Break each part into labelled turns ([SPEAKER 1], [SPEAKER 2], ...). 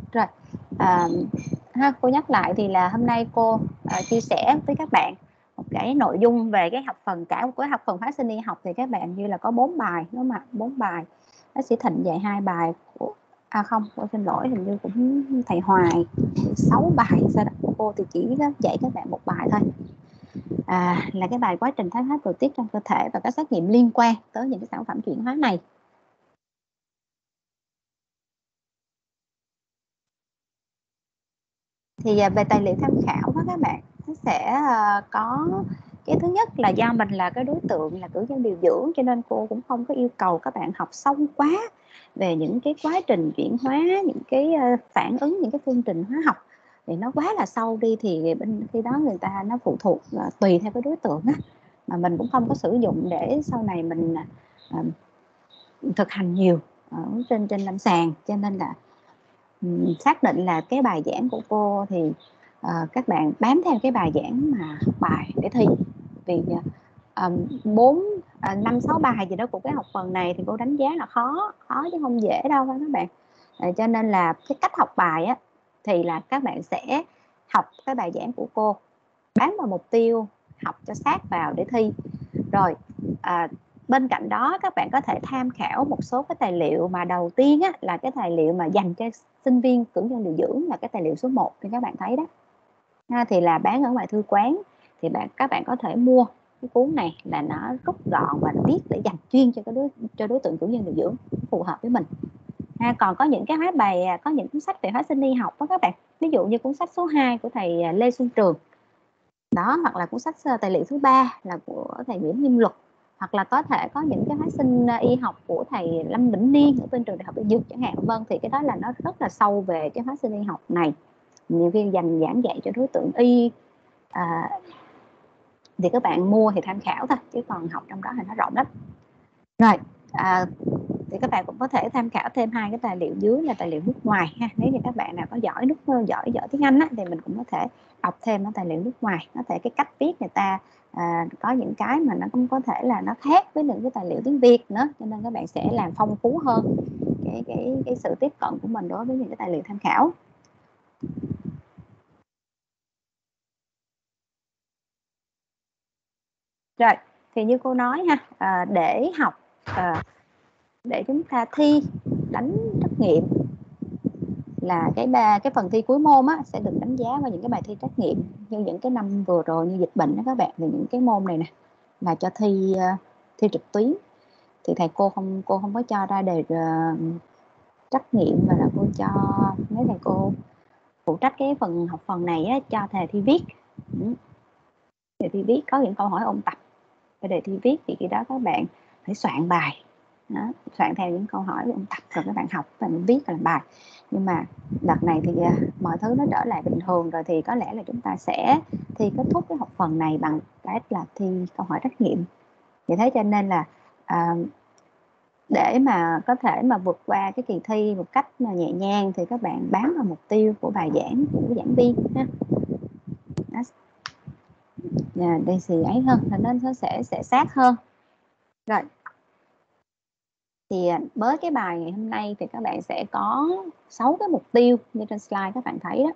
[SPEAKER 1] Rồi, cô nhắc lại thì là hôm nay cô chia sẻ với các bạn một cái nội dung về cái học phần của học phần hóa sinh y học. Thì các bạn như là có 4 bài, đúng không ạ? 4 bài. Bác sĩ Thịnh dạy 2 bài của không, cô xin lỗi, hình như cũng thầy Hoài 6 bài. Sao đó? Cô thì chỉ dạy các bạn một bài thôi. Là cái bài quá trình thoái hóa protein trong cơ thể và các xét nghiệm liên quan tới những cái sản phẩm chuyển hóa này. Thì về tài liệu tham khảo đó các bạn, nó sẽ có cái thứ nhất là do mình là cái đối tượng là cử nhân điều dưỡng, cho nên cô cũng không có yêu cầu các bạn học sâu quá về những cái quá trình chuyển hóa, những cái phản ứng, những cái phương trình hóa học thì nó quá là sâu đi, thì bên khi đó người ta nó phụ thuộc tùy theo cái đối tượng á, mà mình cũng không có sử dụng để sau này mình thực hành nhiều ở trên lâm sàng. Cho nên là xác định là cái bài giảng của cô thì các bạn bám theo cái bài giảng mà học bài để thi. Vì 5-6 bài gì đó của cái học phần này thì cô đánh giá là khó chứ không dễ đâu các bạn. Cho nên là cái cách học bài á thì là các bạn sẽ học cái bài giảng của cô, bám vào mục tiêu, học cho sát vào để thi. Rồi bên cạnh đó các bạn có thể tham khảo một số cái tài liệu, mà đầu tiên á, là cái tài liệu mà dành cho sinh viên cử nhân điều dưỡng, là cái tài liệu số 1 thì các bạn thấy đó. Thì là bán ở ngoài thư quán, thì các bạn có thể mua cái cuốn này, là nó rút gọn và nó viết để dành chuyên cho đối tượng cử nhân điều dưỡng phù hợp với mình. Còn có những cái có những cuốn sách về hóa sinh y học đó các bạn, ví dụ như cuốn sách số 2 của thầy Lê Xuân Trường đó, hoặc là cuốn sách tài liệu thứ 3 là của thầy Nguyễn Nghiêm Luật, hoặc là có thể có những cái hóa sinh y học của thầy Lâm Vĩnh Niên ở bên trường Đại học Y Dược chẳng hạn. Vâng, thì cái đó là nó rất là sâu về cái hóa sinh y học này, nhiều khi dành giảng dạy cho đối tượng y thì các bạn mua thì tham khảo thôi, chứ còn học trong đó thì nó rộng lắm. Rồi thì các bạn cũng có thể tham khảo thêm 2 cái tài liệu dưới là tài liệu nước ngoài ha. Nếu như các bạn nào có giỏi tiếng Anh á, thì mình cũng có thể đọc thêm cái tài liệu nước ngoài. Có thể cái cách viết người ta có những cái mà nó cũng có thể là nó khác với những cái tài liệu tiếng Việt nữa, cho nên các bạn sẽ làm phong phú hơn cái sự tiếp cận của mình đối với những cái tài liệu tham khảo. Rồi, thì như cô nói ha, để học để chúng ta thi đánh trắc nghiệm là cái phần thi cuối môn á, sẽ được đánh giá qua những cái bài thi trắc nghiệm. Như những cái năm vừa rồi như dịch bệnh đó các bạn, thì những cái môn này nè là cho thi trực tuyến, thì thầy cô không có cho ra đề trắc nghiệm, mà là cô cho mấy thầy cô phụ trách cái học phần này á, cho thầy thi viết. Đề thi viết có những câu hỏi ôn tập. Cái đề thi viết thì khi đó các bạn phải soạn bài đó, soạn theo những câu hỏi ôn tập, rồi các bạn học và viết và làm bài. Nhưng mà đợt này thì mọi thứ nó trở lại bình thường rồi, thì có lẽ là chúng ta sẽ thi kết thúc cái học phần này bằng cách là thi câu hỏi trắc nghiệm. Vì thế cho nên là để mà có thể mà vượt qua cái kỳ thi một cách nhẹ nhàng thì các bạn bám vào mục tiêu của bài giảng của giảng viên ha. Đây thì ấy hơn, nên nó sẽ sát hơn. Rồi, thì với cái bài ngày hôm nay thì các bạn sẽ có 6 cái mục tiêu như trên slide các bạn thấy đó.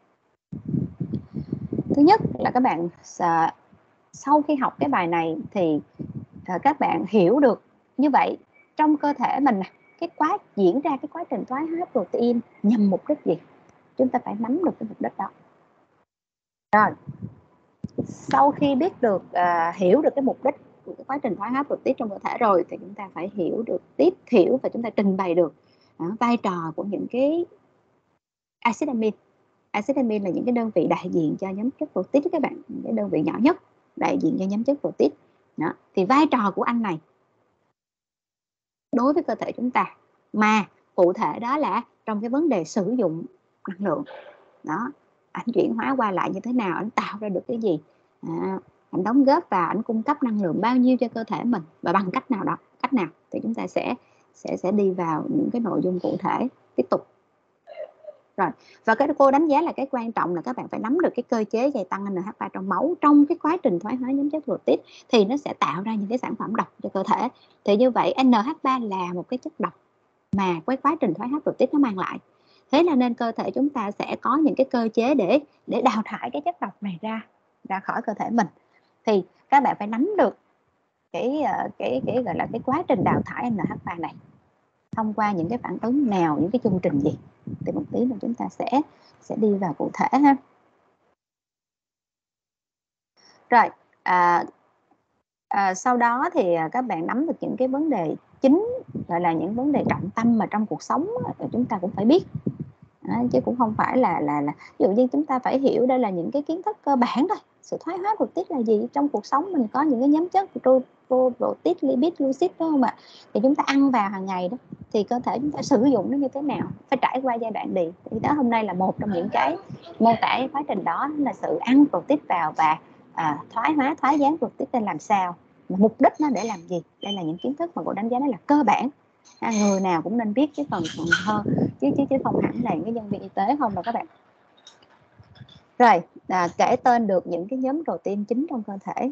[SPEAKER 1] Thứ nhất là các bạn sau khi học cái bài này thì các bạn hiểu được như vậy trong cơ thể mình diễn ra cái quá trình thoái hóa protein nhằm mục đích gì, chúng ta phải nắm được cái mục đích đó. Rồi, sau khi biết được hiểu được cái mục đích của cái quá trình thoái hóa protein trong cơ thể rồi, thì chúng ta phải hiểu được tiếp thiểu và chúng ta trình bày được vai trò của những cái acid amin. Acid amin là những cái đơn vị đại diện cho nhóm chất protein các bạn, những cái đơn vị nhỏ nhất đại diện cho nhóm chất protein đó. Thì vai trò của anh này đối với cơ thể chúng ta, mà cụ thể đó là trong cái vấn đề sử dụng năng lượng đó, anh chuyển hóa qua lại như thế nào, anh tạo ra được cái gì, anh đóng góp và anh cung cấp năng lượng bao nhiêu cho cơ thể mình, và bằng cách nào thì chúng ta sẽ đi vào những cái nội dung cụ thể tiếp tục. Rồi, và cái cô đánh giá là cái quan trọng là các bạn phải nắm được cái cơ chế gây tăng NH3 trong máu trong cái quá trình thoái hóa nhóm chất protein, thì nó sẽ tạo ra những cái sản phẩm độc cho cơ thể. Thì như vậy NH3 là một cái chất độc mà cái quá trình thoái hóa protein nó mang lại. Thế là nên cơ thể chúng ta sẽ có những cái cơ chế để đào thải cái chất độc này ra khỏi cơ thể mình. Thì các bạn phải nắm được cái gọi là cái quá trình đào thải NH3 này thông qua những cái phản ứng nào, những cái chương trình gì. Thì một tí nữa chúng ta sẽ đi vào cụ thể ha. Rồi, sau đó thì các bạn nắm được những cái vấn đề chính, gọi là những vấn đề trọng tâm mà trong cuộc sống chúng ta cũng phải biết. Chứ cũng không phải là ví dụ như chúng ta phải hiểu đây là những cái kiến thức cơ bản thôi. Sự thoái hóa protein là gì? Trong cuộc sống mình có những cái nhóm chất protein, lipid, glucid, đúng không ạ? Thì chúng ta ăn vào hàng ngày đó, thì cơ thể chúng ta sử dụng nó như thế nào, phải trải qua giai đoạn gì. Thì đó, hôm nay là một trong những cái mô tả quá trình đó là sự ăn protein vào và thoái gián protein nên làm sao, mục đích nó để làm gì. Đây là những kiến thức mà cô đánh giá đó là cơ bản, người nào cũng nên biết, chứ còn hơn chứ không hẳn là những cái nhân viên y tế không đâu các bạn. Rồi, kể tên được những cái nhóm protein chính trong cơ thể.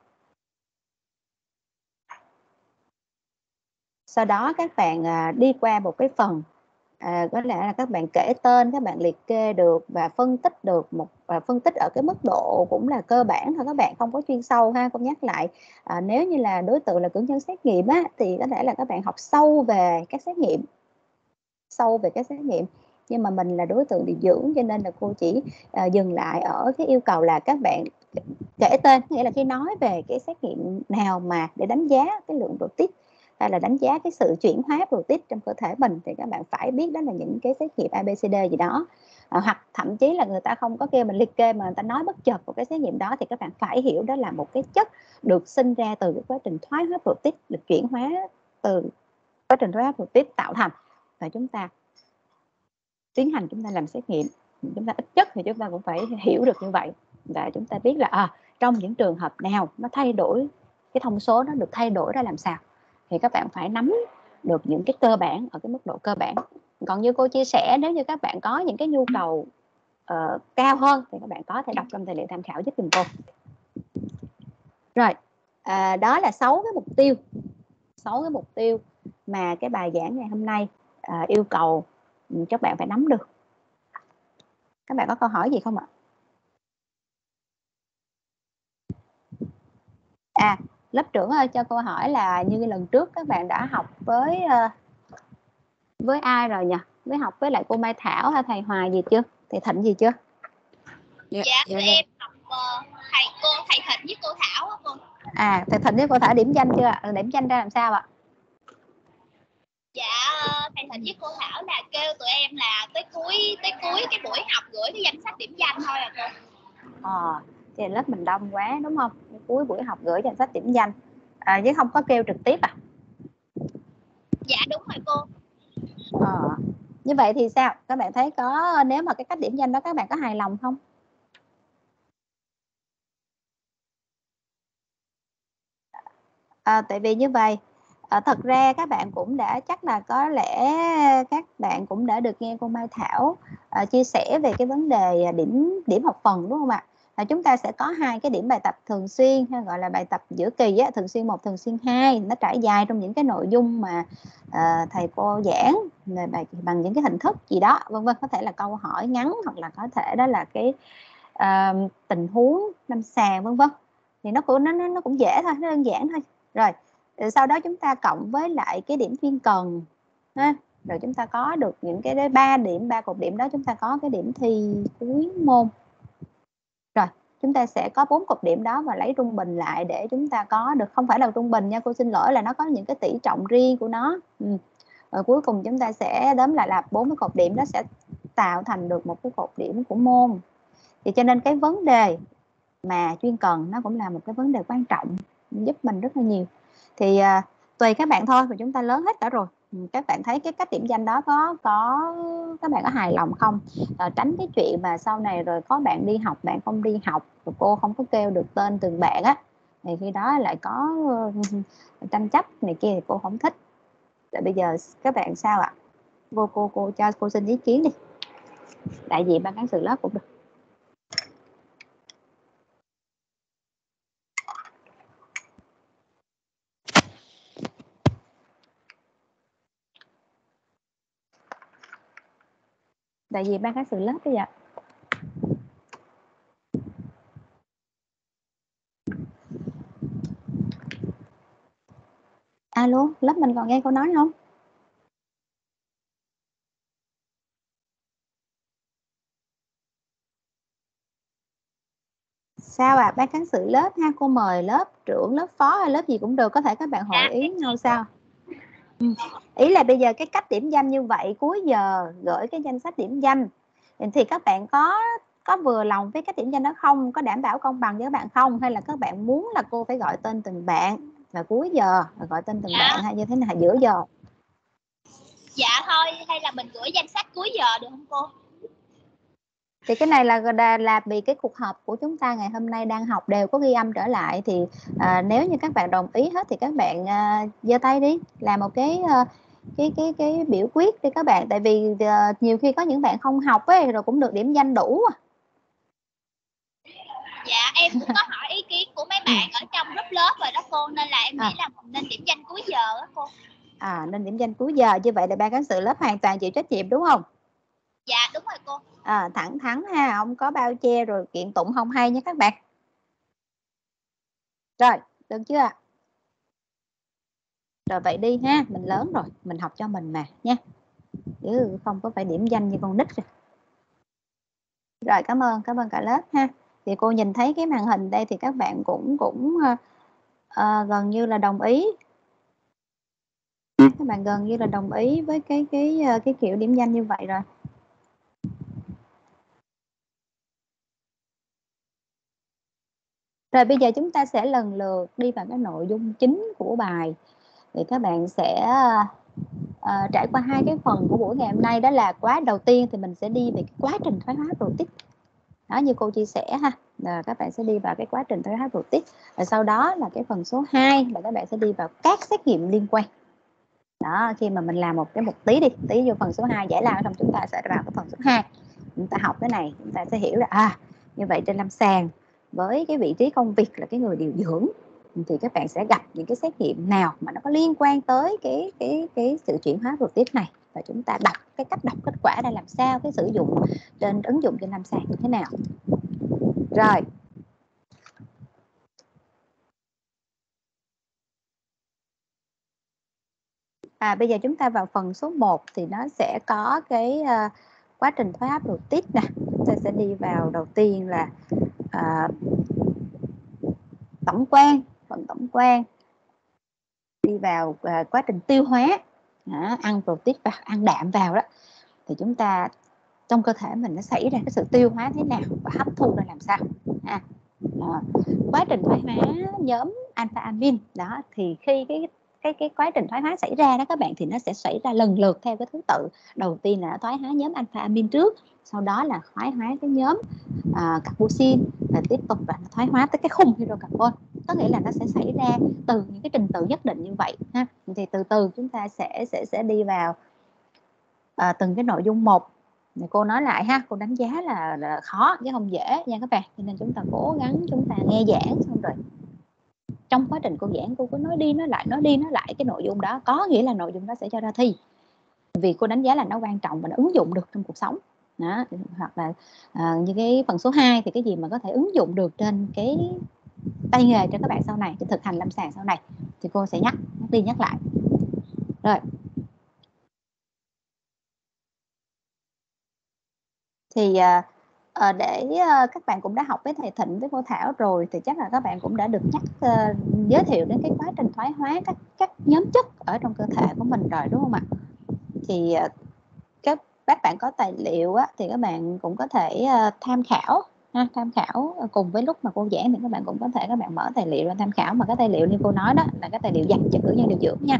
[SPEAKER 1] Sau đó các bạn đi qua một cái phần có lẽ là các bạn kể tên, các bạn liệt kê được và phân tích được phân tích ở cái mức độ cũng là cơ bản thôi các bạn, không có chuyên sâu ha. Con nhắc lại, nếu như là đối tượng là cử nhân xét nghiệm á, thì có thể là các bạn học sâu về các xét nghiệm, nhưng mà mình là đối tượng điều dưỡng cho nên là cô chỉ dừng lại ở cái yêu cầu là các bạn kể tên, nghĩa là khi nói về cái xét nghiệm nào mà để đánh giá cái lượng protein hay là đánh giá cái sự chuyển hóa protein trong cơ thể mình thì các bạn phải biết đó là những cái xét nghiệm ABCD gì đó. Hoặc thậm chí là người ta không có kêu mình liệt kê mà người ta nói bất chợt một cái xét nghiệm đó, thì các bạn phải hiểu đó là một cái chất được sinh ra từ cái quá trình thoái hóa protein, được chuyển hóa từ quá trình thoái hóa protein tạo thành, và chúng ta tiến hành, chúng ta làm xét nghiệm. Chúng ta ít nhất thì chúng ta cũng phải hiểu được như vậy, và chúng ta biết là trong những trường hợp nào nó thay đổi, cái thông số nó được thay đổi ra làm sao, thì các bạn phải nắm được những cái cơ bản ở cái mức độ cơ bản. Còn như cô chia sẻ, nếu như các bạn có những cái nhu cầu cao hơn thì các bạn có thể đọc trong tài liệu tham khảo giúp dùm cô. Rồi, đó là 6 cái mục tiêu mà cái bài giảng ngày hôm nay yêu cầu các bạn phải nắm được. Các bạn có câu hỏi gì không ạ? Lớp trưởng ơi, cho cô hỏi là như lần trước các bạn đã học với ai rồi nhỉ? Học với lại cô Mai Thảo hay thầy Hòa gì chưa? Thầy Thịnh gì chưa?
[SPEAKER 2] Dạ em học thầy Thịnh với cô Thảo á cô.
[SPEAKER 1] Thầy Thịnh với cô Thảo điểm danh chưa? Điểm danh ra làm sao ạ?
[SPEAKER 2] Dạ thầy Thịnh với cô Thảo là kêu tụi em là tới cuối cái buổi học gửi cái danh sách điểm danh thôi cô.
[SPEAKER 1] Thì lớp mình đông quá đúng không? Cuối buổi học gửi danh sách điểm danh, chứ không có kêu trực tiếp à?
[SPEAKER 2] Dạ đúng rồi cô.
[SPEAKER 1] Như vậy thì sao? Các bạn thấy nếu mà cái cách điểm danh đó các bạn có hài lòng không? Tại vì như vậy, thật ra các bạn cũng đã, chắc là có lẽ các bạn cũng đã được nghe cô Mai Thảo chia sẻ về cái vấn đề điểm học phần đúng không ạ? Chúng ta sẽ có 2 cái điểm bài tập thường xuyên, hay gọi là bài tập giữa kỳ á, thường xuyên 1, thường xuyên 2. Nó trải dài trong những cái nội dung mà thầy cô giảng bằng những cái hình thức gì đó, vân vân, có thể là câu hỏi ngắn, hoặc là có thể đó là cái tình huống lâm sàng, vân vân. Thì nó cũng dễ thôi, nó đơn giản thôi. Rồi sau đó chúng ta cộng với lại cái điểm chuyên cần ha, rồi chúng ta có được những cái 3 cột điểm đó, chúng ta có cái điểm thi cuối môn. Rồi chúng ta sẽ có 4 cột điểm đó và lấy trung bình lại để chúng ta có được, không phải là trung bình nha, cô xin lỗi, là nó có những cái tỷ trọng riêng của nó. Rồi cuối cùng chúng ta sẽ đếm lại là 4 cái cột điểm đó sẽ tạo thành được một cái cột điểm của môn. Thì cho nên cái vấn đề mà chuyên cần nó cũng là một cái vấn đề quan trọng, giúp mình rất là nhiều. Thì tùy các bạn thôi, và chúng ta lớn hết cả rồi. Các bạn thấy cái cách điểm danh đó có các bạn có hài lòng không? Tránh cái chuyện mà sau này rồi có bạn đi học, bạn không đi học, rồi cô không có kêu được tên từng bạn á, thì khi đó lại có tranh chấp này kia thì cô không thích. Tại bây giờ các bạn sao ạ? Cô cho cô xin ý kiến đi, đại diện ban cán sự lớp cũng được. Tại vì ban cán sự lớp bây giờ. Alo, lớp mình còn nghe cô nói không? Sao ạ? Ban cán sự lớp ha, cô mời lớp trưởng, lớp phó hay lớp gì cũng được, có thể các bạn hội ý nhau sao? Ý là bây giờ cái cách điểm danh như vậy, cuối giờ gửi cái danh sách điểm danh thì các bạn có vừa lòng với cách điểm danh đó không? Có đảm bảo công bằng với các bạn không? Hay là các bạn muốn là cô phải gọi tên từng bạn và cuối giờ gọi tên từng bạn hay như thế nào giữa giờ?
[SPEAKER 2] Dạ thôi, hay là mình gửi danh sách cuối giờ được không cô?
[SPEAKER 1] Thì cái này là vì cái cuộc họp của chúng ta ngày hôm nay đang học đều có ghi âm trở lại, thì nếu như các bạn đồng ý hết thì các bạn giơ tay đi, làm một cái biểu quyết đi các bạn, tại vì nhiều khi có những bạn không học ấy rồi cũng được điểm danh đủ.
[SPEAKER 2] Dạ em cũng có hỏi ý kiến của mấy bạn ở trong group lớp rồi đó cô, nên là em nghĩ là mình nên điểm danh cuối giờ đó cô.
[SPEAKER 1] Nên điểm danh cuối giờ, như vậy là ban cán sự lớp hoàn toàn chịu trách nhiệm đúng không?
[SPEAKER 2] Dạ đúng rồi cô.
[SPEAKER 1] Thẳng thắn ha, không có bao che rồi kiện tụng không hay nha các bạn. Rồi, được chưa ạ? Rồi vậy đi ha, mình lớn rồi, mình học cho mình mà nha, chứ không có phải điểm danh như con nít rồi. Rồi cảm ơn cả lớp ha. Thì cô nhìn thấy cái màn hình đây thì các bạn cũng gần như là đồng ý. Các bạn gần như là đồng ý với cái kiểu điểm danh như vậy rồi. Rồi bây giờ chúng ta sẽ lần lượt đi vào cái nội dung chính của bài. Thì các bạn sẽ trải qua hai cái phần của buổi ngày hôm nay, đó là đầu tiên thì mình sẽ đi về cái quá trình thoái hóa protein. Đó, như cô chia sẻ ha, là các bạn sẽ đi vào cái quá trình thoái hóa protein, và sau đó là cái phần số 2 là các bạn sẽ đi vào các xét nghiệm liên quan. Đó, khi mà mình làm một tí vô phần số 2 giải lao xong chúng ta sẽ vào cái phần số 2. Chúng ta học cái này chúng ta sẽ hiểu là như vậy trên lâm sàng với cái vị trí công việc là cái người điều dưỡng thì các bạn sẽ gặp những cái xét nghiệm nào mà nó có liên quan tới cái sự chuyển hóa protein này, và chúng ta đọc cái cách đọc kết quả ra làm sao, cái sử dụng trên ứng dụng trên lâm sàng như thế nào. Rồi bây giờ chúng ta vào phần số 1 thì nó sẽ có cái quá trình thoái hóa protein nè. Chúng ta sẽ đi vào đầu tiên là tổng quan, phần tổng quan, đi vào quá trình tiêu hóa. Ăn protein và ăn đạm vào đó thì chúng ta trong cơ thể mình nó xảy ra cái sự tiêu hóa thế nào và hấp thu ra làm sao. Quá trình thoái hóa nhóm alpha amin đó, thì khi cái quá trình thoái hóa xảy ra đó các bạn, thì nó sẽ xảy ra lần lượt theo cái thứ tự. Đầu tiên là thoái hóa nhóm alpha amin trước, sau đó là thoái hóa cái nhóm carboxin, và tiếp tục là thoái hóa tới cái khung hydrocarbon. Có nghĩa là nó sẽ xảy ra từ những cái trình tự nhất định như vậy ha. Thì từ từ chúng ta sẽ đi vào từng cái nội dung một. Cô nói lại ha, cô đánh giá là khó chứ không dễ nha các bạn, cho nên chúng ta cố gắng chúng ta nghe giảng xong rồi trong quá trình cô giảng cô cứ nói đi nói lại cái nội dung đó, có nghĩa là nội dung đó sẽ cho ra thi, vì cô đánh giá là nó quan trọng và nó ứng dụng được trong cuộc sống đó. Hoặc là như cái phần số 2 thì cái gì mà có thể ứng dụng được trên cái tay nghề cho các bạn sau này, cái thực hành lâm sàng sau này, thì cô sẽ nhắc đi nhắc lại. Rồi thì để các bạn cũng đã học với thầy Thịnh với cô Thảo rồi, thì chắc là các bạn cũng đã được nhắc giới thiệu đến cái quá trình thoái hóa các nhóm chất ở trong cơ thể của mình rồi đúng không ạ? Thì các bạn có tài liệu thì các bạn cũng có thể tham khảo cùng với lúc mà cô giảng, thì các bạn cũng có thể mở tài liệu ra tham khảo, mà cái tài liệu như cô nói đó là cái tài liệu dành cho cử nhân điều dưỡng nha.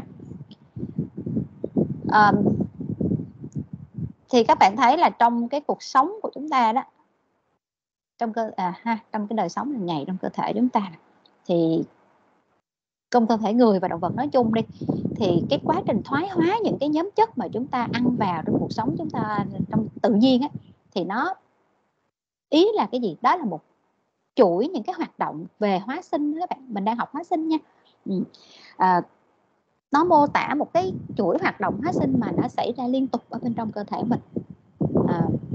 [SPEAKER 1] Thì các bạn thấy là trong cái cuộc sống của chúng ta đó, trong cái đời sống hàng ngày trong cơ thể chúng ta, thì trong cơ thể người và động vật nói chung đi, thì cái quá trình thoái hóa những cái nhóm chất mà chúng ta ăn vào trong cuộc sống chúng ta trong tự nhiên thì nó ý là cái gì, đó là một chuỗi những cái hoạt động về hóa sinh. Các bạn, mình đang học hóa sinh nha. Nó mô tả một cái chuỗi hoạt động hóa sinh mà nó xảy ra liên tục ở bên trong cơ thể mình.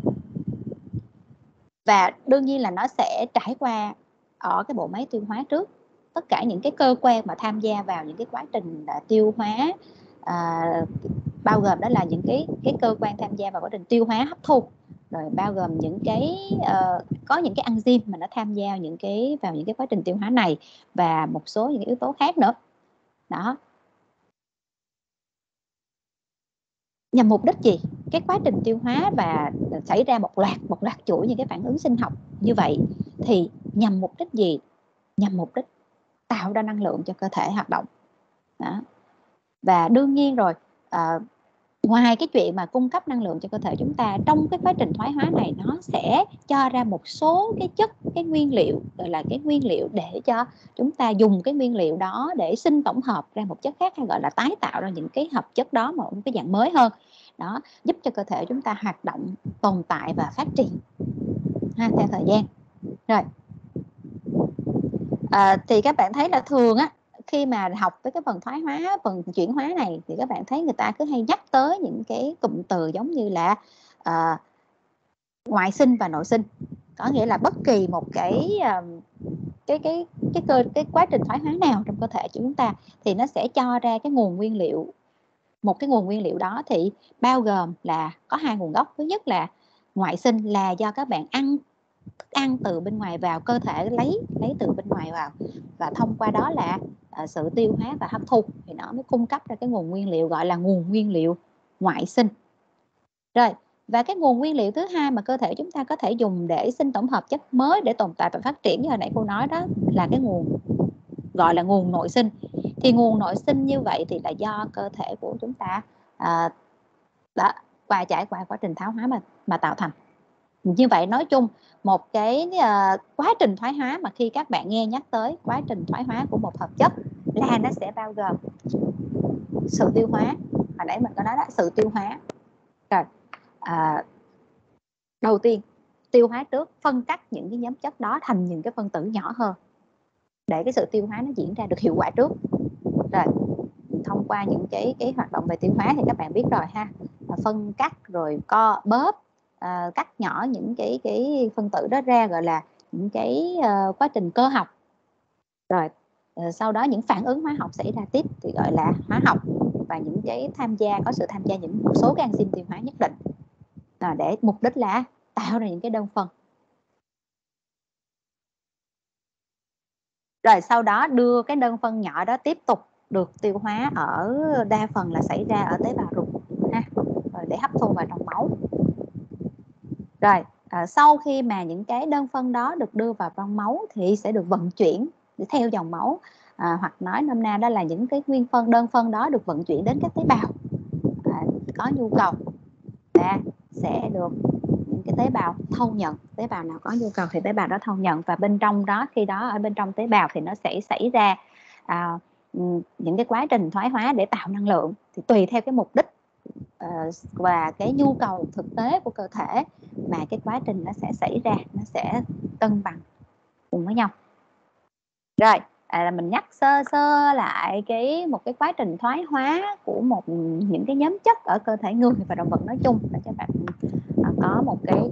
[SPEAKER 1] Và đương nhiên là nó sẽ trải qua ở cái bộ máy tiêu hóa trước. Tất cả những cái cơ quan mà tham gia vào những cái quá trình tiêu hóa, bao gồm đó là những cái cơ quan tham gia vào quá trình tiêu hóa, hấp thu, rồi bao gồm những cái có những cái enzyme mà nó tham gia vào những cái quá trình tiêu hóa này, và một số những cái yếu tố khác nữa. Đó. Nhằm mục đích gì? Cái quá trình tiêu hóa và xảy ra một loạt chuỗi những cái phản ứng sinh học như vậy thì nhằm mục đích gì? Nhằm mục đích tạo ra năng lượng cho cơ thể hoạt động. Đó. Và đương nhiên rồi, ngoài cái chuyện mà cung cấp năng lượng cho cơ thể chúng ta, trong cái quá trình thoái hóa này nó sẽ cho ra một số cái chất, cái nguyên liệu, gọi là cái nguyên liệu để cho chúng ta dùng cái nguyên liệu đó để sinh tổng hợp ra một chất khác, hay gọi là tái tạo ra những cái hợp chất đó mà một cái dạng mới hơn. Đó, giúp cho cơ thể chúng ta hoạt động, tồn tại và phát triển theo thời gian. Rồi, thì các bạn thấy là thường á, khi mà học với cái phần thoái hóa, phần chuyển hóa này, thì các bạn thấy người ta cứ hay nhắc tới những cái cụm từ giống như là ngoại sinh và nội sinh. Có nghĩa là bất kỳ một cái quá trình thoái hóa nào trong cơ thể của chúng ta thì nó sẽ cho ra cái nguồn nguyên liệu. Một cái nguồn nguyên liệu đó thì bao gồm là có hai nguồn gốc. Thứ nhất là ngoại sinh, là do các bạn ăn thức ăn từ bên ngoài vào, cơ thể lấy từ bên ngoài vào, và thông qua đó là sự tiêu hóa và hấp thu thì nó mới cung cấp ra cái nguồn nguyên liệu gọi là nguồn nguyên liệu ngoại sinh. Rồi, và cái nguồn nguyên liệu thứ hai mà cơ thể chúng ta có thể dùng để sinh tổng hợp chất mới để tồn tại và phát triển, như hồi nãy cô nói đó, là cái nguồn gọi là nguồn nội sinh. Thì nguồn nội sinh như vậy thì là do cơ thể của chúng ta đã trải qua quá trình thoái hóa mà tạo thành. Như vậy nói chung một cái quá trình thoái hóa mà khi các bạn nghe nhắc tới quá trình thoái hóa của một hợp chất là nó sẽ bao gồm sự tiêu hóa. Hồi nãy mình có nói đó, sự tiêu hóa. Rồi, đầu tiên tiêu hóa trước, phân cắt những cái nhóm chất đó thành những cái phân tử nhỏ hơn để cái sự tiêu hóa nó diễn ra được hiệu quả trước. Rồi, thông qua những cái hoạt động về tiêu hóa thì các bạn biết rồi ha, phân cắt rồi bóp, cắt nhỏ những cái phân tử đó ra, gọi là những cái quá trình cơ học. Rồi sau đó những phản ứng hóa học xảy ra tiếp thì gọi là hóa học, và những cái có sự tham gia một số cái enzyme tiêu hóa nhất định, để mục đích là tạo ra những cái đơn phân. Rồi sau đó đưa cái đơn phân nhỏ đó tiếp tục được tiêu hóa, ở đa phần là xảy ra ở tế bào ruột ha, rồi để hấp thu vào trong máu. Rồi sau khi mà những cái đơn phân đó được đưa vào trong máu thì sẽ được vận chuyển theo dòng máu, hoặc nói nôm na đó là những cái đơn phân đó được vận chuyển đến các tế bào có nhu cầu, và sẽ được những cái tế bào thâu nhận. Tế bào nào có nhu cầu thì tế bào đó thâu nhận, và bên trong đó, khi đó ở bên trong tế bào thì nó sẽ xảy ra những cái quá trình thoái hóa để tạo năng lượng, thì tùy theo cái mục đích và cái nhu cầu thực tế của cơ thể mà cái quá trình nó sẽ xảy ra, nó sẽ cân bằng cùng với nhau. Rồi mình nhắc sơ lại một cái quá trình thoái hóa của những cái nhóm chất ở cơ thể người và động vật nói chung, để cho bạn có một cái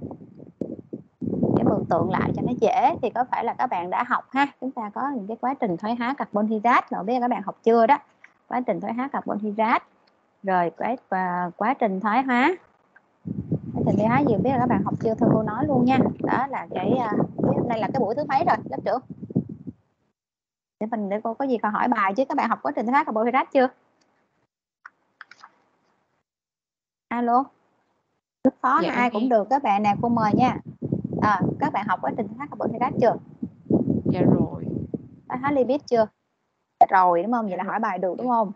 [SPEAKER 1] mường tượng lại cho nó dễ. Thì có phải là các bạn đã học ha, chúng ta có những cái quá trình thoái hóa carbon hydrate, không biết các bạn học chưa đó, quá trình thoái hóa carbon hydrate, rồi quá trình thoái hóa gì biết là các bạn học chưa, thôi cô nói luôn nha. Đó là hôm nay là cái buổi thứ mấy rồi lớp trưởng, để cô có gì còn hỏi bài chứ. Các bạn học quá trình thoái hóa carbon hydrate chưa? Alo, lớp phó dạ, ai cũng được các bạn nè, cô mời nha. Các bạn học quá trình thoái hóa carbon hydrate chưa?
[SPEAKER 3] Dạ rồi.
[SPEAKER 1] Thoái hóa lipid chưa? Rồi đúng không? Vậy là hỏi bài được đúng không?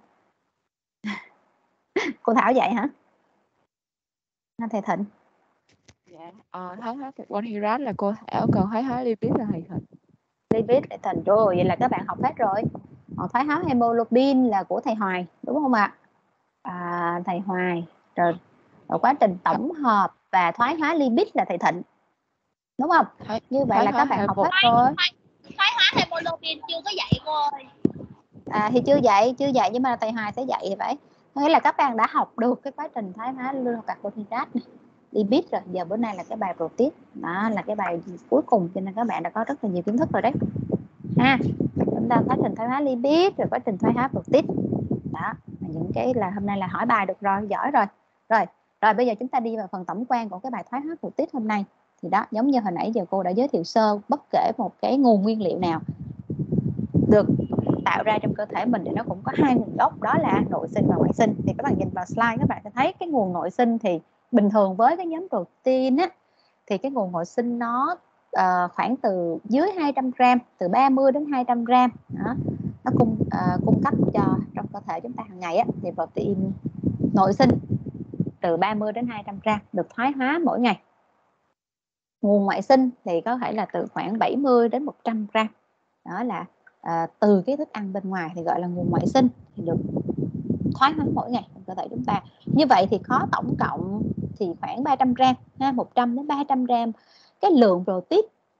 [SPEAKER 1] Cô Thảo dạy hả? Thầy Thịnh.
[SPEAKER 3] Dạ, thoái hóa carbon hydrate là cô Thảo, còn thoái hóa lipid là thầy Thịnh.
[SPEAKER 1] Lipid thầy Thịnh rồi, vậy là các bạn học hết rồi. Còn thoái hóa hemoglobin là của thầy Hoài đúng không ạ? Thầy Hoài. Rồi quá trình tổng hợp và thoái hóa lipid là thầy Thịnh đúng không? Như vậy là các bạn học hết rồi.
[SPEAKER 2] Thoái hóa hemoglobin chưa có dạy cô ơi.
[SPEAKER 1] Thì chưa dạy nhưng mà thầy Hoài sẽ dạy thì phải. Nghĩa là các bạn đã học được cái quá trình thoái hóa carbon hydrate này. lipid rồi, giờ bữa nay là cái bài protein, đó là cái bài cuối cùng, cho nên các bạn đã có rất là nhiều kiến thức rồi đấy ha. Chúng ta quá trình thoái hóa lipid rồi quá trình thoái hóa protein, đó những cái là hôm nay là hỏi bài được rồi, giỏi rồi. Rồi bây giờ chúng ta đi vào phần tổng quan của cái bài thoái hóa protein hôm nay. Thì đó, giống như hồi nãy giờ cô đã giới thiệu sơ, bất kể một cái nguồn nguyên liệu nào được tạo ra trong cơ thể mình thì nó cũng có hai nguồn gốc, đó là nội sinh và ngoại sinh. Thì các bạn nhìn vào slide các bạn sẽ thấy cái nguồn nội sinh thì bình thường với cái nhóm protein á, thì cái nguồn nội sinh nó khoảng từ dưới 200 gram, từ 30 đến 200 gram đó. Nó cung cấp cho trong cơ thể chúng ta hàng ngày á, thì protein nội sinh từ 30 đến 200 gram được thoái hóa mỗi ngày. Nguồn ngoại sinh thì có thể là từ khoảng 70 đến 100 gram, đó là từ cái thức ăn bên ngoài thì gọi là nguồn ngoại sinh, thì được thoái hóa mỗi ngày trong cơ thể chúng ta. Như vậy thì có tổng cộng thì khoảng 300 gram ha, 100 đến 300 gram cái lượng protein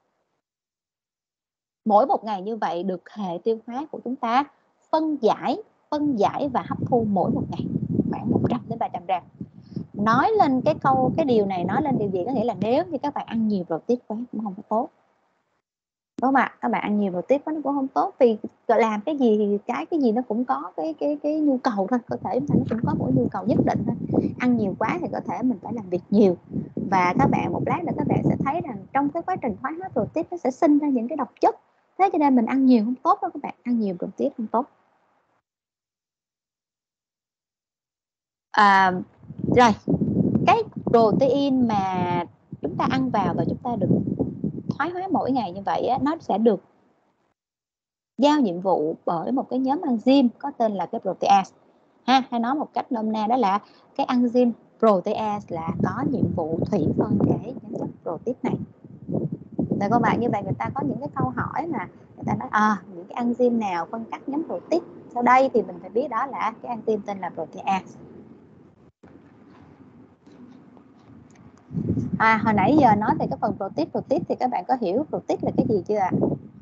[SPEAKER 1] mỗi một ngày. Như vậy được hệ tiêu hóa của chúng ta phân giải và hấp thu mỗi một ngày khoảng 100 đến 300 gram. Nói lên cái điều này nói lên điều gì? Có nghĩa là nếu như các bạn ăn nhiều protein quá cũng không có tốt, đúng không ạ? Các bạn ăn nhiều protein quá nó cũng không tốt, vì làm cái gì thì cái gì nó cũng có cái nhu cầu thôi, cơ thể chúng ta nó cũng có một nhu cầu nhất định thôi. Ăn nhiều quá thì cơ thể mình phải làm việc nhiều, và các bạn một lát nữa các bạn sẽ thấy rằng trong cái quá trình thoái hóa protein nó sẽ sinh ra những cái độc chất. Thế cho nên mình ăn nhiều không tốt đâu các bạn, ăn nhiều protein không tốt. Rồi cái protein mà chúng ta ăn vào và chúng ta được thoái hóa mỗi ngày như vậy á, nó sẽ được giao nhiệm vụ bởi một cái nhóm enzyme có tên là cái protease ha, hay nói một cách nôm na đó là cái enzyme protease là có nhiệm vụ thủy phân cái nhóm chất protein này. Được không bạn? Như vậy người ta có những cái câu hỏi mà người ta nói những cái enzyme nào phân cắt nhóm protein, sau đây thì mình phải biết đó là cái enzyme tên là protease. Hồi nãy giờ nói về cái phần protein thì các bạn có hiểu protein là cái gì chưa ạ?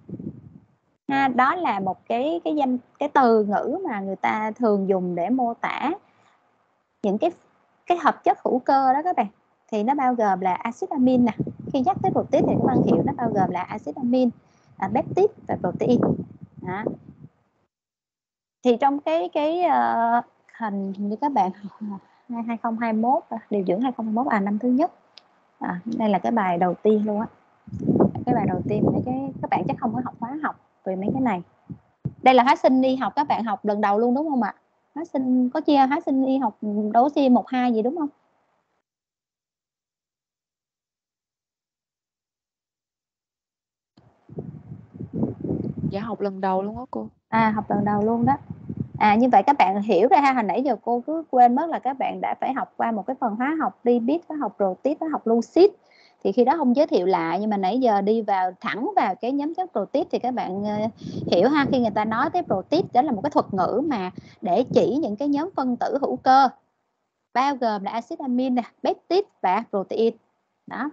[SPEAKER 1] Đó là một cái từ ngữ mà người ta thường dùng để mô tả những cái hợp chất hữu cơ đó các bạn. Thì nó bao gồm là axit amin nè. Khi nhắc tới protein thì các bạn hiểu nó bao gồm là axit amin, peptide và protein. Đó. Thì trong cái hình như các bạn 2021 điều dưỡng 2021 năm thứ nhất. Đây là cái bài đầu tiên luôn á. Cái bài đầu tiên các bạn chắc không có học hóa học về mấy cái này. Đây là hóa sinh y học, các bạn học lần đầu luôn đúng không ạ? Hóa sinh có chia hóa sinh y học đâu có chia 1, 2 gì đúng không?
[SPEAKER 3] Dạ học lần đầu luôn á cô.
[SPEAKER 1] Học lần đầu luôn đó. Như vậy các bạn hiểu rồi ha, hồi nãy giờ cô cứ quên mất là các bạn đã phải học qua một cái phần hóa học lipid, hóa học protein, hóa học lucid. Thì khi đó không giới thiệu lại, nhưng mà nãy giờ đi thẳng vào cái nhóm chất protein thì các bạn hiểu ha. Khi người ta nói tới protein, đó là một cái thuật ngữ mà để chỉ những cái nhóm phân tử hữu cơ bao gồm là axit amin, peptide và protein. Đó.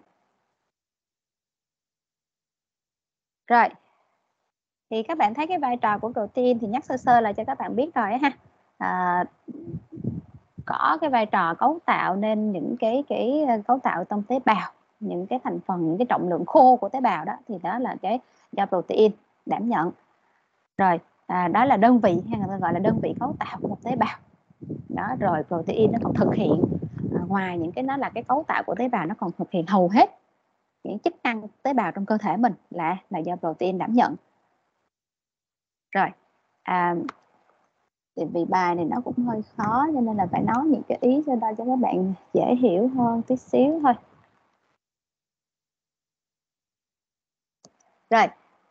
[SPEAKER 1] Rồi. Thì các bạn thấy cái vai trò của protein thì nhắc sơ sơ lại cho các bạn biết rồi ha. Có cái vai trò cấu tạo nên những cái cấu tạo trong tế bào, những cái thành phần, những cái trọng lượng khô của tế bào đó, thì đó là cái do protein đảm nhận. Rồi đó là đơn vị, hay người ta gọi là đơn vị cấu tạo của một tế bào. Đó, rồi protein nó còn thực hiện ngoài những cái nó là cái cấu tạo của tế bào, nó còn thực hiện hầu hết những chức năng tế bào trong cơ thể mình là do protein đảm nhận. Rồi vì bài này nó cũng hơi khó cho nên là phải nói những cái ý cho đây cho các bạn dễ hiểu hơn tí xíu thôi. Rồi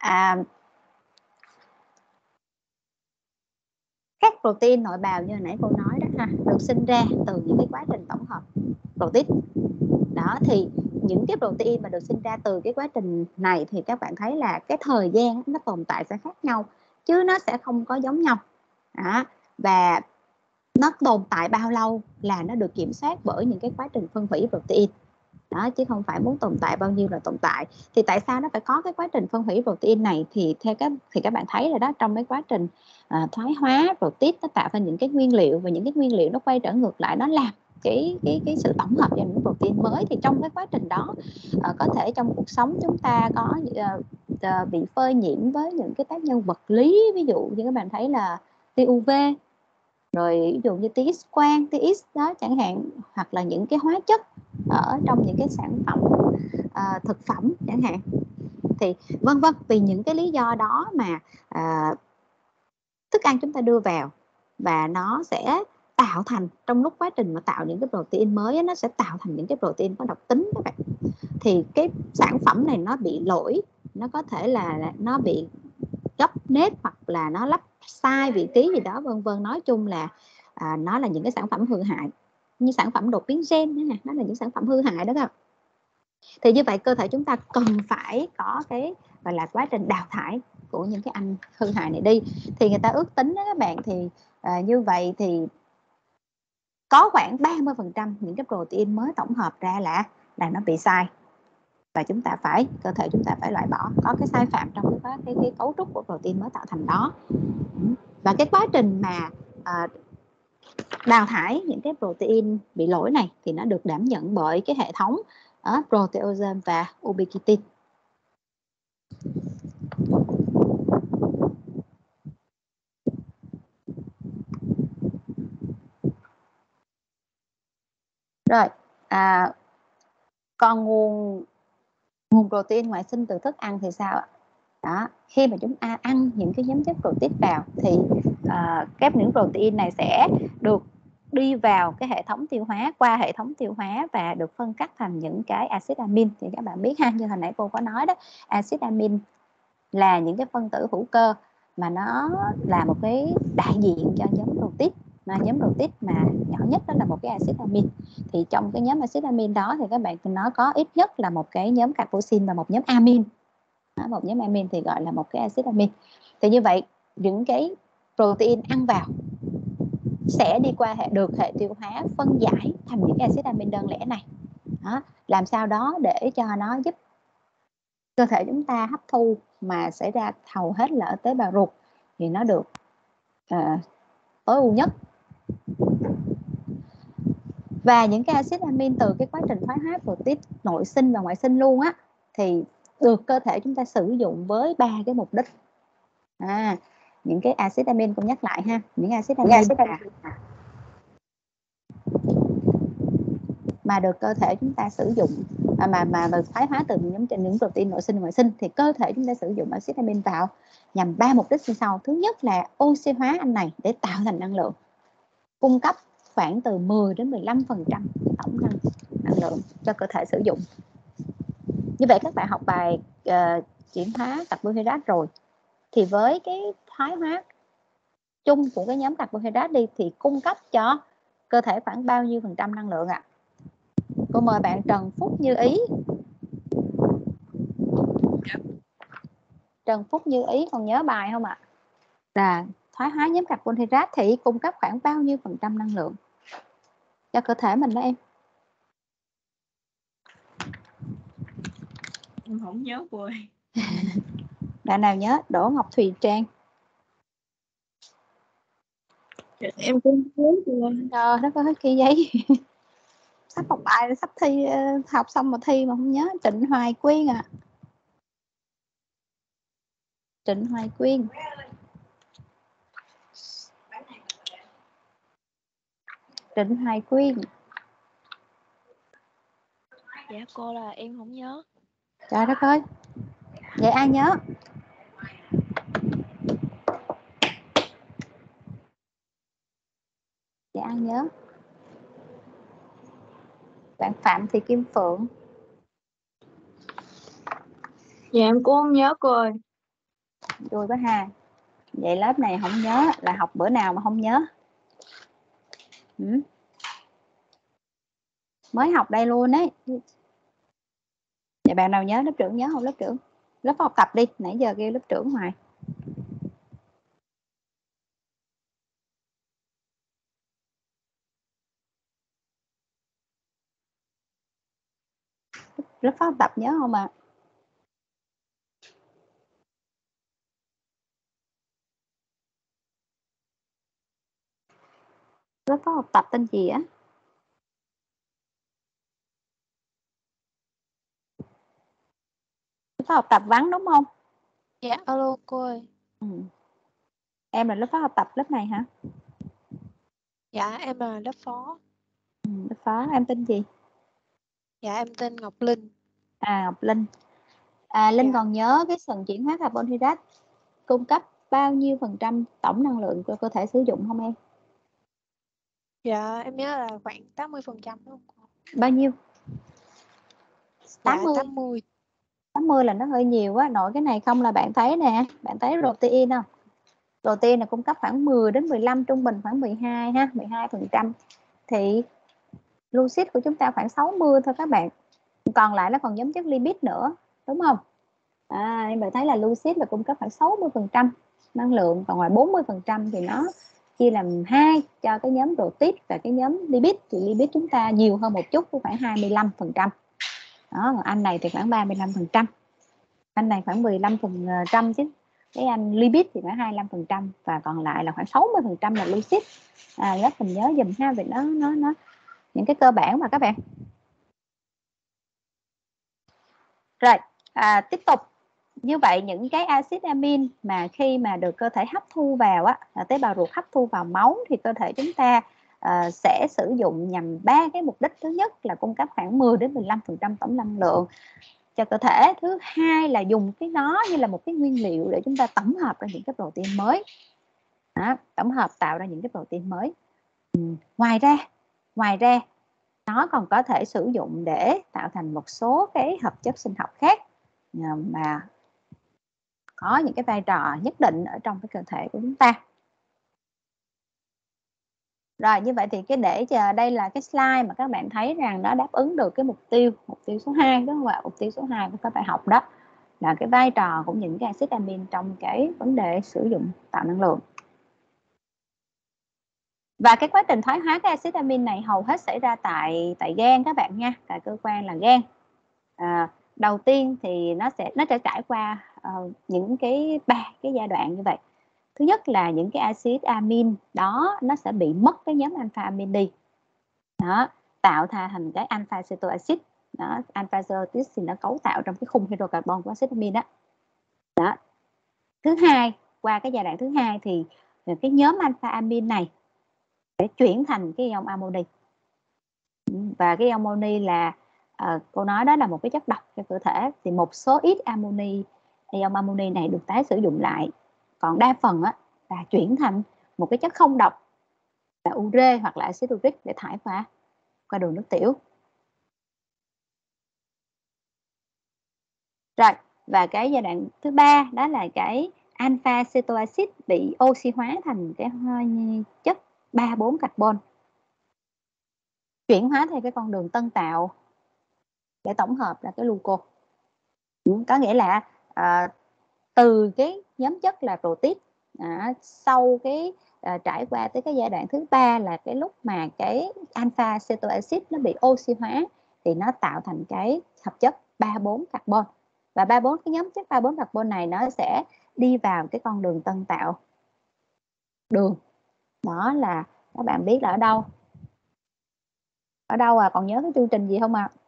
[SPEAKER 1] các protein nội bào như hồi nãy cô nói đó ha, được sinh ra từ những cái quá trình tổng hợp protein. Đó, thì những cái protein mà được sinh ra từ cái quá trình này thì các bạn thấy là cái thời gian nó tồn tại sẽ khác nhau, chứ nó sẽ không có giống nhau. Đó. Và nó tồn tại bao lâu là nó được kiểm soát bởi những cái quá trình phân hủy protein. Đó, chứ không phải muốn tồn tại bao nhiêu là tồn tại. Thì tại sao nó phải có cái quá trình phân hủy protein này? Thì theo các bạn thấy rồi đó, trong cái quá trình thoái hóa protein nó tạo ra những cái nguyên liệu, và những cái nguyên liệu nó quay trở ngược lại, nó làm cái sự tổng hợp ra những protein mới. Thì trong cái quá trình đó có thể trong cuộc sống chúng ta có bị phơi nhiễm với những cái tác nhân vật lý, ví dụ như các bạn thấy là tia UV, rồi ví dụ như tia X quang, tia X đó chẳng hạn, hoặc là những cái hóa chất ở trong những cái sản phẩm thực phẩm chẳng hạn, thì vân vân. Vì những cái lý do đó mà thức ăn chúng ta đưa vào và nó sẽ tạo thành, trong lúc quá trình mà tạo những cái protein mới nó sẽ tạo thành những cái protein có độc tính các bạn. Thì cái sản phẩm này nó bị lỗi, nó có thể là nó bị gấp nếp, hoặc là nó lắp sai vị trí gì đó vân vân. Nói chung là nó là những cái sản phẩm hư hại, như sản phẩm đột biến gen nè, nó là những sản phẩm hư hại đó các. Thì như vậy cơ thể chúng ta cần phải có cái gọi là quá trình đào thải của những cái anh hư hại này đi. Thì người ta ước tính đó các bạn, thì như vậy thì có khoảng 30% những cái protein mới tổng hợp ra là nó bị sai, và chúng ta phải, cơ thể chúng ta phải loại bỏ, có cái sai phạm trong cái cấu trúc của protein mới tạo thành đó. Và cái quá trình mà đào thải những cái protein bị lỗi này thì nó được đảm nhận bởi cái hệ thống proteasome và ubiquitin. Rồi, còn nguồn protein ngoại sinh từ thức ăn thì sao ạ? Đó, khi mà chúng ta ăn những cái nhóm chất protein vào thì các những protein này sẽ được đi vào cái hệ thống tiêu hóa, qua hệ thống tiêu hóa và được phân cắt thành những cái axit amin. Thì các bạn biết ha, như hồi nãy cô có nói đó, axit amin là những cái phân tử hữu cơ mà nó là một cái đại diện cho nhóm protein. Nhóm protein mà nhỏ nhất đó là một cái axit amin. Thì trong cái nhóm axit amin đó thì các bạn, nó có ít nhất là một cái nhóm carboxy và một nhóm amin. Một nhóm amin thì gọi là một cái axit amin. Thì như vậy những cái protein ăn vào sẽ đi qua được hệ tiêu hóa phân giải thành những cái axit amin đơn lẻ này. Đó, làm sao đó để cho nó giúp cơ thể chúng ta hấp thu mà xảy ra hầu hết là ở tế bào ruột thì nó được tối ưu nhất. Và những cái axit amin từ cái quá trình thoái hóa protein nội sinh và ngoại sinh luôn á, thì được cơ thể chúng ta sử dụng với 3 cái mục đích. Những cái axit amin cũng nhắc lại ha, những axit amin mà được cơ thể chúng ta sử dụng mà được thoái hóa từ những protein nội sinh ngoại sinh, thì cơ thể chúng ta sử dụng axit amin vào nhằm 3 mục đích như sau. Thứ nhất là oxy hóa anh này để tạo thành năng lượng, cung cấp khoảng từ 10 đến 15% tổng năng lượng cho cơ thể sử dụng. Như vậy các bạn học bài chuyển hóa carbohydrate rồi, thì với cái thoái hóa chung của cái nhóm carbohydrate đi thì cung cấp cho cơ thể khoảng bao nhiêu phần trăm năng lượng ạ? Cô mời bạn Trần Phúc Như Ý. Trần Phúc Như Ý còn nhớ bài không ạ? Là thoái hóa nhóm carbohydrate thì cung cấp khoảng bao nhiêu phần trăm năng lượng cho cơ thể mình đó em?
[SPEAKER 3] Em không nhớ cô ơi.
[SPEAKER 1] Bạn nào nhớ? Đỗ Ngọc Thùy Trang.
[SPEAKER 3] Em cũng nhớ cô ơi.
[SPEAKER 1] Trời đất ơi, kia giấy. Sắp học bài, sắp thi, học xong mà thi mà không nhớ. Trịnh Hoài Quyên à. Trịnh Hoài Quyên. Trịnh Hoài Quyên.
[SPEAKER 3] Dạ cô là em không nhớ.
[SPEAKER 1] Trời đất ơi. Vậy ai nhớ? Vậy ai nhớ? Bạn Phạm Thị Kim Phượng.
[SPEAKER 3] Dạ em cũng không nhớ cô ơi.
[SPEAKER 1] Vui quá ha. Vậy lớp này không nhớ là học bữa nào mà không nhớ? Mới học đây luôn ấy. Vậy bạn nào nhớ? Lớp trưởng nhớ không lớp trưởng? Lớp học tập đi, nãy giờ kêu lớp trưởng hoài. Lớp học tập nhớ không ạ? Lớp học tập tên gì á? phó học tập Vắng đúng không?
[SPEAKER 3] Dạ alo cô ơi.
[SPEAKER 1] Em là lớp phó học tập lớp này hả?
[SPEAKER 3] Dạ em là lớp phó.
[SPEAKER 1] Lớp phó. Em tên gì?
[SPEAKER 3] Dạ em tên Ngọc Linh.
[SPEAKER 1] Ngọc Linh. Linh còn nhớ cái sừng chuyển hóa carbon hydrate cung cấp bao nhiêu % tổng năng lượng cho cơ thể sử dụng không em?
[SPEAKER 3] Dạ em nhớ là khoảng 80% đúng không?
[SPEAKER 1] Bao nhiêu?
[SPEAKER 3] 80.
[SPEAKER 1] Dạ
[SPEAKER 3] 80.
[SPEAKER 1] 80 là nó hơi nhiều quá. Nội cái này không là bạn thấy nè, bạn thấy protein không? Protein là cung cấp khoảng 10 đến 15, trung bình khoảng 12 ha, 12%. Thì glucid của chúng ta khoảng 60 thôi các bạn. Còn lại nó còn nhóm chất lipid nữa, đúng không? Em phải thấy là glucid là cung cấp khoảng 60% năng lượng, còn ngoài 40% thì nó chia làm hai cho cái nhóm protein và cái nhóm lipid. Thì lipid chúng ta nhiều hơn một chút, khoảng 25%. Đó, còn anh này thì khoảng 35%. Anh này khoảng 15% chứ. Cái anh lipid thì khoảng 25% và còn lại là khoảng 60% là glucid. Lớp mình nhớ dùm ha, vì nó những cái cơ bản mà các bạn. Rồi, tiếp tục. Như vậy những cái axit amin mà khi mà được cơ thể hấp thu vào á, tế bào ruột hấp thu vào máu thì cơ thể chúng ta sẽ sử dụng nhằm 3 cái mục đích. Thứ nhất là cung cấp khoảng 10 đến 15% tổng năng lượng cho cơ thể. Thứ hai là dùng cái nó như là một cái nguyên liệu để chúng ta tổng hợp ra những cái protein mới. Tổng hợp tạo ra những cái protein mới. Ngoài ra nó còn có thể sử dụng để tạo thành một số cái hợp chất sinh học khác mà có những cái vai trò nhất định ở trong cái cơ thể của chúng ta. Rồi, như vậy thì đây là cái slide mà các bạn thấy rằng nó đáp ứng được cái mục tiêu số 2 đúng không ạ? Mục tiêu số 2 của các bài học đó là cái vai trò của những cái axit amin trong cái vấn đề sử dụng tạo năng lượng. Và cái quá trình thoái hóa cái axit amin này hầu hết xảy ra tại gan các bạn nha, tại cơ quan là gan. Đầu tiên thì nó sẽ trải qua những ba cái giai đoạn như vậy. Thứ nhất là những cái axit amin đó nó sẽ bị mất cái nhóm alpha amin đi. Đó, tạo thành cái alpha acetoacid. Đó, alpha acetoacid thì nó cấu tạo trong cái khung hydrocarbon của axit amin đó. Đó. Thứ hai, qua cái giai đoạn thứ hai thì cái nhóm alpha amin này để chuyển thành cái ion amoni. Và cái amoni là cô nói đó là một cái chất độc cho cơ thể. Thì một số ít ion amoni này được tái sử dụng lại, còn đa phần là chuyển thành một cái chất không độc là ure hoặc là axit uric để thải qua đường nước tiểu. Rồi, và cái giai đoạn thứ ba đó là cái alpha acetoacid bị oxy hóa thành cái chất 3,4 carbon, chuyển hóa theo cái con đường tân tạo để tổng hợp là cái gluco. Có nghĩa là từ cái nhóm chất là protein, sau cái trải qua tới cái giai đoạn thứ ba là cái lúc mà cái alpha acetoacid nó bị oxy hóa thì nó tạo thành cái hợp chất 3,4 carbon. Và cái nhóm chất 3,4 carbon này nó sẽ đi vào cái con đường tân tạo đường. Đó là các bạn biết là ở đâu? Ở đâu còn nhớ cái chương trình gì không ạ?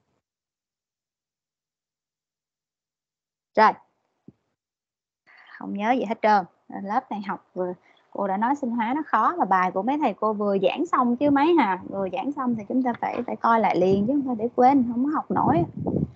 [SPEAKER 1] Rồi, không nhớ gì hết trơn. Lớp này học vừa cô đã nói sinh hóa nó khó, mà bài của mấy thầy cô vừa giảng xong chứ mấy vừa giảng xong thì chúng ta phải coi lại liền chứ không phải để quên, không có học nổi.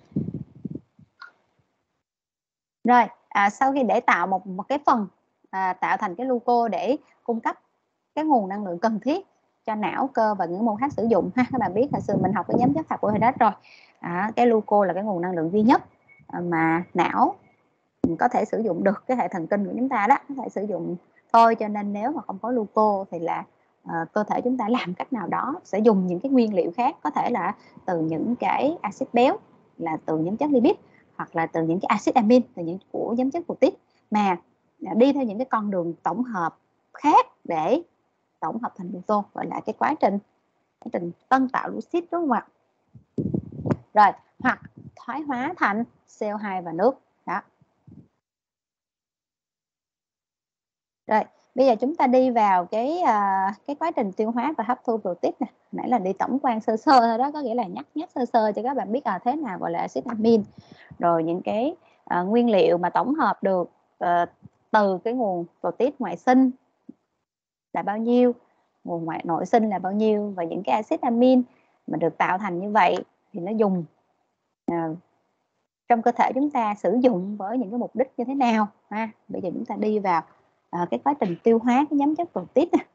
[SPEAKER 1] Rồi, sau khi để tạo một cái phần tạo thành cái gluco để cung cấp cái nguồn năng lượng cần thiết cho não, cơ và những mô khác sử dụng ha. Các bạn biết hồi xưa mình học cái nhóm chất carbohydrate rồi. Cái gluco là cái nguồn năng lượng duy nhất mà não có thể sử dụng được, cái hệ thần kinh của chúng ta đó có thể sử dụng thôi. Cho nên nếu mà không có gluco thì là cơ thể chúng ta làm cách nào đó sẽ dùng những cái nguyên liệu khác, có thể là từ những cái axit béo, là từ những chất lipid, hoặc là từ những cái axit amin, từ những của nhóm chất protein, mà đi theo những cái con đường tổng hợp khác để tổng hợp thành glucose, gọi là cái quá trình tân tạo glucid, đúng không ạ? Rồi, hoặc thoái hóa thành CO2 và nước đó. Rồi, bây giờ chúng ta đi vào cái quá trình tiêu hóa và hấp thu protein này. Nãy là đi tổng quan sơ thôi đó, có nghĩa là nhắc sơ cho các bạn biết thế nào gọi là axit amin, rồi những cái nguyên liệu mà tổng hợp được từ cái nguồn protein ngoại sinh là bao nhiêu, nguồn ngoại nội sinh là bao nhiêu, và những cái axit amin mà được tạo thành như vậy thì nó dùng trong cơ thể chúng ta sử dụng với những cái mục đích như thế nào ha. Bây giờ chúng ta đi vào cái quá trình tiêu hóa cái nhóm chất protein nè.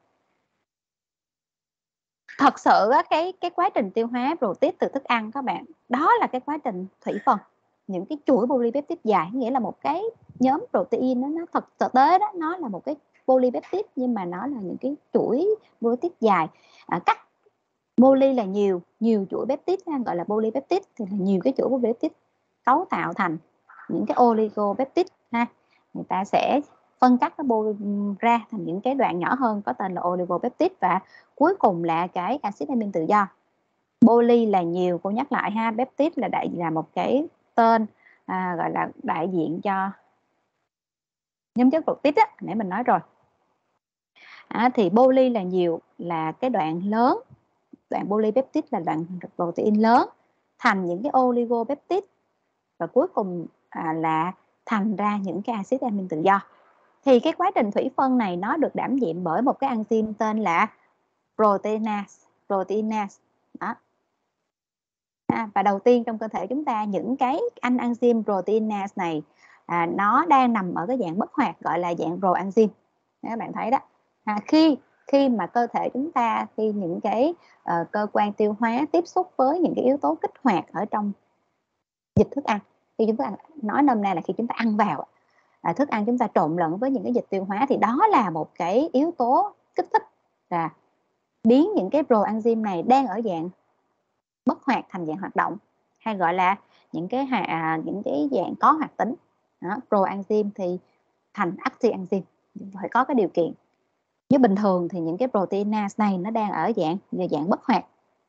[SPEAKER 1] Thật sự cái quá trình tiêu hóa protein từ thức ăn các bạn, đó là cái quá trình thủy phân, những cái chuỗi polypeptide dài, nghĩa là một cái nhóm protein nó thực tế đó, nó là một cái polypeptide nhưng mà nó là những cái chuỗi polypeptide dài. Các poly là nhiều chuỗi peptide gọi là polypeptide, thì là nhiều cái chuỗi polypeptide cấu tạo thành những cái oligopeptide ha. Người ta sẽ phân cắt nó ra thành những cái đoạn nhỏ hơn có tên là oligopeptide, và cuối cùng là cái axit amin tự do. Poly là nhiều, cô nhắc lại ha, peptide là một cái tên gọi là đại diện cho nhóm chất protein á, nãy mình nói rồi. Thì poly là nhiều, là cái đoạn lớn, đoạn polypeptide là đoạn protein lớn thành những cái oligopeptide, và cuối cùng là thành ra những cái axit amin tự do. Thì cái quá trình thủy phân này nó được đảm nhiệm bởi một cái enzyme tên là proteinase đó. Và đầu tiên trong cơ thể chúng ta, những cái enzyme proteinase này nó đang nằm ở cái dạng bất hoạt, gọi là dạng proenzyme. Các bạn thấy đó, khi mà cơ thể chúng ta, khi những cái cơ quan tiêu hóa tiếp xúc với những cái yếu tố kích hoạt ở trong dịch thức ăn, khi chúng ta nói nôm na là khi chúng ta ăn vào thức ăn, chúng ta trộn lẫn với những cái dịch tiêu hóa, thì đó là một cái yếu tố kích thích là biến những cái proenzyme này đang ở dạng bất hoạt thành dạng hoạt động, hay gọi là những cái dạng có hoạt tính. Proenzyme thì thành active enzyme, phải có cái điều kiện. Như bình thường thì những cái proteinase này nó đang ở dạng bất hoạt.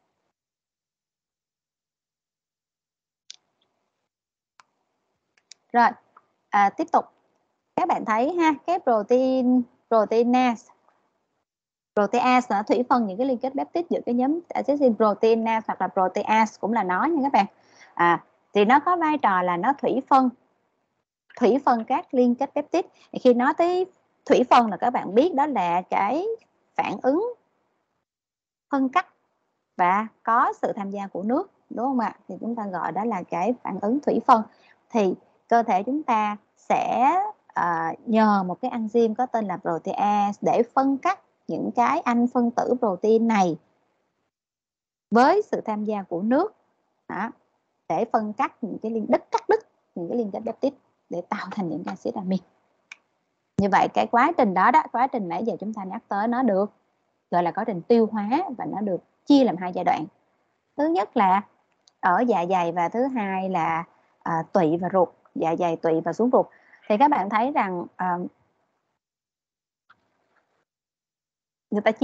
[SPEAKER 1] Rồi, tiếp tục các bạn thấy ha, cái proteinase nó thủy phân những cái liên kết peptide giữa cái nhóm acid proteinase hoặc là protease cũng là nó nha các bạn. Thì nó có vai trò là nó thủy phân các liên kết peptide. Khi nói tới thủy phân là các bạn biết đó là cái phản ứng phân cắt và có sự tham gia của nước, đúng không ạ? Thì chúng ta gọi đó là cái phản ứng thủy phân. Thì cơ thể chúng ta sẽ nhờ một cái enzyme có tên là protease để phân cắt những cái anh phân tử protein này với sự tham gia của nước để phân cắt những cái cắt đứt những cái liên kết peptide để tạo thành những axit amin. Như vậy cái quá trình đó, quá trình nãy giờ chúng ta nhắc tới, nó được gọi là quá trình tiêu hóa, và nó được chia làm hai giai đoạn. Thứ nhất là ở dạ dày, và thứ hai là tụy và ruột, dạ dày, tụy và xuống ruột. Thì các bạn thấy rằng người ta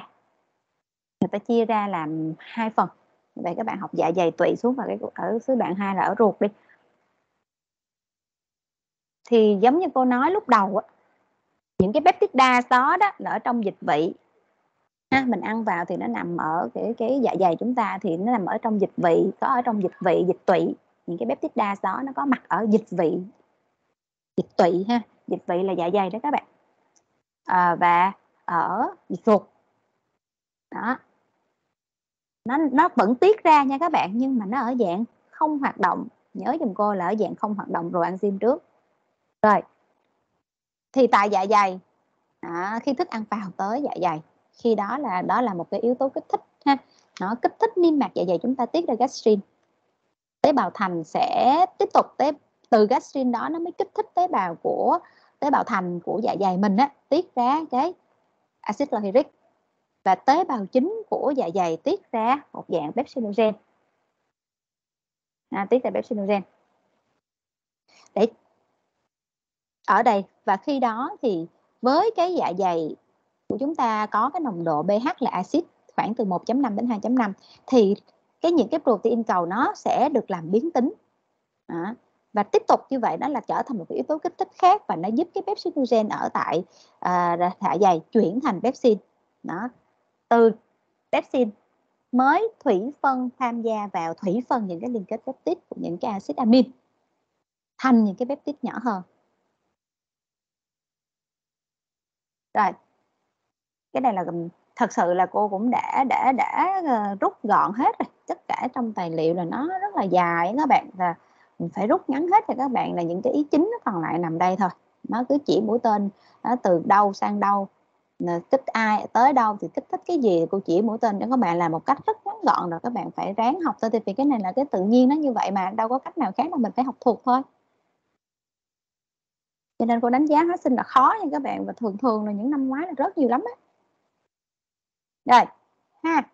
[SPEAKER 1] chia ra làm hai phần. Vậy các bạn học dạ dày, tụy, xuống vào ở số đoạn 2 là ở ruột đi. Thì giống như cô nói lúc đầu những cái peptide đa đó là ở trong dịch vị. Mình ăn vào thì nó nằm ở cái dạ dày chúng ta, thì nó nằm ở trong dịch vị, có ở trong dịch vị, dịch tụy. Những cái peptide đa đó nó có mặt ở dịch vị, dịch tụy ha. Dịch vị là dạ dày đó các bạn. Và ở dịch ruột đó, nó vẫn tiết ra nha các bạn, nhưng mà nó ở dạng không hoạt động. Nhớ giùm cô là ở dạng không hoạt động rồi enzyme trước. Rồi, thì tại dạ dày, khi thức ăn vào tới dạ dày, khi đó là một cái yếu tố kích thích ha. Nó kích thích niêm mạc dạ dày chúng ta tiết ra gastrin. Tế bào thành sẽ tiếp tục từ gastrin đó nó mới kích thích tế bào thành của dạ dày mình tiết ra cái axit lohiric, và tế bào chính của dạ dày tiết ra một dạng pepsinogen. Tiết ra pepsinogen để ở đây. Và khi đó thì với cái dạ dày của chúng ta có cái nồng độ pH là axit khoảng từ 1.5 đến 2.5, thì những cái protein cầu nó sẽ được làm biến tính. Và tiếp tục như vậy, đó là trở thành một cái yếu tố kích thích khác, và nó giúp cái pepsinogen ở tại dạ dày chuyển thành pepsin. Từ pepsin mới thủy phân tham gia vào thủy phân những cái liên kết peptide của những cái axit amin thành những cái peptide nhỏ hơn. Rồi, cái này là thật sự là cô cũng đã rút gọn hết rồi, tất cả trong tài liệu là nó rất là dài các bạn, và mình phải rút ngắn hết cho các bạn là những cái ý chính nó còn lại nằm đây thôi. Nó cứ chỉ mũi tên nó từ đâu sang đâu, kích ai tới đâu thì kích thích cái gì, cô chỉ mũi tên cho các bạn làm một cách rất ngắn gọn, rồi các bạn phải ráng học thôi, vì cái này là cái tự nhiên nó như vậy mà, đâu có cách nào khác là mình phải học thuộc thôi. Cho nên cô đánh giá hóa sinh là khó nha các bạn, và thường thường là những năm ngoái là rất nhiều lắm á. Rồi ha,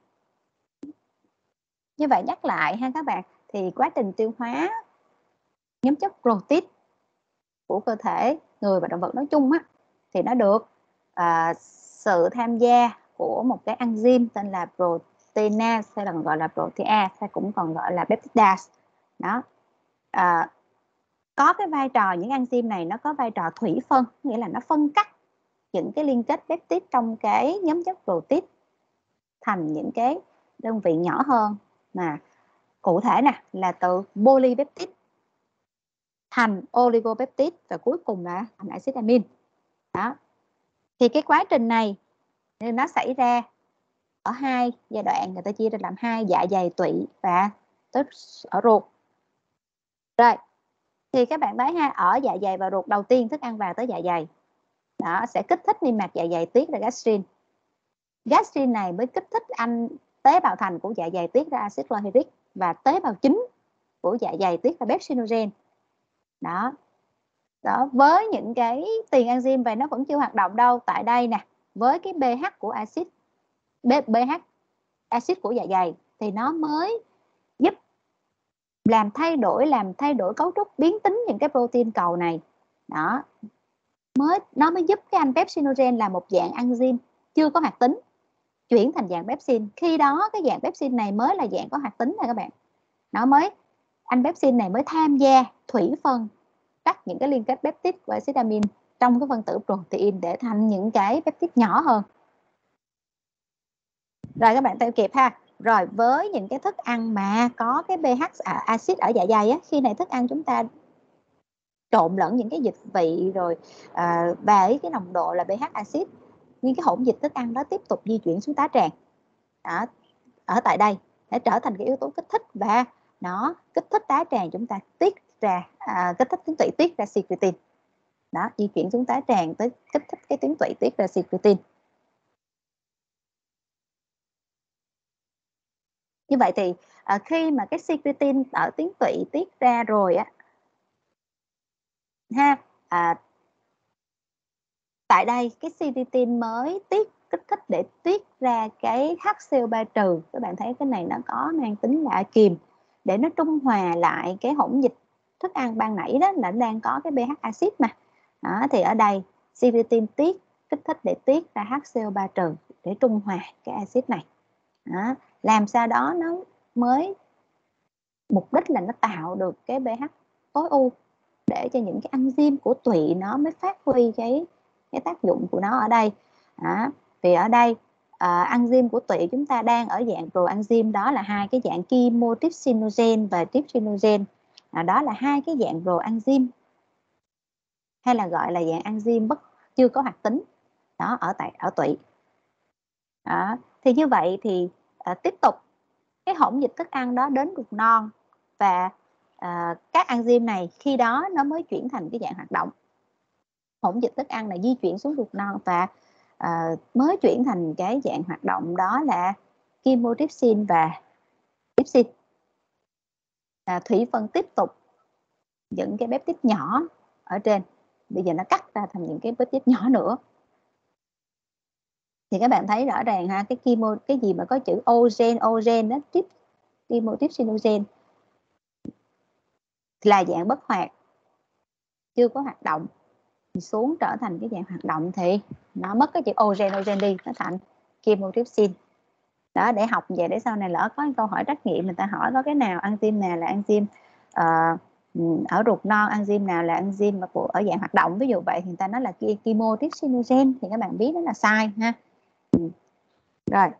[SPEAKER 1] như vậy nhắc lại ha các bạn, thì quá trình tiêu hóa nhóm chất protein của cơ thể người và động vật nói chung á, thì nó được sự tham gia của một cái enzyme tên là proteinase, hay là còn gọi là protease, hay cũng còn gọi là peptidase. Đó, có cái vai trò, những enzyme này nó có vai trò thủy phân, nghĩa là nó phân cắt những cái liên kết peptide trong cái nhóm chất protein thành những cái đơn vị nhỏ hơn, mà cụ thể nè là từ polypeptide thành oligopeptide và cuối cùng là thành axit amin. Đó, thì cái quá trình này nó xảy ra ở hai giai đoạn, người ta chia ra làm hai: dạ dày, tụy và tới ở ruột. Rồi, thì các bạn thấy ha, ở dạ dày và ruột, đầu tiên thức ăn vào tới dạ dày, đó sẽ kích thích niêm mạc dạ dày tiết ra gastrin. Gastrin này mới kích thích tế bào thành của dạ dày tiết ra axit chlorhydric, và tế bào chính của dạ dày tiết ra pepsinogen. Đó, với những cái tiền enzyme vậy nó vẫn chưa hoạt động đâu. Tại đây nè, với cái pH của pH axit của dạ dày thì nó mới giúp làm thay đổi cấu trúc, biến tính những cái protein cầu này. Đó, nó mới giúp cái anh pepsinogen là một dạng enzyme chưa có hoạt tính chuyển thành dạng pepsin. Khi đó cái dạng pepsin này mới là dạng có hoạt tính này các bạn. Anh pepsin này mới tham gia thủy phân cắt những cái liên kết peptide của axit amin trong cái phân tử protein để thành những cái peptide nhỏ hơn. Rồi các bạn theo kịp ha. Rồi, với những cái thức ăn mà có cái pH axit ở dạ dày á, khi này thức ăn chúng ta trộn lẫn những cái dịch vị rồi và cái nồng độ là pH axit, nhưng cái hỗn dịch thức ăn đó tiếp tục di chuyển xuống tá tràng. Đó, ở tại đây để trở thành cái yếu tố kích thích, và nó kích thích tá tràng chúng ta tiết ra kích thích tuyến tụy tiết ra secretin. Đó, di chuyển xuống tá tràng tới kích thích cái tuyến tụy tiết ra secretin. Như vậy thì khi mà cái secretin ở tuyến tụy tiết ra rồi á ha, tại đây cái secretin mới kích thích để tiết ra cái HCO3 trừ. Các bạn thấy cái này nó có mang tính là kiềm để nó trung hòa lại cái hỗn dịch thức ăn ban nãy, đó là đang có cái pH axit mà. Đó, thì ở đây secretin kích thích để tiết ra HCO3 trừ để trung hòa cái axit này. Đó, làm sao đó nó mới mục đích là nó tạo được cái pH tối ưu để cho những cái enzyme của tụy nó mới phát huy cái tác dụng của nó ở đây. Đó, thì ở đây enzyme của tụy chúng ta đang ở dạng proenzyme, đó là hai cái dạng chymotrypsinogen và trypsinogen. Đó là hai cái dạng proenzyme, hay là gọi là dạng enzyme chưa có hoạt tính đó ở tụy. Đó, thì như vậy thì tiếp tục cái hỗn dịch thức ăn đó đến ruột non, và các enzyme này khi đó nó mới chuyển thành cái dạng hoạt động. Hỗn dịch thức ăn này di chuyển xuống ruột non và mới chuyển thành cái dạng hoạt động, đó là chymotrypsin và trypsin. Thủy phân tiếp tục những cái peptide nhỏ ở trên, bây giờ nó cắt ra thành những cái peptide nhỏ nữa. Thì các bạn thấy rõ ràng ha, cái gì mà có chữ ogen đó, chymotrypsinogen là dạng bất hoạt, chưa có hoạt động, thì xuống trở thành cái dạng hoạt động thì nó mất cái chữ ogen đi, nó thành chymotrypsin. Đó, để học về để sau này lỡ có câu hỏi trắc nghiệm người ta hỏi có cái nào enzyme nào là enzyme ở ruột non, enzyme nào là enzyme ở dạng hoạt động, ví dụ vậy, thì người ta nói là chymotrypsinogen, thì các bạn biết đó là sai ha. Rồi,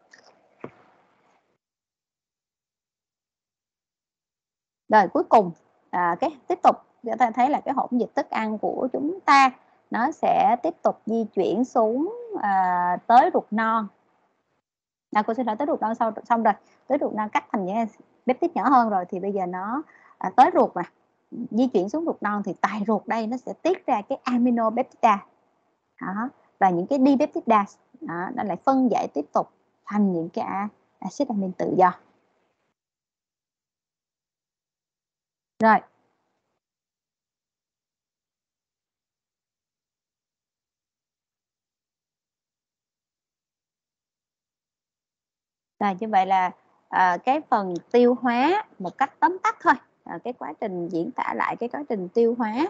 [SPEAKER 1] cuối cùng cái tiếp tục chúng ta thấy là cái hỗn dịch thức ăn của chúng ta nó sẽ tiếp tục di chuyển xuống tới ruột non. Cô xin lỗi, tới ruột non xong rồi, tới ruột non cắt thành những peptide nhỏ hơn rồi thì bây giờ nó tới ruột mà di chuyển xuống ruột non thì tại ruột đây nó sẽ tiết ra cái aminopeptidase đó, và những cái dipeptidase đó, nó lại phân giải tiếp tục thành những cái axit amin tự do. Rồi như vậy là cái phần tiêu hóa một cách tóm tắt thôi, cái quá trình diễn tả lại cái quá trình tiêu hóa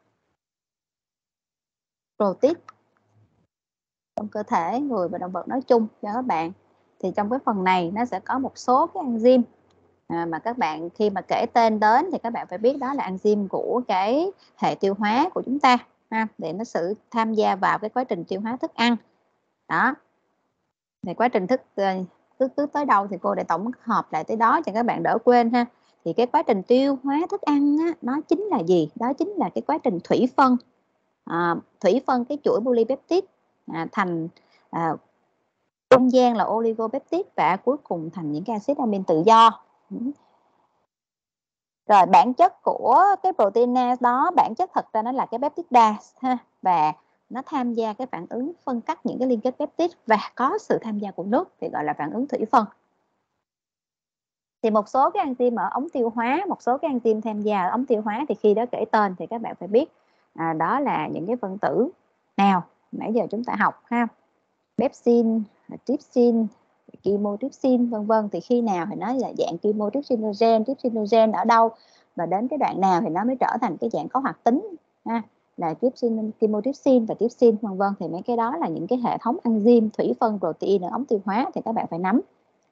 [SPEAKER 1] protein trong cơ thể người và động vật nói chung cho các bạn. Thì trong cái phần này nó sẽ có một số cái enzyme mà các bạn khi mà kể tên đến thì các bạn phải biết đó là enzyme của cái hệ tiêu hóa của chúng ta ha, để nó sự tham gia vào cái quá trình tiêu hóa thức ăn đó. Thì quá trình cứ tới đâu thì cô để tổng hợp lại tới đó cho các bạn đỡ quên ha. Thì cái quá trình tiêu hóa thức ăn á, nó chính là gì? Đó chính là cái quá trình thủy phân cái chuỗi polypeptide thành trung gian là oligopeptide và cuối cùng thành những cái axit amin tự do. Rồi bản chất của cái proteinase đó, bản chất thật ra nó là cái peptidase ha, và nó tham gia cái phản ứng phân cắt những cái liên kết peptide và có sự tham gia của nước thì gọi là phản ứng thủy phân. Thì một số cái enzyme ở ống tiêu hóa, một số cái enzyme tham gia ở ống tiêu hóa thì khi đó kể tên thì các bạn phải biết đó là những cái phân tử nào nãy giờ chúng ta học ha, pepsin, trypsin, chymotrypsin vân vân. Thì khi nào thì nó là dạng trypsinogen ở đâu và đến cái đoạn nào thì nó mới trở thành cái dạng có hoạt tính ha, là trypsin, chymotrypsin và trypsin vân vân. Thì mấy cái đó là những cái hệ thống enzyme thủy phân protein ở ống tiêu hóa thì các bạn phải nắm.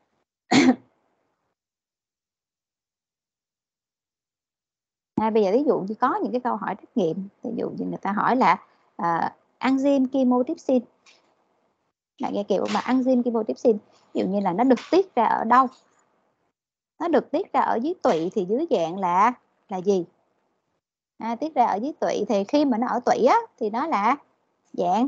[SPEAKER 1] Bây giờ ví dụ như có những cái câu hỏi trắc nghiệm, ví dụ như người ta hỏi là enzyme chymotrypsin, lại nghe kiểu mà enzyme chymotrypsin ví dụ như là nó được tiết ra ở đâu, nó được tiết ra ở dưới tụy thì dưới dạng là gì? Tiết ra ở dưới tụy thì khi mà nó ở tụy á thì nó là dạng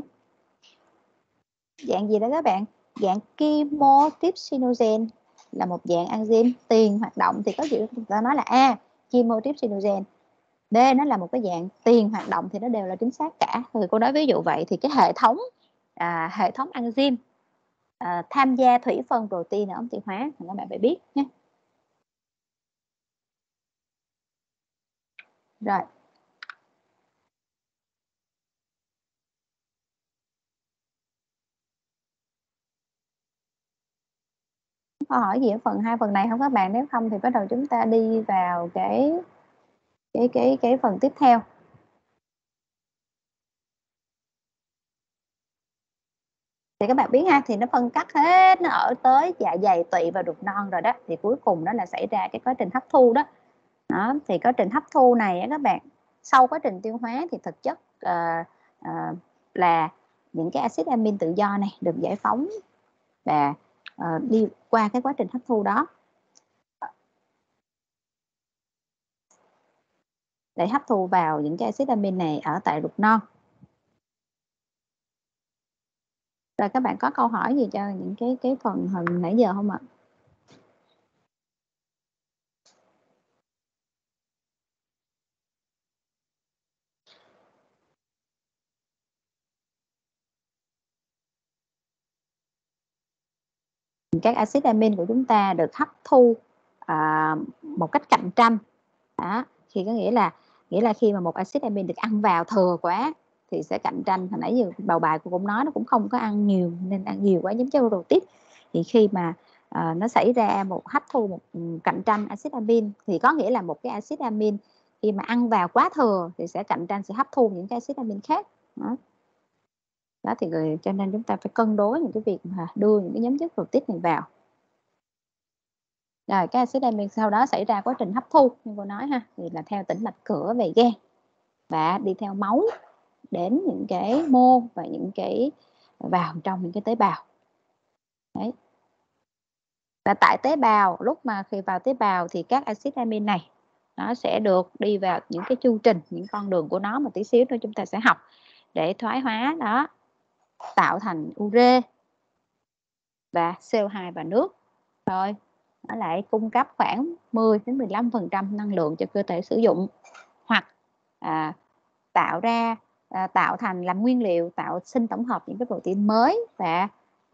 [SPEAKER 1] gì đó các bạn? Dạng chymotrypsinogen, là một dạng enzyme tiền hoạt động. Thì có chữ ta nói là A chymotrypsinogen, B nó là một cái dạng tiền hoạt động thì nó đều là chính xác cả. Thì cô nói ví dụ vậy thì cái hệ thống enzyme tham gia thủy phân protein ở ống tiêu hóa thì các bạn phải biết nhé. Rồi câu hỏi gì ở hai phần này không các bạn? Nếu không thì bắt đầu chúng ta đi vào cái phần tiếp theo. Thì các bạn biết ha, thì nó phân cắt hết, nó ở tới dạ dày, tụy và ruột non rồi đó, thì cuối cùng đó là xảy ra cái quá trình hấp thu đó. Thì quá trình hấp thu này các bạn, sau quá trình tiêu hóa thì thực chất là những cái axit amin tự do này được giải phóng và đi qua cái quá trình hấp thu đó để hấp thu vào những cái axit amin này ở tại ruột non. Rồi các bạn có câu hỏi gì cho những cái phần hình nãy giờ không ạ? Các axit amin của chúng ta được hấp thu một cách cạnh tranh đó, thì có nghĩa là khi mà một axit amin được ăn vào thừa quá thì sẽ cạnh tranh. Hồi nãy giờ bào bài cô cũng nói nó cũng không có ăn nhiều, nên ăn nhiều quá giống như protein. Thì khi mà nó xảy ra một hấp thu một cạnh tranh axit amin thì có nghĩa là một cái axit amin khi mà ăn vào quá thừa thì sẽ cạnh tranh, sẽ hấp thu những cái axit amin khác đó. Thì cho nên chúng ta phải cân đối những cái việc mà đưa những cái nhóm chất protein này vào. Rồi cái axit amin sau đó xảy ra quá trình hấp thu như cô nói ha, thì là theo tĩnh mạch cửa về gan và đi theo máu đến những cái mô và những cái vào trong những cái tế bào. Đấy. Và tại tế bào, lúc mà khi vào tế bào thì các axit amin này nó sẽ được đi vào những cái chu trình, những con đường của nó mà tí xíu nữa chúng ta sẽ học để thoái hóa đó, tạo thành ure và CO2 và nước. Rồi nó lại cung cấp khoảng 10 đến 15% năng lượng cho cơ thể sử dụng, hoặc tạo thành làm nguyên liệu, tạo sinh tổng hợp những cái protein mới và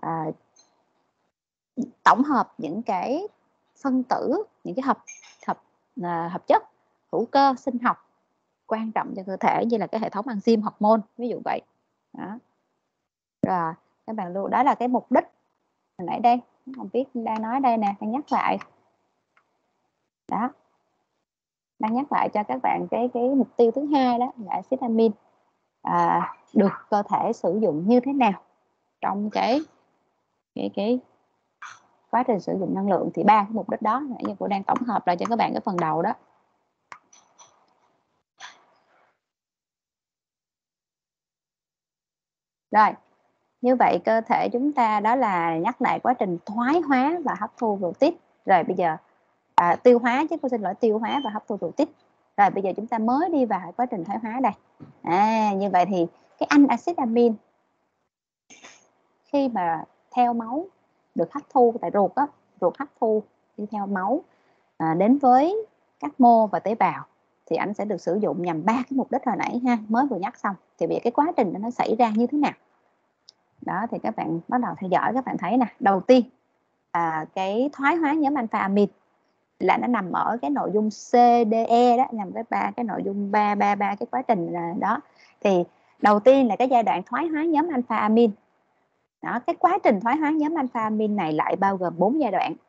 [SPEAKER 1] tổng hợp những cái phân tử, những cái hợp chất hữu cơ sinh học quan trọng cho cơ thể, như là cái hệ thống enzyme, hormone, ví dụ vậy đó. Rồi các bạn lưu, đó là cái mục đích hồi nãy đây không biết đang nói đây nè, đang nhắc lại đó, đang nhắc lại cho các bạn cái mục tiêu thứ hai, đó là axit amin được cơ thể sử dụng như thế nào trong cái quá trình sử dụng năng lượng. Thì ba cái mục đích đó nãy giờ cô đang tổng hợp lại cho các bạn cái phần đầu đó. Rồi, như vậy cơ thể chúng ta đó là nhắc lại quá trình thoái hóa và hấp thu protein. Rồi bây giờ tiêu hóa chứ, cô xin lỗi, tiêu hóa và hấp thu protein. Rồi bây giờ chúng ta mới đi vào quá trình thoái hóa đây. Như vậy thì cái anh axit amin khi mà theo máu được hấp thu tại ruột á, ruột hấp thu đi theo máu đến với các mô và tế bào, thì anh sẽ được sử dụng nhằm ba cái mục đích hồi nãy ha, mới vừa nhắc xong. Thì bây giờ cái quá trình đó nó xảy ra như thế nào đó, thì các bạn bắt đầu theo dõi. Các bạn thấy nè, đầu tiên cái thoái hóa nhóm alpha amin là nó nằm ở cái nội dung CDE đó, nằm cái nội dung ba cái quá trình đó. Thì đầu tiên là cái giai đoạn thoái hóa nhóm alpha amin đó. Cái quá trình thoái hóa nhóm alpha amin này lại bao gồm 4 giai đoạn.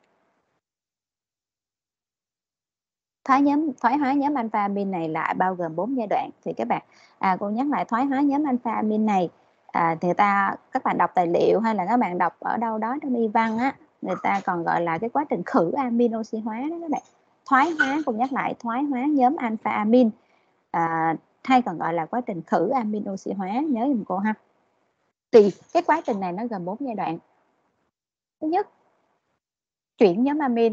[SPEAKER 1] Thoái hóa nhóm alpha amin này lại bao gồm 4 giai đoạn. Thì các bạn cô nhắc lại thoái hóa nhóm alpha amin này, thì các bạn đọc tài liệu hay là các bạn đọc ở đâu đó trong y văn á, người ta còn gọi là cái quá trình khử amin oxy hóa đó các bạn. Thoái hóa, cô nhắc lại, thoái hóa nhóm alpha amin hay còn gọi là quá trình khử amin oxy hóa, nhớ giùm cô ha. Thì cái quá trình này nó gồm 4 giai đoạn. Thứ nhất, chuyển nhóm amin.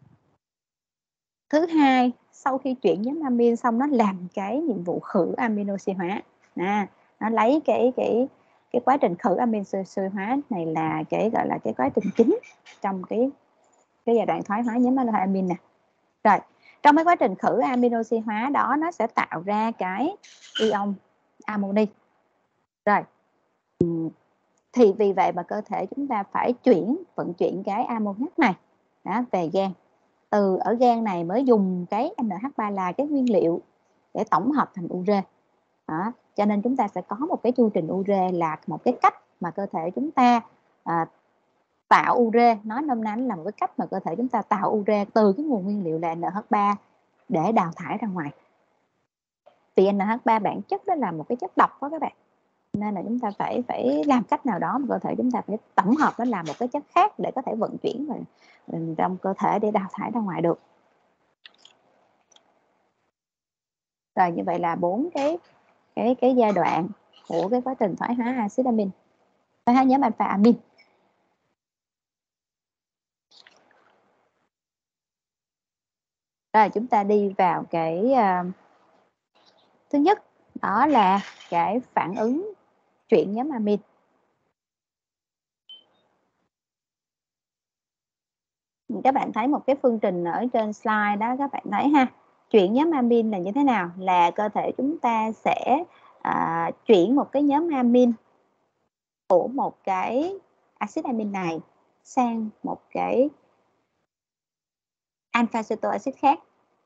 [SPEAKER 1] Thứ hai, sau khi chuyển nhóm amin xong, nó làm cái nhiệm vụ khử amin oxy hóa. Nó lấy cái quá trình khử amin oxy hóa này là cái gọi là cái quá trình chính trong cái giai đoạn thoái hóa nhóm alpha amin nè. Rồi trong cái quá trình khử amin oxy hóa đó, nó sẽ tạo ra cái ion amoni. Rồi thì vì vậy mà cơ thể chúng ta phải vận chuyển cái ammoniac này về gan. Từ ở gan này mới dùng cái NH3 là cái nguyên liệu để tổng hợp thành ure. Cho nên chúng ta sẽ có một cái chu trình ure, là một cái cách mà cơ thể chúng ta tạo ure. Nói nôm na là một cái cách mà cơ thể chúng ta tạo ure từ cái nguồn nguyên liệu là NH3 để đào thải ra ngoài. Vì NH3 bản chất đó là một cái chất độc đó các bạn, nên là chúng ta phải làm cách nào đó mà cơ thể chúng ta phải tổng hợp nó làm một cái chất khác để có thể vận chuyển vào trong cơ thể để đào thải ra ngoài được. Rồi như vậy là 4 cái giai đoạn của cái quá trình thoái hóa axit amin, thoái hóa nhóm alpha amin. Rồi chúng ta đi vào cái thứ nhất, đó là cái phản ứng chuyển nhóm amin. Các bạn thấy một cái phương trình ở trên slide đó, các bạn thấy ha, chuyển nhóm amin là như thế nào? Là cơ thể chúng ta sẽ chuyển một cái nhóm amin của một cái axit amin này sang một cái alpha cetoacid khác.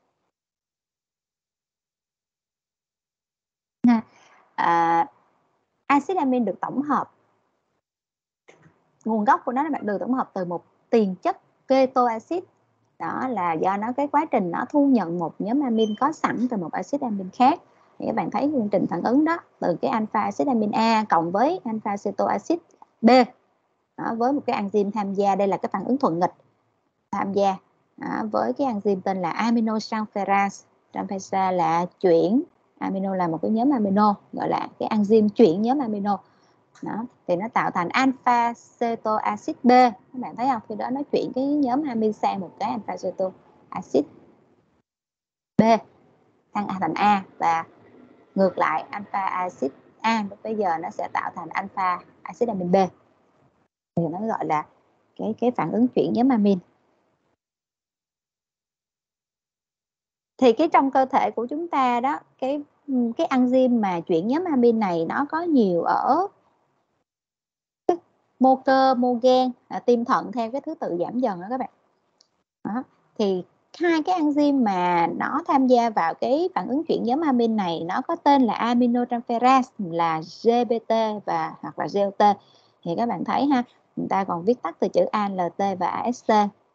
[SPEAKER 1] Axit amin được tổng hợp, nguồn gốc của nó là được tổng hợp từ một tiền chất ketoacid. Đó là do nó cái quá trình nó thu nhận một nhóm amin có sẵn từ một axit amin khác. Thì các bạn thấy chương trình phản ứng đó, từ cái alpha axit amin A cộng với alpha cetoacid B đó, với một cái enzyme tham gia. Đây là cái phản ứng thuận nghịch tham gia với cái enzyme tên là aminotransferase. Transferase là chuyển, amino là một cái nhóm amino, gọi là cái enzyme chuyển nhóm amino đó, thì nó tạo thành alpha cetoacid B. Các bạn thấy không? Khi đó nó chuyển cái nhóm amin sang một cái alpha cetoacid B thăng A thành A, và ngược lại alpha axit A lúc bây giờ nó sẽ tạo thành alpha axit amin B, thì nó gọi là cái phản ứng chuyển nhóm amin. Thì cái trong cơ thể của chúng ta đó, cái enzyme mà chuyển nhóm amin này nó có nhiều ở mô cơ, mô gan, tim thận theo cái thứ tự giảm dần đó các bạn. Đó. Thì hai cái enzyme mà nó tham gia vào cái phản ứng chuyển nhóm amin này nó có tên là aminotransferase, là GPT và hoặc là GLT. Thì các bạn thấy ha, người ta còn viết tắt từ chữ ALT và AST.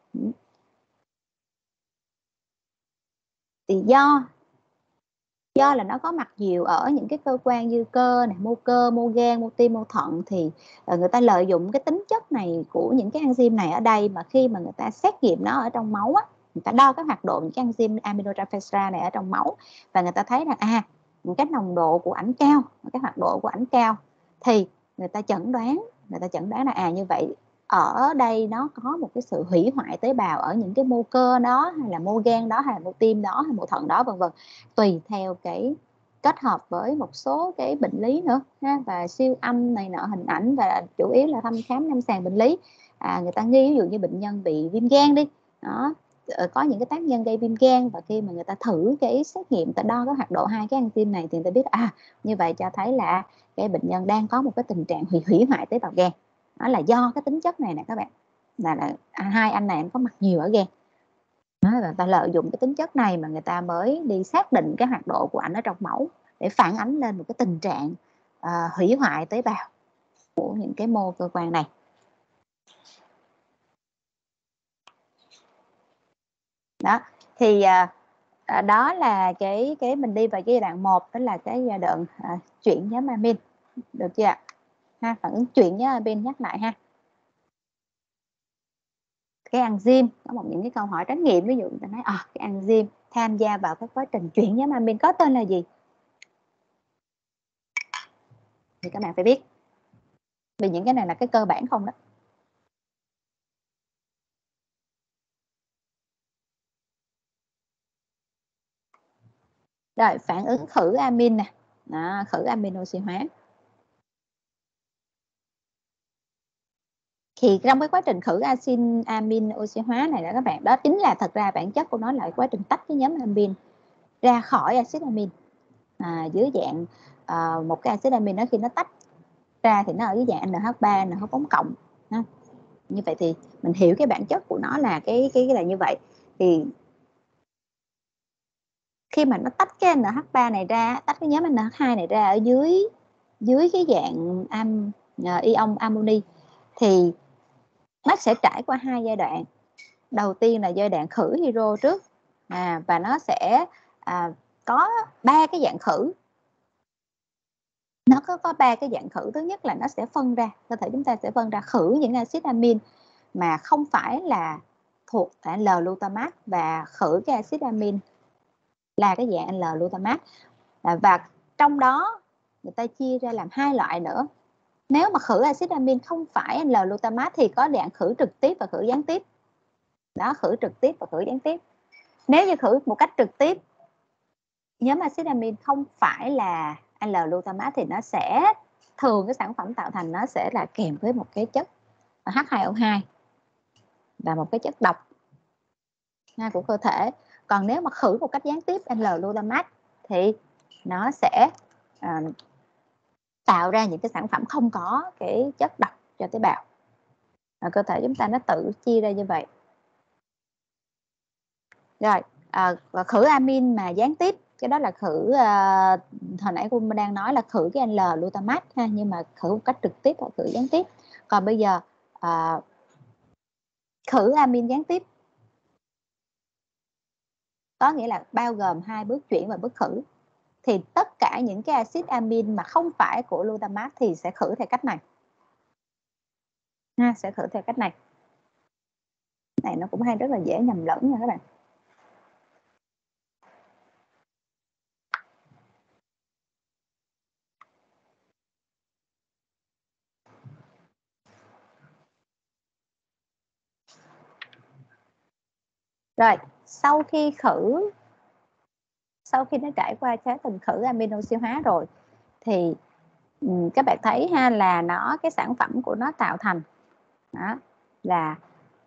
[SPEAKER 1] Thì do là nó có mặt nhiều ở những cái cơ quan như cơ này, mô cơ, mô gan, mô tim, mô thận, thì người ta lợi dụng cái tính chất này của những cái enzyme này ở đây, mà khi mà người ta xét nghiệm nó ở trong máu á, người ta đo cái hoạt động những cái enzyme aminotransferase này ở trong máu, và người ta thấy rằng cái nồng độ của ảnh cao, cái hoạt độ của ảnh cao, thì người ta chẩn đoán là như vậy ở đây nó có một cái sự hủy hoại tế bào ở những cái mô cơ đó, hay là mô gan đó, hay là mô tim đó, hay mô thận đó, vân vân, tùy theo cái kết hợp với một số cái bệnh lý nữa ha, và siêu âm này nọ, hình ảnh, và chủ yếu là thăm khám lâm sàng bệnh lý. Người ta nghi ví dụ như bệnh nhân bị viêm gan đi đó, có những cái tác nhân gây viêm gan, và khi mà người ta thử cái xét nghiệm, ta đo cái hoạt độ hai cái enzyme này, thì người ta biết như vậy cho thấy là cái bệnh nhân đang có một cái tình trạng hủy hoại tế bào gan. Đó là do cái tính chất này nè các bạn, là hai anh này có mặt nhiều ở gan. Đó, người ta lợi dụng cái tính chất này mà người ta mới đi xác định cái hoạt độ của ảnh ở trong máu, để phản ánh lên một cái tình trạng hủy hoại tế bào của những cái mô cơ quan này. Đó thì đó là cái mình đi vào giai đoạn 1, đó là cái giai đoạn chuyển nhóm amin, được chưa ạ? Phản ứng chuyển nhóm amin, nhắc lại ha. Cái enzyme có những cái câu hỏi trắc nghiệm, ví dụ người ta nói cái enzyme tham gia vào cái quá trình chuyển nhóm amin có tên là gì, thì các bạn phải biết, vì những cái này là cái cơ bản không đó. Rồi, phản ứng khử amin nè, khử amin oxy hóa. Thì trong cái quá trình khử amin oxy hóa này đó các bạn, đó chính là thật ra bản chất của nó là quá trình tách cái nhóm amin ra khỏi axit amin, dưới dạng một cái axit amin đó, khi nó tách ra thì nó ở dưới dạng NH3, NH4 cộng. Như vậy thì mình hiểu cái bản chất của nó là cái là như vậy. Thì khi mà nó tách cái NH3 này ra, tách cái nhóm NH2 này ra ở dưới cái dạng ion amoni, thì nó sẽ trải qua hai giai đoạn. Đầu tiên là giai đoạn khử hydro trước, và nó sẽ có ba cái dạng khử. Nó có ba cái dạng khử. Thứ nhất là nó sẽ phân ra, cơ thể chúng ta sẽ phân ra khử những axit amin mà không phải là thuộc L-glutamate, và khử cái axit amin là cái dạng L-glutamate. Và trong đó người ta chia ra làm hai loại nữa. Nếu mà khử axit amin không phải L-glutamate thì có dạng khử trực tiếp và khử gián tiếp. Đó, khử trực tiếp và khử gián tiếp. Nếu như khử một cách trực tiếp nhóm axit amin không phải là L-glutamate thì nó sẽ thường cái sản phẩm tạo thành nó sẽ là kèm với một cái chất H2O2 và một cái chất độc của cơ thể. Còn nếu mà khử một cách gián tiếp L-glutamate thì nó sẽ tạo ra những cái sản phẩm không có cái chất độc cho tế bào. Cơ thể chúng ta nó tự chia ra như vậy. Rồi, và khử amin mà gián tiếp, cái đó là khử hồi nãy cô đang nói là khử cái L-glutamate ha, nhưng mà khử một cách trực tiếp hoặc khử gián tiếp. Còn bây giờ khử amin gián tiếp có nghĩa là bao gồm hai bước chuyển và bước khử. Thì tất cả những cái axit amin mà không phải của glutamate thì sẽ khử theo cách này. Sẽ khử theo cách này. Cái này nó cũng hay rất là dễ nhầm lẫn nha các bạn. Rồi, sau khi khử sau khi nó trải qua quá trình khử amino oxy hóa rồi thì các bạn thấy ha, là cái sản phẩm của nó tạo thành đó là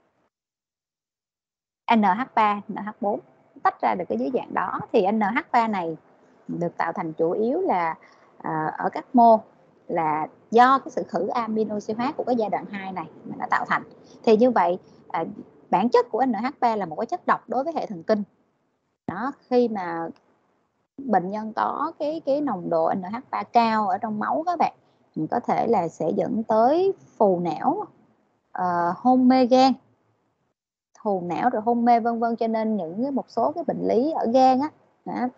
[SPEAKER 1] NH3, NH4 tách ra được cái dưới dạng đó. Thì NH3 này được tạo thành chủ yếu là ở các mô là do cái sự khử amino oxy hóa của cái giai đoạn 2 này mà nó tạo thành. Thì như vậy bản chất của NH3 là một cái chất độc đối với hệ thần kinh. Đó, khi mà bệnh nhân có cái nồng độ NH3 cao ở trong máu các bạn, thì có thể là sẽ dẫn tới phù não, hôn mê gan, phù não rồi hôn mê vân vân. Cho nên một số cái bệnh lý ở gan á,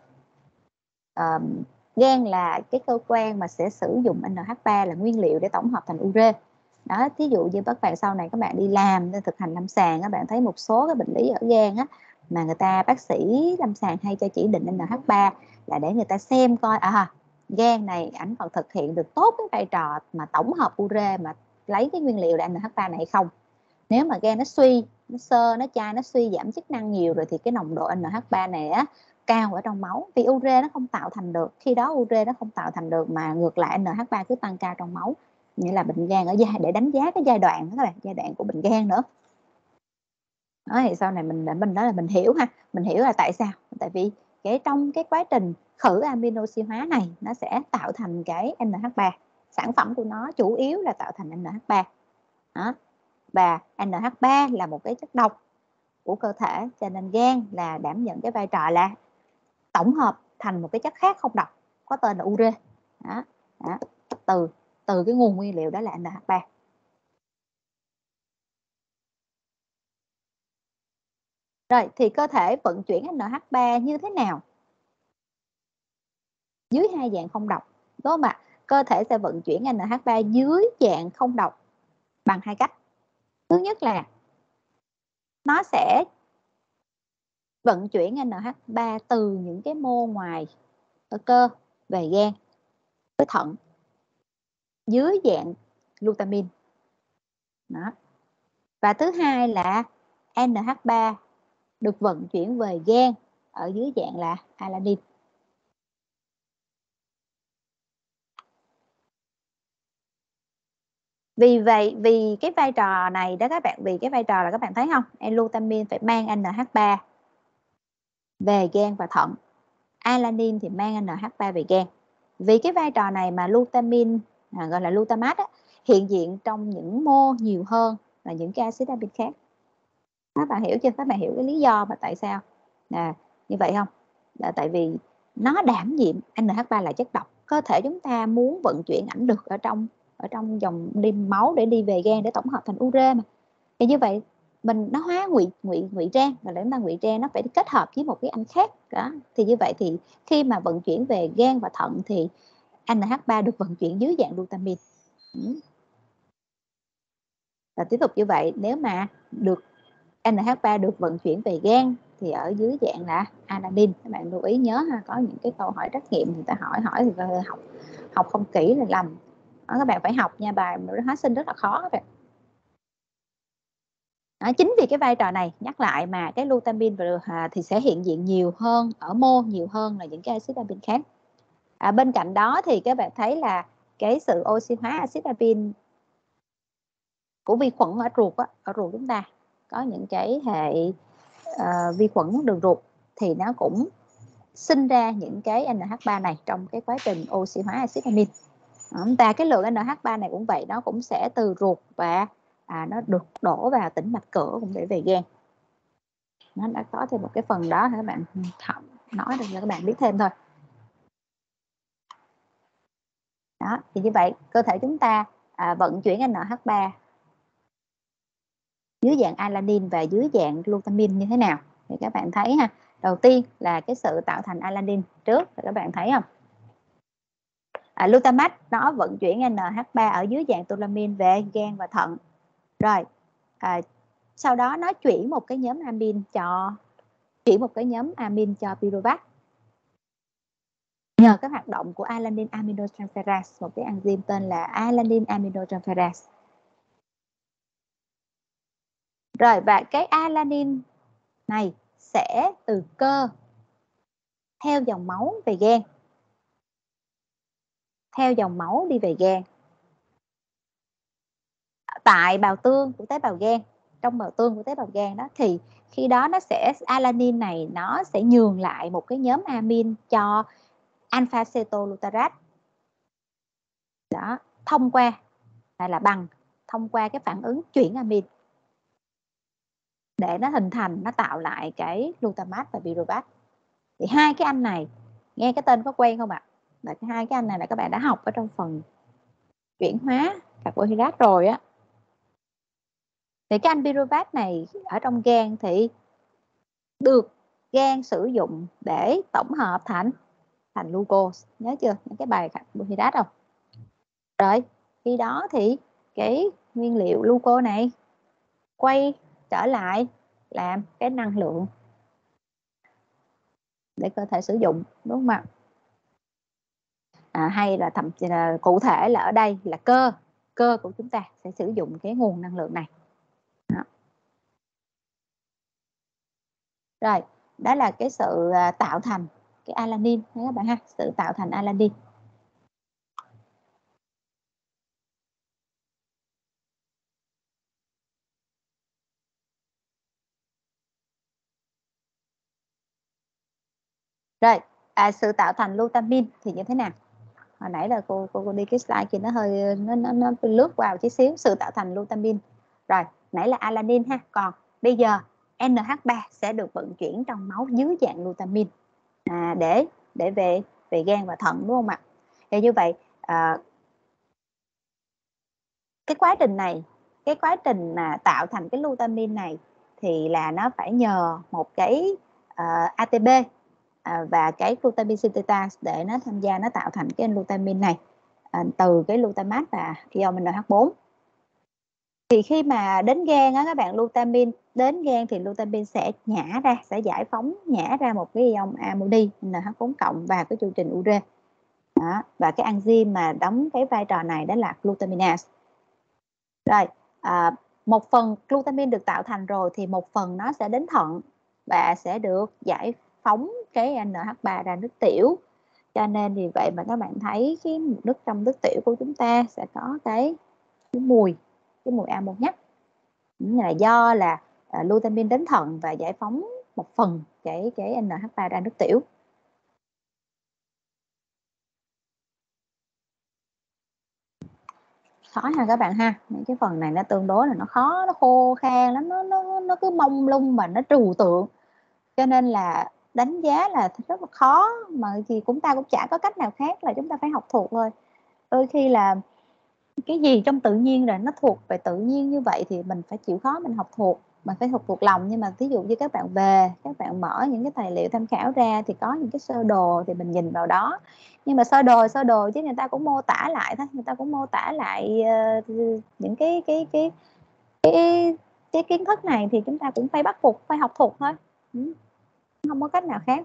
[SPEAKER 1] gan là cái cơ quan mà sẽ sử dụng NH3 là nguyên liệu để tổng hợp thành ure. Đó, thí dụ như các bạn sau này các bạn đi làm thực hành lâm sàng, các bạn thấy một số cái bệnh lý ở gan á, mà bác sĩ lâm sàng hay cho chỉ định NH3 là để người ta xem coi gan này ảnh còn thực hiện được tốt cái vai trò mà tổng hợp ure mà lấy cái nguyên liệu là NH3 này hay không. Nếu mà gan nó suy, nó xơ, nó chai, nó suy giảm chức năng nhiều rồi thì cái nồng độ NH3 này cao ở trong máu, vì ure nó không tạo thành được. Khi đó ure nó không tạo thành được mà ngược lại NH3 cứ tăng cao trong máu, nghĩa là bệnh gan để đánh giá cái giai đoạn đó các bạn, giai đoạn của bệnh gan nữa. Đó, thì sau này mình nói là mình hiểu là tại sao. Tại vì trong cái quá trình khử amino oxy hóa này nó sẽ tạo thành cái NH3, sản phẩm của nó chủ yếu là tạo thành NH3. Đó. Và NH3 là một cái chất độc của cơ thể, cho nên gan là đảm nhận cái vai trò là tổng hợp thành một cái chất khác không độc có tên là ure. Đó. Từ cái nguồn nguyên liệu đó là NH3. Rồi thì cơ thể vận chuyển NH3 như thế nào dưới hai dạng không độc, đúng không ạ? Cơ thể sẽ vận chuyển NH3 dưới dạng không độc bằng hai cách. Thứ nhất là nó sẽ vận chuyển NH3 từ những cái mô ngoài ở cơ về gan với thận dưới dạng glutamine. Đó. Và thứ hai là NH3 được vận chuyển về gan ở dưới dạng là alanine. Vì cái vai trò này đó các bạn, vì cái vai trò là các bạn thấy không, glutamine phải mang NH3 về gan và thận, alanine thì mang NH3 về gan. Vì cái vai trò này mà glutamine gọi là glutamate hiện diện trong những mô nhiều hơn là những cái axit amin khác. Các bạn hiểu chưa? Các bạn hiểu cái lý do mà tại sao như vậy không? Là tại vì nó đảm nhiệm, NH3 là chất độc, cơ thể chúng ta muốn vận chuyển ảnh được ở trong dòng đi máu để đi về gan để tổng hợp thành ure mà. Thì như vậy nó hóa ngụy trang, và để chúng ta ngụy trang nó phải kết hợp với một cái anh khác đó. Thì như vậy thì khi mà vận chuyển về gan và thận thì NH3 được vận chuyển dưới dạng glutamine. Và tiếp tục như vậy, nếu mà được NH3 được vận chuyển về gan thì ở dưới dạng là alanine. Các bạn lưu ý nhớ có những cái câu hỏi trắc nghiệm người ta hỏi thì học không kỹ là lầm. Đó, các bạn phải học nha, bài hóa sinh rất là khó các bạn. Đó, chính vì cái vai trò này nhắc lại mà cái glutamine thì sẽ hiện diện nhiều hơn ở mô, nhiều hơn là những cái axit amin khác. Bên cạnh đó thì các bạn thấy là cái sự oxy hóa axit amin của vi khuẩn ở ruột chúng ta, có những cái hệ vi khuẩn đường ruột thì nó cũng sinh ra những cái NH3 này trong cái quá trình oxy hóa axit amin. Và cái lượng NH3 này cũng vậy, nó cũng sẽ từ ruột và nó được đổ vào tĩnh mạch cửa cũng để về gan. Nó đã có thêm một cái phần đó các bạn nói được cho các bạn biết thêm thôi. Đó, thì như vậy cơ thể chúng ta vận chuyển NH3 dưới dạng alanine và dưới dạng glutamine như thế nào thì các bạn thấy ha. Đầu tiên là cái sự tạo thành alanine trước, các bạn thấy không? Glutamate nó vận chuyển NH3 ở dưới dạng glutamine về gan và thận. Rồi sau đó nó chuyển một cái nhóm amin cho pyruvat nhờ cái hoạt động của alanine aminotransferase, một cái enzyme tên là alanine aminotransferase. Rồi và cái alanine này sẽ từ cơ theo dòng máu về gan, theo dòng máu đi về gan. Tại bào tương của tế bào gan, trong bào tương của tế bào gan đó, thì khi đó nó sẽ alanine này nó sẽ nhường lại một cái nhóm amin cho alpha cetoglutarate đó, thông qua thông qua cái phản ứng chuyển amin để nó hình thành, nó tạo lại cái glutamate và pyruvat. Thì hai cái anh này nghe cái tên có quen không ạ? Là hai cái anh này là các bạn đã học ở trong phần chuyển hóa carbohydrate rồi á. Thì cái anh pyruvat này ở trong gan thì được gan sử dụng để tổng hợp thành glucose, nhớ chưa, những cái bài carbohydrate không? Rồi khi đó thì cái nguyên liệu glucose này quay trở lại làm cái năng lượng để cơ thể sử dụng, đúng không ạ? Hay là thậm chí là cụ thể là ở đây là cơ của chúng ta sẽ sử dụng cái nguồn năng lượng này. Đó. Rồi, đó là cái sự tạo thành cái alanine các bạn ha, sự tạo thành alanine. Rồi, sự tạo thành glutamin thì như thế nào? Hồi nãy là cô đi cái slide kia nó hơi nó lướt qua một chút xíu. Sự tạo thành glutamin. Rồi, nãy là alanine ha. Còn bây giờ NH3 sẽ được vận chuyển trong máu dưới dạng glutamin để về gan và thận, đúng không ạ? Thì như vậy cái quá trình mà tạo thành cái glutamin này thì là nó phải nhờ một cái ATP và cái glutamin synthetase để nó tham gia, nó tạo thành cái glutamin này từ cái glutamate và ion NH4. Thì khi mà đến gan á các bạn, glutamin đến gan thì glutamin sẽ giải phóng ra một cái ion amoni NH4 cộng vào cái chu trình ure. Đó, và cái enzyme mà đóng cái vai trò này đó là glutaminase. Rồi, một phần glutamin được tạo thành rồi thì một phần nó sẽ đến thận và sẽ được giải phóng cái NH3 ra nước tiểu. Cho nên vì vậy mà các bạn thấy cái nước trong nước tiểu của chúng ta sẽ có cái mùi ammoniac, là do là glutamin đến thận và giải phóng một phần cái NH3 ra nước tiểu. Khó ha các bạn ha, những cái phần này nó tương đối là nó khó, nó khô khan lắm, nó cứ mông lung và nó trừu tượng, cho nên là đánh giá là rất là khó, mà thì chúng ta cũng chả có cách nào khác là chúng ta phải học thuộc thôi. Đôi khi là cái gì trong tự nhiên rồi nó thuộc về tự nhiên như vậy thì mình phải chịu khó mình học thuộc, mình phải học thuộc lòng. Nhưng mà ví dụ như các bạn mở những cái tài liệu tham khảo ra thì có những cái sơ đồ thì mình nhìn vào đó, nhưng mà sơ đồ chứ người ta cũng mô tả lại thôi, người ta cũng mô tả lại những cái kiến thức này thì chúng ta cũng phải bắt buộc phải học thuộc thôi, không có cách nào khác.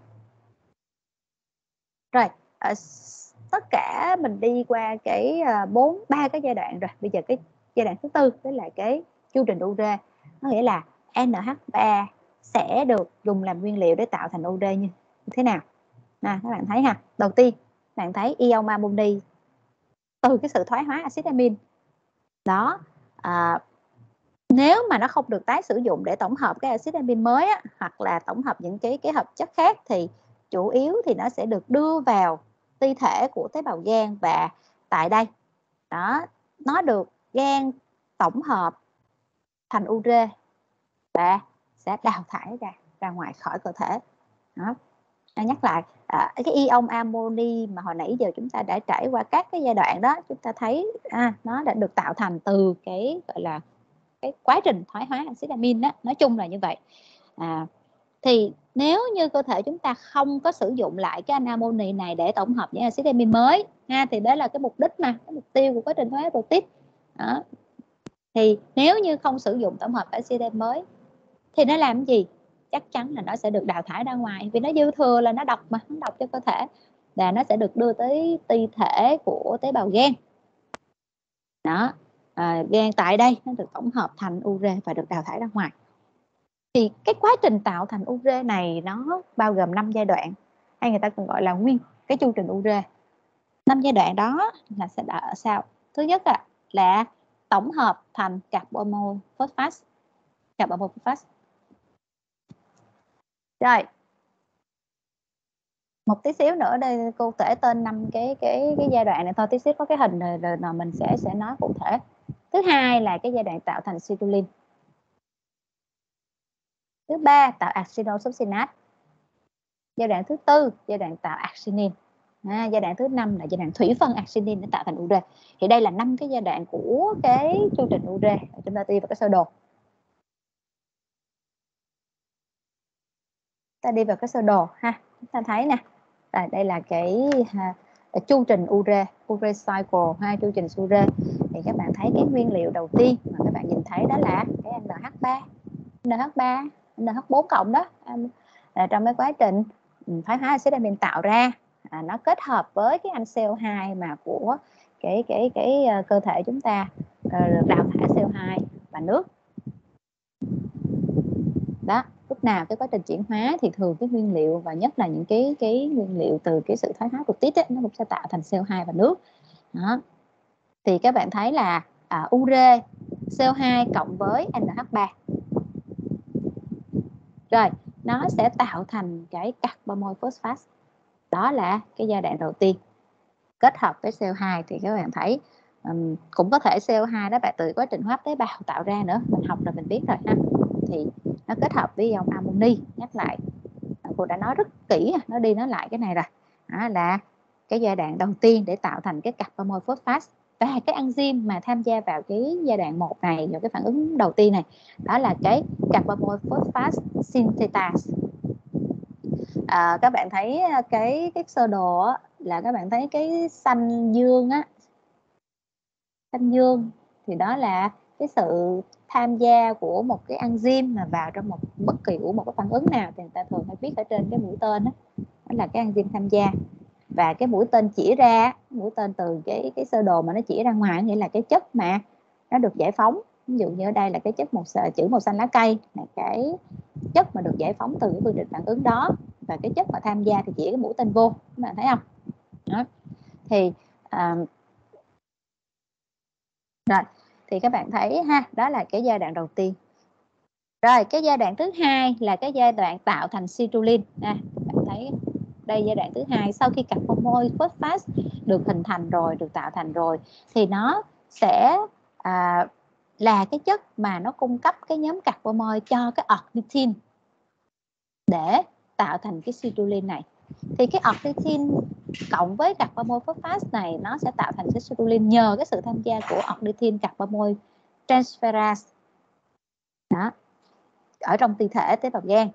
[SPEAKER 1] Rồi, tất cả mình đi qua cái ba cái giai đoạn rồi. Bây giờ cái giai đoạn thứ tư đó là cái chu trình ure, nó nghĩa là NH3 sẽ được dùng làm nguyên liệu để tạo thành ure như thế nào. Các bạn thấy ha, đầu tiên bạn thấy ion amoni từ cái sự thoái hóa axit amin đó, nếu mà nó không được tái sử dụng để tổng hợp cái axit amin mới á, hoặc là tổng hợp những cái hợp chất khác, thì chủ yếu thì nó sẽ được đưa vào ti thể của tế bào gan, và tại đây đó nó được gan tổng hợp thành ure và sẽ đào thải ra ngoài khỏi cơ thể. Đó. Nhắc lại cái ion amoni mà hồi nãy giờ chúng ta đã trải qua các cái giai đoạn đó, chúng ta thấy nó đã được tạo thành từ cái gọi là cái quá trình thoái hóa axit amin đó, nói chung là như vậy. Thì nếu như cơ thể chúng ta không có sử dụng lại cái amoni này để tổng hợp những axit amin mới thì đó là cái mục đích mà cái mục tiêu của quá trình thoái hóa protein đó. Thì nếu như không sử dụng tổng hợp axit amin mới thì nó làm gì? Chắc chắn là nó sẽ được đào thải ra ngoài, vì nó dư thừa là nó độc mà, nó độc cho cơ thể, và nó sẽ được đưa tới ti thể của tế bào gan đó. Gan tại đây nó được tổng hợp thành ure và được đào thải ra ngoài. Thì cái quá trình tạo thành ure này nó bao gồm 5 giai đoạn. hay người ta còn gọi là nguyên cái chu trình ure. 5 giai đoạn đó là sẽ ở sao? Thứ nhất là tổng hợp thành carbamol phosphate. Carbamol phosphate. Rồi. Một tí xíu nữa đây cô kể tên 5 cái giai đoạn này thôi, tí xíu có cái hình rồi mình sẽ nói cụ thể. Thứ hai là cái giai đoạn tạo thành citrulline. Thứ ba tạo acinosuccinate. Giai đoạn thứ tư giai đoạn tạo arginine. Giai đoạn thứ 5 là giai đoạn thủy phân arginine để tạo thành ure. Thì đây là 5 cái giai đoạn của cái chu trình ure. Chúng ta đi vào cái sơ đồ. Ta đi vào cái sơ đồ ha. Chúng ta thấy nè. Đây là cái chu trình ure cycle ha, chu trình ure. Thì các bạn thấy cái nguyên liệu đầu tiên mà các bạn nhìn thấy đó là cái NH3, NH4 cộng đó. Trong cái quá trình thoái hóa axit amin tạo ra, nó kết hợp với cái anh CO2 mà của cái cơ thể chúng ta được đào thải CO2 và nước. Đó, lúc nào cái quá trình chuyển hóa thì thường cái nguyên liệu và nhất là những cái nguyên liệu từ cái sự thoái hóa rutit ấy, nó cũng sẽ tạo thành CO2 và nước. Đó. Thì các bạn thấy là ure CO2 cộng với NH3. Rồi, nó sẽ tạo thành cái carbamol phosphate. Đó là cái giai đoạn đầu tiên. Kết hợp với CO2 thì các bạn thấy cũng có thể CO2 đó bạn từ quá trình hóa hấp tế bào tạo ra nữa, mình học là mình biết rồi ha. Thì nó kết hợp với ion amoni, nhắc lại cô đã nói rất kỹ, nó đi nói lại cái này rồi. Đó là cái giai đoạn đầu tiên để tạo thành cái carbamol phosphate. Và cái enzyme mà tham gia vào cái giai đoạn 1 này, vào cái phản ứng đầu tiên này, đó là cái carbamol phosphate synthetase. Các bạn thấy cái sơ đồ á, là các bạn thấy cái xanh dương á, xanh dương thì đó là cái sự tham gia của một cái enzyme mà vào trong bất kỳ của một cái phản ứng nào thì người ta thường hay viết ở trên cái mũi tên đó, đó là cái enzyme tham gia. Và cái mũi tên chỉ ra, mũi tên từ cái sơ đồ mà nó chỉ ra ngoài nghĩa là cái chất mà nó được giải phóng. Ví dụ như ở đây là cái chất chữ màu xanh lá cây là cái chất mà được giải phóng từ cái quy trình phản ứng đó, và cái chất mà tham gia thì chỉ cái mũi tên vô, các bạn thấy không? Đó. Thì rồi thì các bạn thấy ha, đó là cái giai đoạn đầu tiên. Rồi cái giai đoạn thứ hai là cái giai đoạn tạo thành citrulline. Các bạn thấy đây giai đoạn thứ hai, sau khi carbamol phosphate được hình thành rồi, được tạo thành rồi, thì nó sẽ là cái chất mà nó cung cấp cái nhóm carbamol cho cái ornithine để tạo thành cái citrulline này. Thì cái ornithine cộng với carbamol phosphate này nó sẽ tạo thành cái citrulline nhờ cái sự tham gia của ornithine carbamol transferase đó, ở trong ti thể tế bào gan.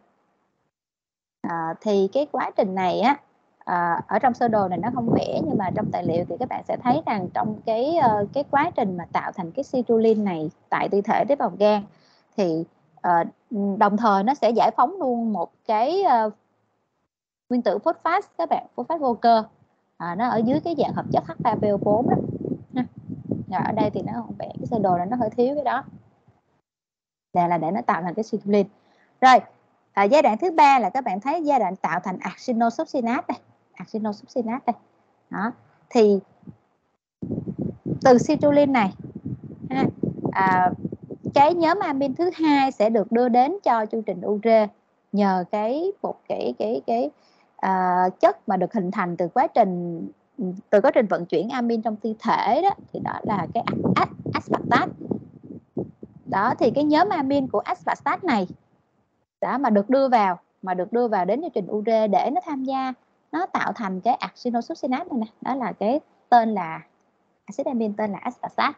[SPEAKER 1] Thì cái quá trình này á, ở trong sơ đồ này nó không vẽ, nhưng mà trong tài liệu thì các bạn sẽ thấy rằng trong cái quá trình mà tạo thành cái citrulline này tại ti thể tế bào gan thì đồng thời nó sẽ giải phóng luôn một cái nguyên tử phosphate các bạn, phosphate vô cơ, nó ở dưới cái dạng hợp chất H3PO4 đó. Rồi ở đây thì nó không vẽ, cái sơ đồ này nó hơi thiếu cái đó, là để nó tạo thành cái citrulline. Rồi giai đoạn thứ ba là các bạn thấy giai đoạn tạo thành acinosuccinate đây, acinosuccinate đây. Đó. Thì từ citrulline này cái nhóm amin thứ hai sẽ được đưa đến cho chu trình ure nhờ một cái chất mà được hình thành từ quá trình vận chuyển amin trong ti thể đó, thì đó là cái aspartate. Đó thì cái nhóm amin của aspartate này đã mà được đưa vào đến chu trình ure để nó tham gia, nó tạo thành cái acinosuccinate này nè, đó là cái tên là acid amin tên là aspartate.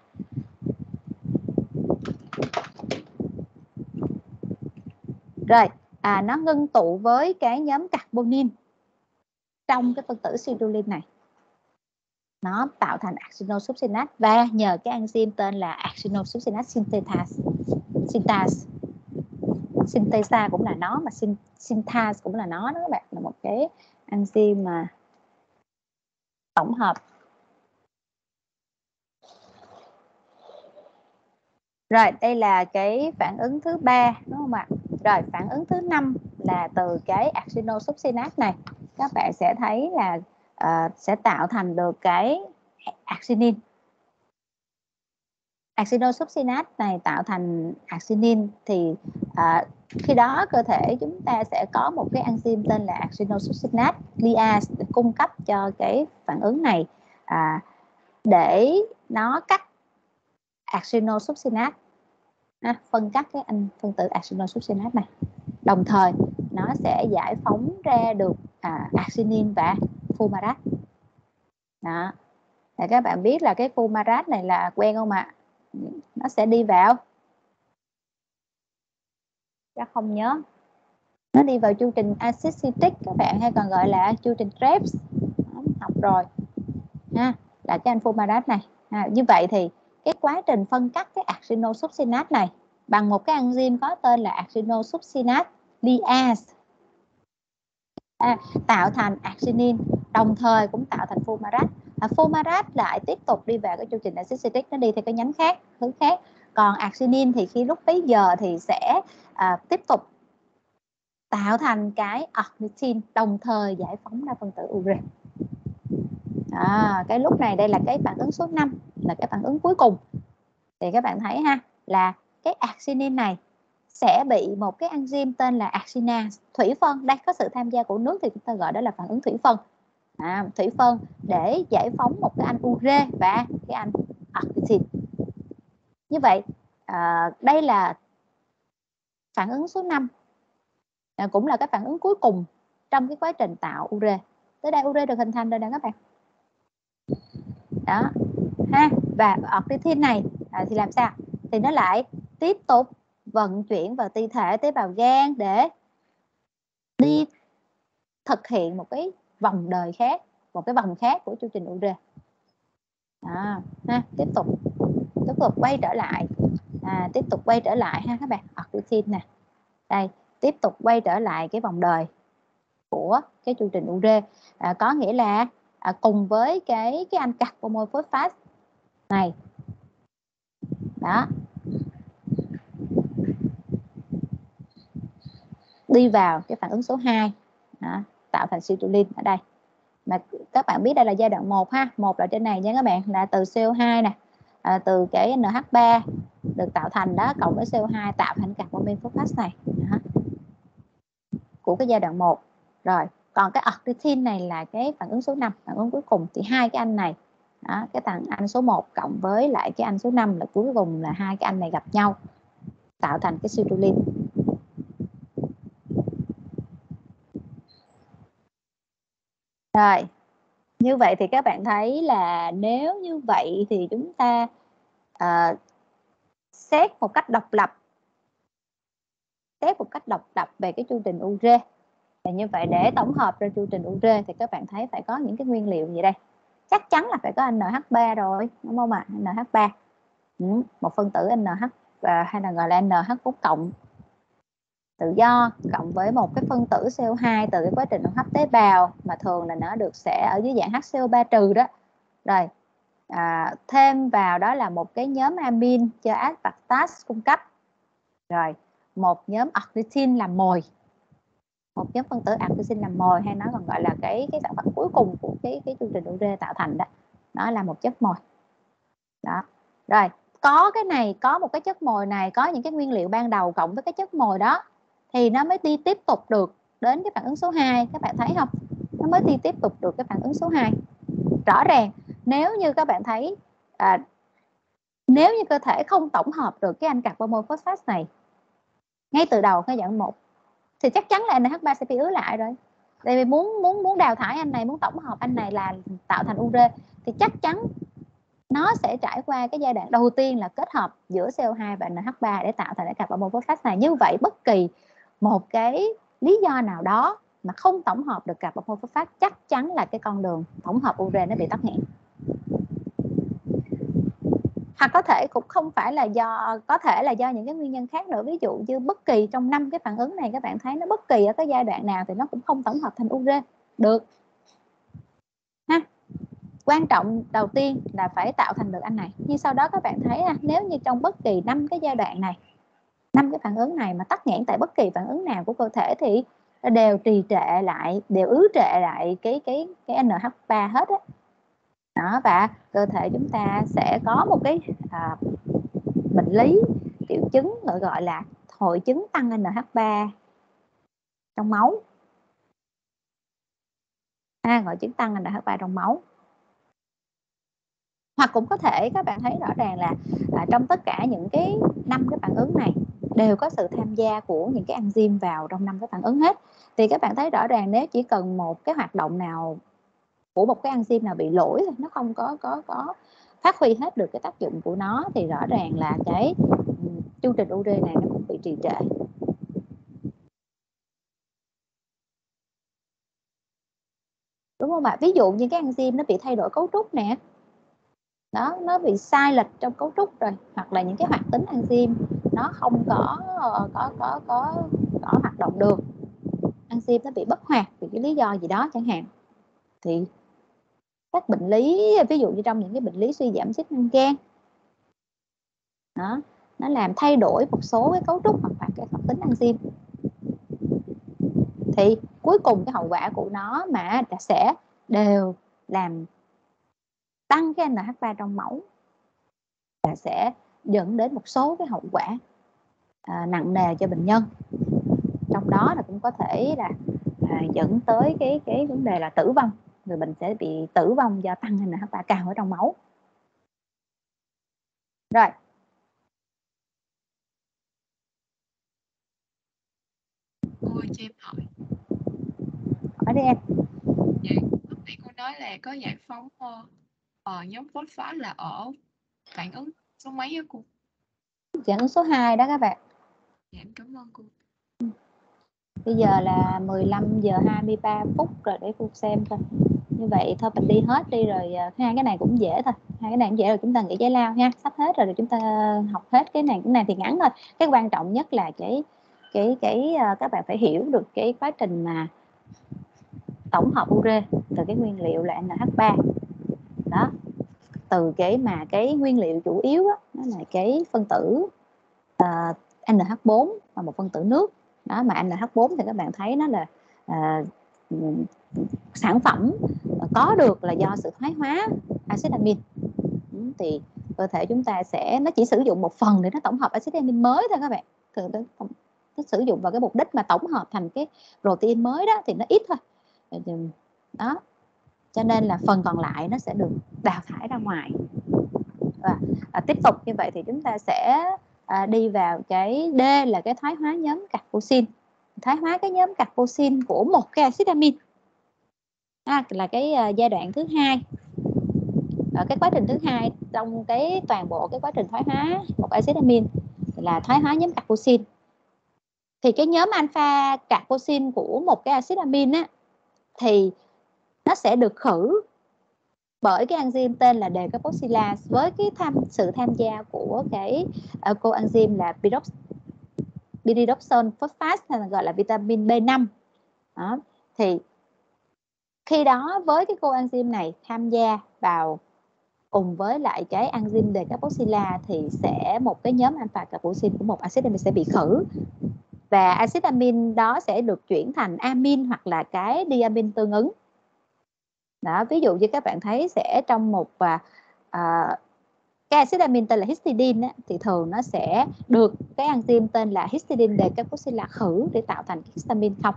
[SPEAKER 1] Rồi nó ngưng tụ với cái nhóm carbonine trong cái phân tử citrulline này, nó tạo thành acinosuccinate, và nhờ cái enzyme tên là acinosuccinate synthase cũng là nó, mà synthase cũng là nó đó các bạn, là một cái enzyme mà tổng hợp. Rồi đây là cái phản ứng thứ ba, đúng không ạ? Rồi phản ứng thứ 5 là từ cái acinosuccinate này. các bạn sẽ thấy là sẽ tạo thành được cái arginine. Acinosuccinate này tạo thành arginine thì khi đó cơ thể chúng ta sẽ có một cái enzyme tên là acinosuccinate lyase để cung cấp cho cái phản ứng này để nó cắt acinosuccinate, phân cắt cái phân tử acinosuccinate này. Đồng thời nó sẽ giải phóng ra được arginine và fumarate. Đó. Thì các bạn biết là cái fumarate này là quen không ạ? Nó sẽ đi vào, chắc không nhớ, nó đi vào chu trình axit citric các bạn, hay còn gọi là chu trình Krebs. Học rồi ha, là cái fumarate này. Như vậy thì cái quá trình phân cắt cái acinosuccinate này bằng một cái enzyme có tên là acinosuccinate lyase tạo thành arginine, đồng thời cũng tạo thành fumarate. Fumarate lại tiếp tục đi vào cái chu trình axit citric, nó đi theo cái nhánh khác, hướng khác. Còn arginine thì khi lúc bấy giờ thì sẽ tiếp tục tạo thành cái ornithine, đồng thời giải phóng ra phân tử ure. Cái lúc này đây là cái phản ứng số 5, là cái phản ứng cuối cùng. Thì các bạn thấy ha, là cái arginine này sẽ bị một cái enzyme tên là arginase thủy phân. Đây có sự tham gia của nước thì chúng ta gọi đó là phản ứng thủy phân. Thủy phân để giải phóng một cái anh ure và cái anh ornithine. Như vậy đây là phản ứng số 5, cũng là cái phản ứng cuối cùng trong cái quá trình tạo ure. Tới đây ure được hình thành rồi nè các bạn. Đó ha, và ornithine này thì làm sao? Thì nó lại tiếp tục vận chuyển vào ti thể, tế bào gan để đi thực hiện một cái vòng đời khác, một cái vòng khác của chu trình ure. Tiếp tục quay trở lại, tiếp tục quay trở lại ha các bạn. Ornithine nè, đây tiếp tục quay trở lại cái vòng đời của cái chu trình ure, có nghĩa là cùng với cái anh carbomol phosphate này đó, đi vào cái phản ứng số 2 tạo thành citrulline ở đây. Mà các bạn biết đây là giai đoạn 1 ha, 1 là trên này nha các bạn, là từ CO2 nè, từ cái NH3 được tạo thành đó, cộng với CO2 tạo thành carbomol phosphate này đó, của cái giai đoạn 1. Rồi, còn cái ornithine này là cái phản ứng số 5, phản ứng cuối cùng. Thì hai cái anh này đó, cái thằng anh số 1 cộng với lại cái anh số 5 là cuối cùng, là hai cái anh này gặp nhau tạo thành cái citrulline. Rồi, như vậy thì các bạn thấy là nếu như vậy thì chúng ta xét một cách độc lập về cái chu trình ure. Và như vậy để tổng hợp ra chu trình ure thì các bạn thấy phải có những cái nguyên liệu gì đây? Chắc chắn là phải có NH3 rồi, đúng không ạ? NH3, một phân tử NH hay là gọi là NH4 cộng tự do, cộng với một cái phân tử CO2 từ cái quá trình hấp tế bào, mà thường là nó được sẽ ở dưới dạng HCO3 trừ đó. Rồi thêm vào đó là một cái nhóm amin cho aspartase cung cấp, rồi một nhóm ornithine làm mồi, một nhóm phân tử ornithine làm mồi, hay nó còn gọi là cái sản phẩm cuối cùng của cái chu trình ure tạo thành đó, nó là một chất mồi đó. Rồi có cái này, có một cái chất mồi này, có những cái nguyên liệu ban đầu cộng với cái chất mồi đó thì nó mới đi tiếp tục được đến cái phản ứng số 2. Các bạn thấy không? Nó mới đi tiếp tục được cái phản ứng số 2. Rõ ràng nếu như các bạn thấy nếu như cơ thể không tổng hợp được cái anh carbomol phosphate này ngay từ đầu cái dạng 1 thì chắc chắn là NH3 sẽ bị ứ lại rồi. Tại vì muốn đào thải anh này, muốn tổng hợp anh này là tạo thành ure thì chắc chắn nó sẽ trải qua cái giai đoạn đầu tiên là kết hợp giữa CO2 và NH3 để tạo thành cái carbomol phosphate này. Như vậy bất kỳ một cái lý do nào đó mà không tổng hợp được carbomol phosphate, chắc chắn là cái con đường tổng hợp ure nó bị tắc nghẽn. Hoặc có thể cũng không phải là do, có thể là do những cái nguyên nhân khác nữa. Ví dụ như bất kỳ trong 5 cái phản ứng này các bạn thấy nó bất kỳ ở cái giai đoạn nào thì nó cũng không tổng hợp thành ure được ha. Quan trọng đầu tiên là phải tạo thành được anh này. Nhưng sau đó các bạn thấy nếu như trong bất kỳ 5 cái giai đoạn này, 5 cái phản ứng này mà tắc nghẽn tại bất kỳ phản ứng nào của cơ thể thì nó đều trì trệ lại, đều ứ trệ lại cái NH3 hết á. Đó, và cơ thể chúng ta sẽ có một cái bệnh lý triệu chứng gọi là hội chứng tăng NH3 trong máu. Hội chứng tăng NH3 trong máu. Hoặc cũng có thể các bạn thấy rõ ràng là trong tất cả những cái 5 cái phản ứng này đều có sự tham gia của những cái enzyme vào trong 5 cái phản ứng hết. Thì các bạn thấy rõ ràng nếu chỉ cần một cái hoạt động nào của một cái enzyme nào bị lỗi thôi, nó không có phát huy hết được cái tác dụng của nó, thì rõ ràng là cái chu trình URE này nó cũng bị trì trệ. Đúng không ạ? Ví dụ như cái enzyme nó bị thay đổi cấu trúc nè, đó, nó bị sai lệch trong cấu trúc rồi, hoặc là những cái hoạt tính enzyme nó không có hoạt động được, enzyme nó bị bất hoạt vì cái lý do gì đó chẳng hạn, thì các bệnh lý, ví dụ như trong những cái bệnh lý suy giảm chức năng gan đó, nó làm thay đổi một số cái cấu trúc hoặc là cái hoạt tính enzyme, thì cuối cùng cái hậu quả của nó mà sẽ đều làm tăng cái NH3 trong máu và sẽ dẫn đến một số cái hậu quả nặng nề cho bệnh nhân. Trong đó là cũng có thể là dẫn tới cái vấn đề là tử vong. Người bệnh sẽ bị tử vong do tăng NH3 cao ở trong máu. Rồi.
[SPEAKER 3] Cô cho em
[SPEAKER 1] Hỏi đi em.
[SPEAKER 3] Dạ, lúc nãy cô nói là có giải phóng nhóm phosphat là ở phản ứng số mấy á cô?
[SPEAKER 1] Phản ứng số 2 đó các bạn.
[SPEAKER 3] Dạ, em cảm ơn cô.
[SPEAKER 1] Bây giờ là 15 giờ 23 phút rồi, để cô xem coi. Như vậy thôi mình đi hết đi rồi, hai cái này cũng dễ thôi. Hai cái này cũng dễ rồi, chúng ta nghỉ giải lao nha. Sắp hết rồi, chúng ta học hết cái này thì ngắn thôi. Cái quan trọng nhất là các bạn phải hiểu được cái quá trình mà tổng hợp ure từ cái nguyên liệu là NH3. Đó. Từ cái nguyên liệu chủ yếu đó, nó là cái phân tử NH4 và một phân tử nước. Đó, mà NH4 thì các bạn thấy nó là sản phẩm có được là do sự thoái hóa axit amin. Thì cơ thể chúng ta nó chỉ sử dụng một phần để nó tổng hợp axit amin mới thôi các bạn. Thường nó sử dụng vào cái mục đích mà tổng hợp thành cái protein mới đó thì nó ít thôi. Đó. Cho nên là phần còn lại nó sẽ được đào thải ra ngoài. Và tiếp tục như vậy thì chúng ta sẽ đi vào cái D là cái thoái hóa nhóm carboxyl. Thoái hóa cái nhóm carboxyl của một cái axit amin là cái giai đoạn thứ hai. Ở cái quá trình thứ hai trong cái toàn bộ cái quá trình thoái hóa một axit amin là thoái hóa nhóm carboxyl. Thì cái nhóm alpha carboxyl của một cái axit amin á, thì nó sẽ được khử bởi cái enzyme tên là decarboxylase với cái sự tham gia của cái coenzyme là pyridoxal phosphate, hay là gọi là vitamin B5. Đó. Thì khi đó với cái coenzyme này tham gia vào cùng với lại cái enzyme decarboxylase thì sẽ một cái nhóm alpha carboxyl của một axit amin sẽ bị khử, và axit amin đó sẽ được chuyển thành amin hoặc là cái diamin tương ứng. Đó, ví dụ như các bạn thấy sẽ trong một cái axit amin tên là histidine á, thì thường nó sẽ được cái enzyme tên là histidine decarboxylase khử để tạo thành histamine không.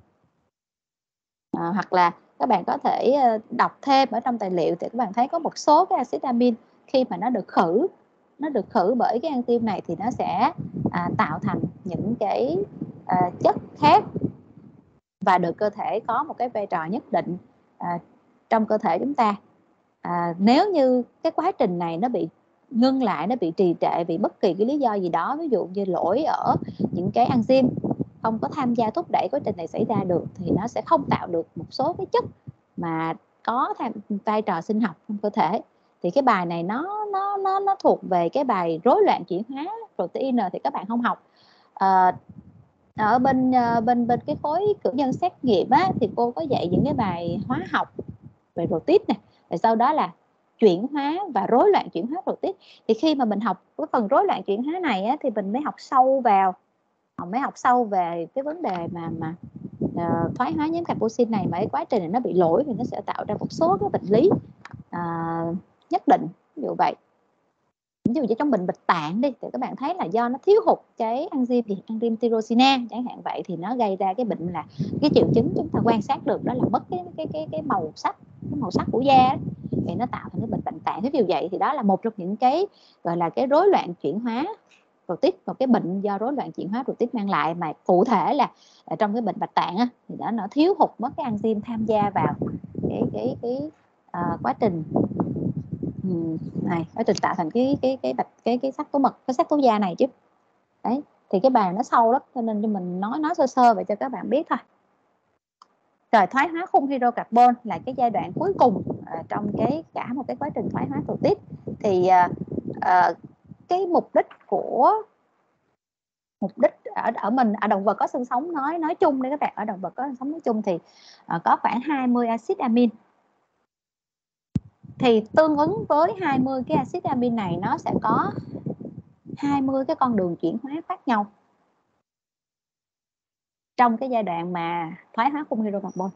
[SPEAKER 1] Hoặc là các bạn có thể đọc thêm ở trong tài liệu thì các bạn thấy có một số cái axit amin khi mà nó được khử bởi cái enzyme này thì nó sẽ tạo thành những cái chất khác và được cơ thể có một cái vai trò nhất định trong cơ thể chúng ta. Nếu như cái quá trình này nó bị ngưng lại, nó bị trì trệ vì bất kỳ cái lý do gì đó, ví dụ như lỗi ở những cái enzyme không có tham gia thúc đẩy quá trình này xảy ra được, thì nó sẽ không tạo được một số cái chất mà có vai trò sinh học trong cơ thể. Thì cái bài này nó thuộc về cái bài rối loạn chuyển hóa protein thì các bạn không học. Ở bên cái khối cử nhân xét nghiệm á, thì cô có dạy những cái bài hóa học về protein này, rồi sau đó là chuyển hóa và rối loạn chuyển hóa protein. Thì khi mà mình học cái phần rối loạn chuyển hóa này á, thì mình mới học sâu về cái vấn đề mà thoái hóa nhóm carboxy này mà cái quá trình này nó bị lỗi thì nó sẽ tạo ra một số cái bệnh lý nhất định, ví dụ vậy. Ví dụ như trong bệnh bạch tạng đi thì các bạn thấy là do nó thiếu hụt cái enzyme thì enzyme tyrosine chẳng hạn vậy, thì nó gây ra cái bệnh là cái triệu chứng chúng ta quan sát được đó là mất cái màu sắc của da ấy, thì nó tạo thành cái bệnh bạch tạng. Ví dụ vậy thì đó là một trong những cái gọi là cái rối loạn chuyển hóa protein, một cái bệnh do rối loạn chuyển hóa protein mang lại, mà cụ thể là trong cái bệnh bạch tạng á, thì nó thiếu hụt mất cái enzyme tham gia vào cái quá trình này, quá trình tạo thành cái sắc tố mật, cái sắc tố da này chứ. Đấy, thì cái bài nó sâu lắm cho nên mình nói sơ sơ vậy cho các bạn biết thôi. Rồi, thoái hóa khung hydrocarbon là cái giai đoạn cuối cùng trong cả một cái quá trình thoái hóa protein. Thì cái mục đích ở mình, ở động vật có xương sống nói chung đấy các bạn, ở động vật có xương sống nói chung thì có khoảng 20 axit amin. Thì tương ứng với 20 cái axit amin này nó sẽ có 20 cái con đường chuyển hóa khác nhau trong cái giai đoạn mà thoái hóa khung hydrocarbon.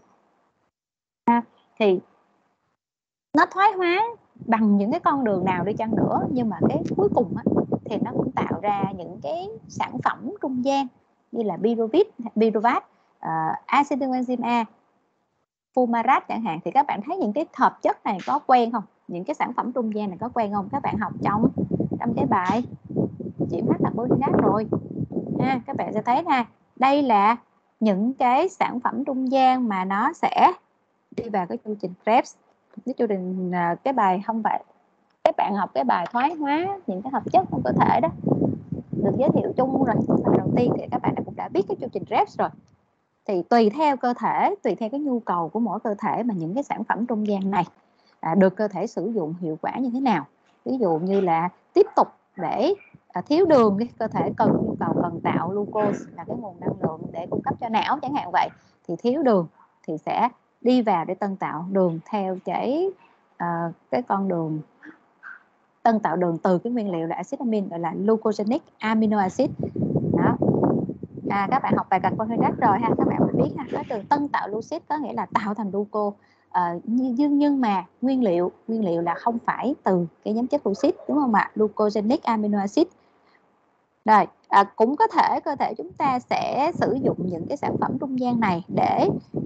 [SPEAKER 1] Thì nó thoái hóa bằng những cái con đường nào đi chăng nữa, nhưng mà cái cuối cùng á, thì nó cũng tạo ra những cái sản phẩm trung gian như là pyruvat, acetylcoenzyme A, fumarat chẳng hạn. Thì các bạn thấy những cái hợp chất này có quen không? Những cái sản phẩm trung gian này có quen không? Các bạn học trong cái bài chuyển hóa carbohydrate rồi. Các bạn sẽ thấy ha, đây là những cái sản phẩm trung gian mà nó sẽ đi vào cái chu trình Krebs. Cái chu trình cái bài không phải các bạn học cái bài thoái hóa những cái hợp chất trong cơ thể đó được giới thiệu chung rồi. Bài đầu tiên thì các bạn cũng đã biết cái chu trình Krebs rồi. Thì tùy theo cơ thể, tùy theo cái nhu cầu của mỗi cơ thể mà những cái sản phẩm trung gian này được cơ thể sử dụng hiệu quả như thế nào. Ví dụ như là tiếp tục để thiếu đường, cái cơ thể nhu cầu cần tạo glucose là cái nguồn năng lượng để cung cấp cho não chẳng hạn vậy, thì thiếu đường thì sẽ đi vào để tân tạo đường theo cái con đường tân tạo đường từ cái nguyên liệu là acid amin, gọi là glucogenic amino acid đó. Các bạn học bài carbohydrate rồi ha, các bạn phải biết ha, cái từ tân tạo glucid có nghĩa là tạo thành gluco, nhưng mà nguyên liệu là không phải từ cái nhóm chất glucid, đúng không ạ? Glucogenic amino acid. Rồi, cũng có thể cơ thể chúng ta sẽ sử dụng những cái sản phẩm trung gian này để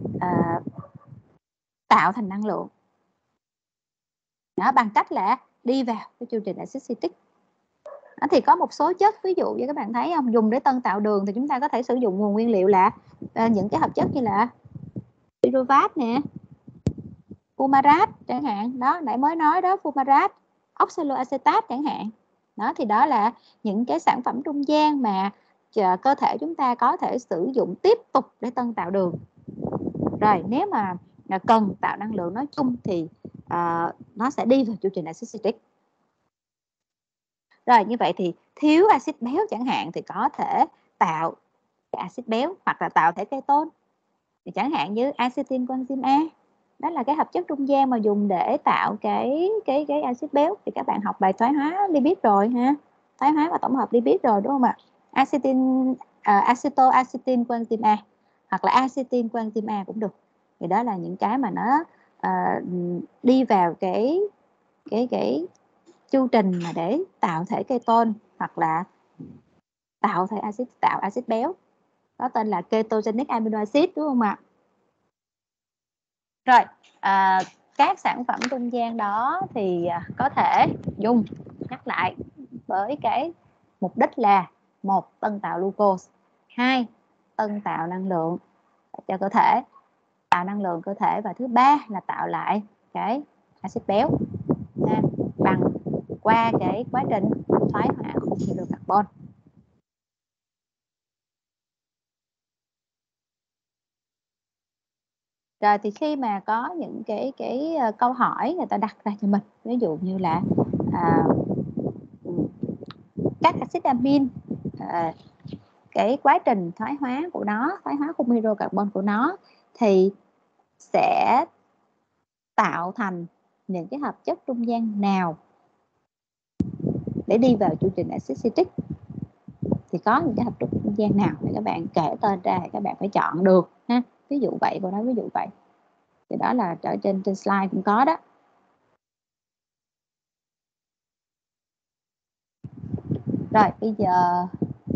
[SPEAKER 1] tạo thành năng lượng đó, bằng cách là đi vào cái chương trình acid citric. Thì có một số chất, ví dụ như các bạn thấy không, dùng để tân tạo đường thì chúng ta có thể sử dụng nguồn nguyên liệu là những cái hợp chất như là pyruvat nè, fumarat chẳng hạn, đó nãy mới nói đó, fumarat, oxaloacetate chẳng hạn. Đó thì đó là những cái sản phẩm trung gian mà cơ thể chúng ta có thể sử dụng tiếp tục để tân tạo đường. Rồi, nếu mà cần tạo năng lượng nói chung thì nó sẽ đi vào chu trình acid citric. Rồi, như vậy thì thiếu axit béo chẳng hạn thì có thể tạo cái axit béo hoặc là tạo thể ketone. Thì chẳng hạn như acetylcoenzyme A, đó là cái hợp chất trung gian mà dùng để tạo cái axit béo. Thì các bạn học bài thoái hóa lipid rồi ha, thoái hóa và tổng hợp lipid rồi đúng không ạ? Acetylcoenzyme A hoặc là acetylcoenzyme A cũng được. Thì đó là những cái mà nó đi vào cái chu trình mà để tạo thể ketone hoặc là tạo axit béo, có tên là ketogenic amino acid, đúng không ạ? Rồi, các sản phẩm trung gian đó thì có thể dùng, nhắc lại, với cái mục đích là: 1. Tân tạo glucose, 2. Tân tạo năng lượng cho cơ thể, tạo năng lượng cơ thể, và thứ 3 là tạo lại cái axit béo bằng qua cái quá trình thoái hóa khung hydrocarbon. Rồi thì khi mà có những cái câu hỏi người ta đặt ra cho mình, ví dụ như là các axit amin, cái quá trình thoái hóa của nó, thoái hóa khung hydrocarbon của nó thì sẽ tạo thành những cái hợp chất trung gian nào để đi vào chu trình acid citric, thì có những cái hợp chất trung gian nào thì các bạn kể tên ra thì các bạn phải chọn được ha. Ví ví dụ vậy, cô nói ví dụ vậy. Thì đó là ở trên slide cũng có đó. Rồi bây giờ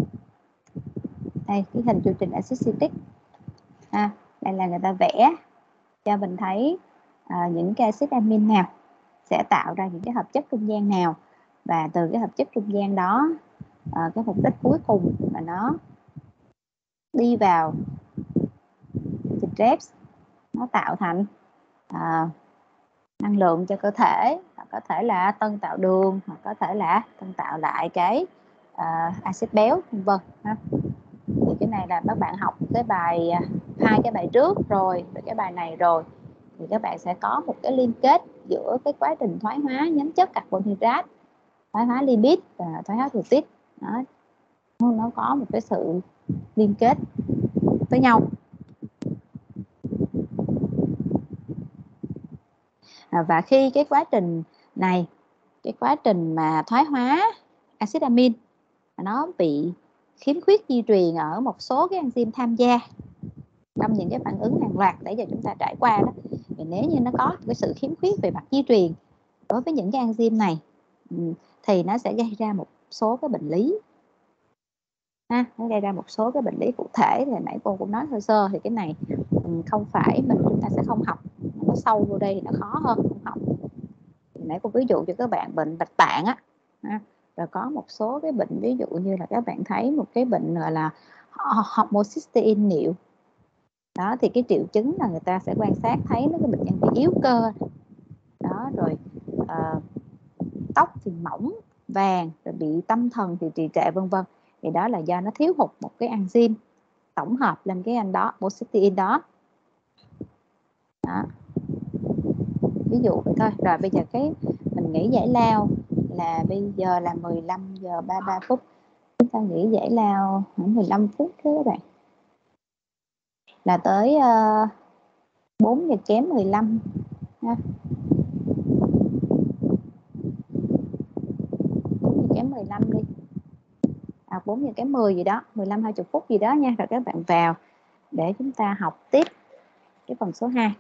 [SPEAKER 1] đây cái hình chương trình axit citric. Đây là người ta vẽ cho mình thấy những cái axit amin nào sẽ tạo ra những cái hợp chất trung gian nào, và từ cái hợp chất trung gian đó cái mục đích cuối cùng là nó đi vào thịt Krebs, nó tạo thành năng lượng cho cơ thể, hoặc có thể là tân tạo đường, hoặc có thể là tân tạo lại cái axit béo, vân vân. Thì cái này là các bạn học cái bài hai cái bài trước rồi, cái bài này rồi, thì các bạn sẽ có một cái liên kết giữa cái quá trình thoái hóa nhóm chất carbon hydrate, thoái hóa lipid và thoái hóa protein. Nó có một cái sự liên kết với nhau. Và khi cái quá trình này, cái quá trình mà thoái hóa axit amin nó bị khiếm khuyết di truyền ở một số cái enzyme tham gia trong những cái phản ứng hàng loạt nãy giờ chúng ta trải qua đó, thì nếu như nó có cái sự khiếm khuyết về mặt di truyền đối với những cái enzyme này thì nó sẽ gây ra một số cái bệnh lý. Nó gây ra một số cái bệnh lý cụ thể, thì nãy cô cũng nói sơ sơ, thì cái này không phải chúng ta sẽ không học, nó sâu vô đây thì nó khó hơn không học. Thì nãy cô ví dụ cho các bạn bệnh bạch tạng rồi có một số cái bệnh, ví dụ như là các bạn thấy một cái bệnh gọi là homocysteine niệu đó, thì cái triệu chứng là người ta sẽ quan sát thấy nó cái bệnh nhân bị yếu cơ đó, rồi tóc thì mỏng vàng, rồi bị tâm thần thì trì trệ, vân vân. Thì đó là do nó thiếu hụt một cái enzyme tổng hợp lên cái anh đó, homocysteine đó. Ví dụ vậy thôi. Rồi bây giờ cái mình nghỉ giải lao là bây giờ là 15 giờ 33 phút. Chúng ta nghỉ giải lao khoảng 15 phút thôi các bạn. Là tới 4 giờ kém 15 ha. 4 giờ kém 15 đi. 4 giờ kém 10 gì đó, 15 20 phút gì đó nha. Rồi các bạn vào để chúng ta học tiếp cái phần số 2.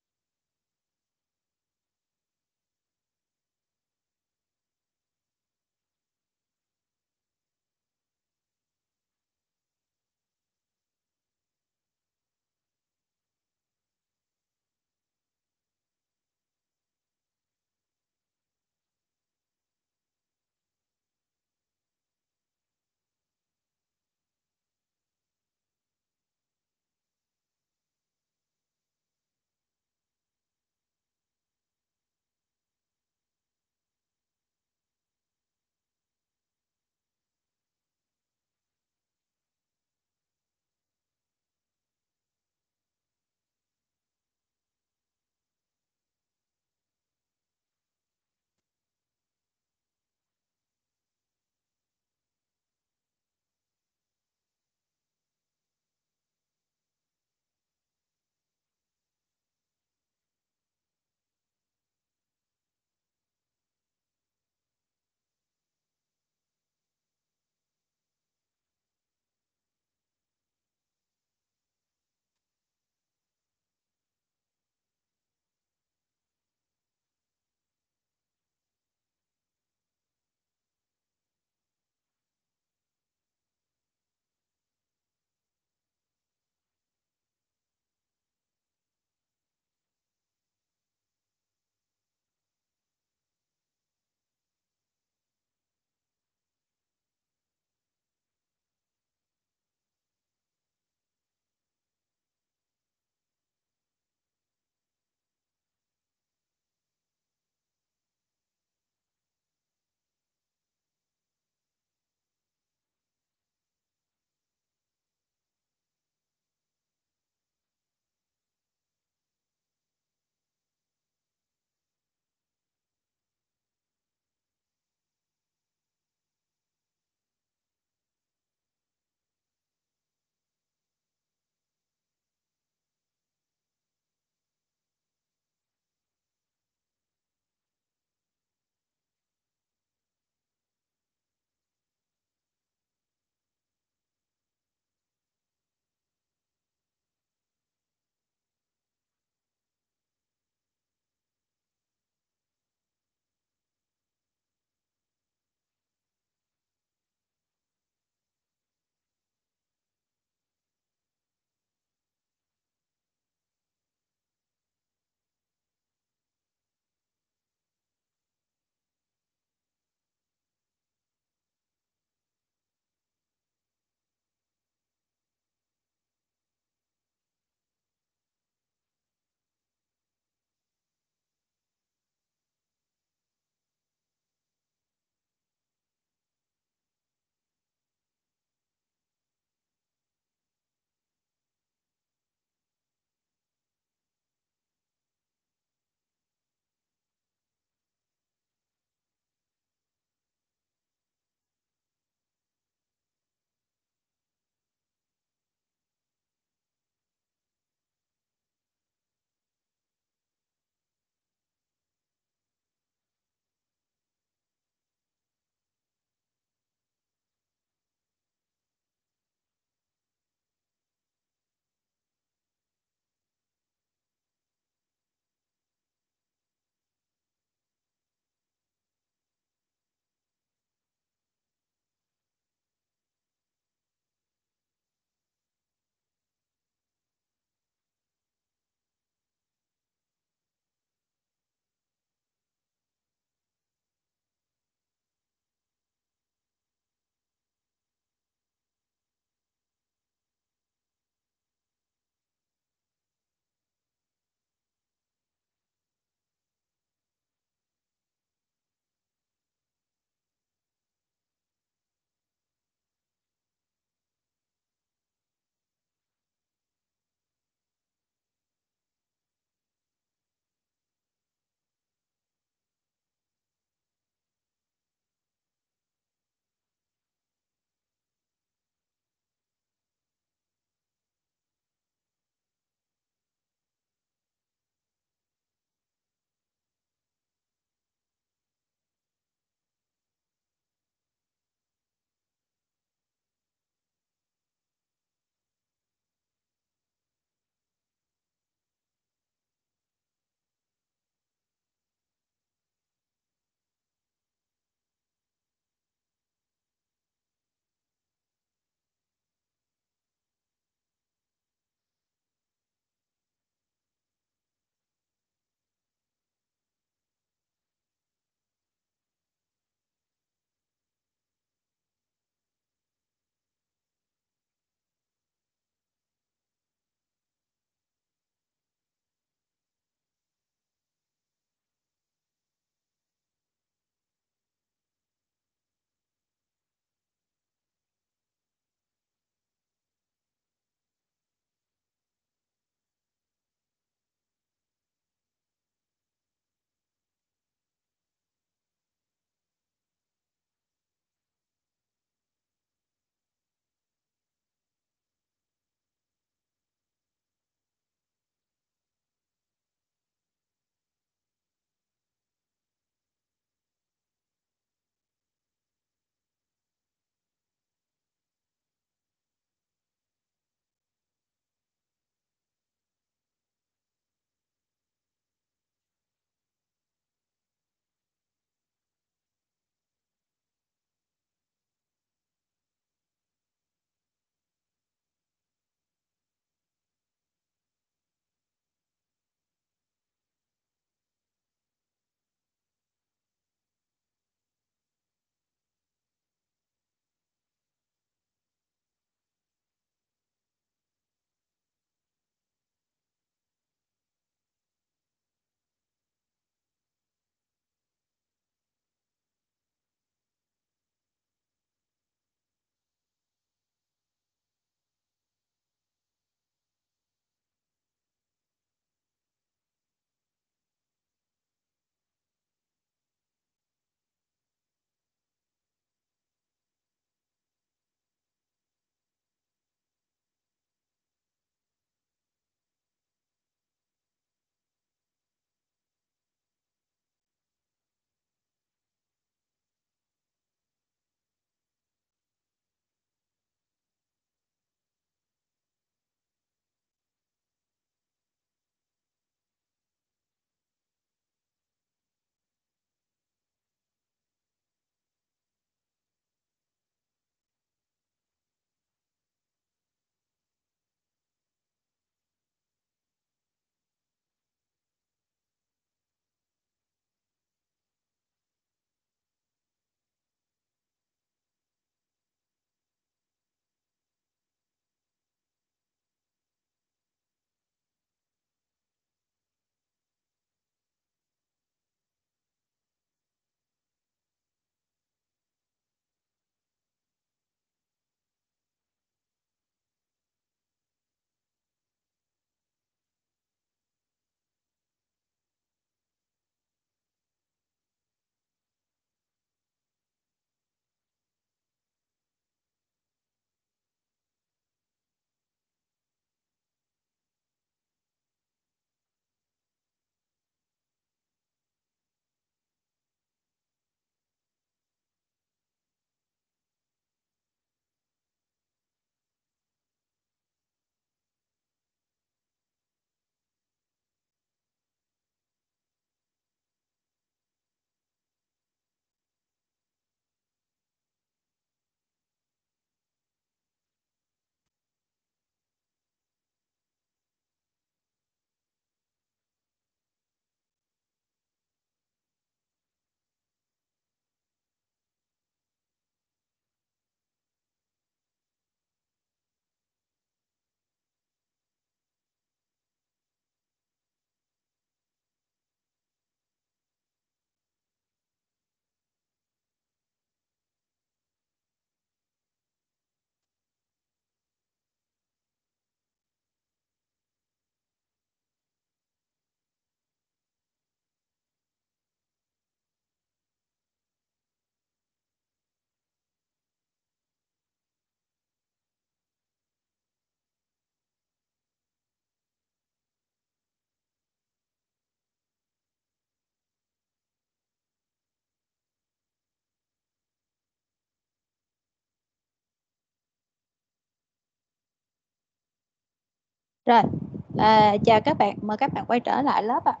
[SPEAKER 1] Rồi, chào các bạn, mời các bạn quay trở lại lớp ạ.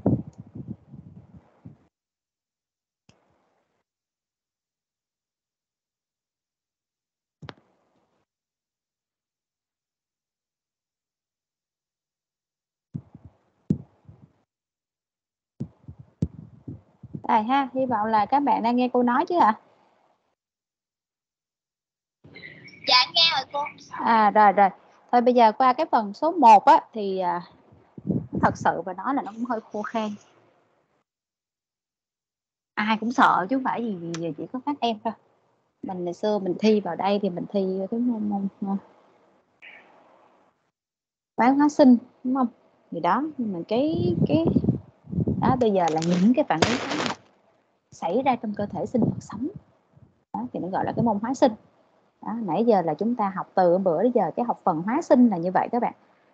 [SPEAKER 1] Rồi ha, hy vọng là các bạn đang nghe cô nói chứ ạ?
[SPEAKER 2] Dạ nghe rồi cô.
[SPEAKER 1] Rồi. Thôi bây giờ qua cái phần số 1 á, thì thật sự và nói là nó cũng hơi khô khan. Ai cũng sợ chứ không phải gì chỉ có các em thôi. Mình ngày xưa mình thi vào đây thì mình thi cái môn toán hóa sinh, đúng không? Thì đó, nhưng mà cái đó bây giờ là những cái phản ứng hóa học xảy ra trong cơ thể sinh vật sống. Đó, thì nó gọi là cái môn hóa sinh. Đó, nãy giờ là chúng ta học từ bữa đến giờ cái học phần hóa sinh là như vậy các bạn.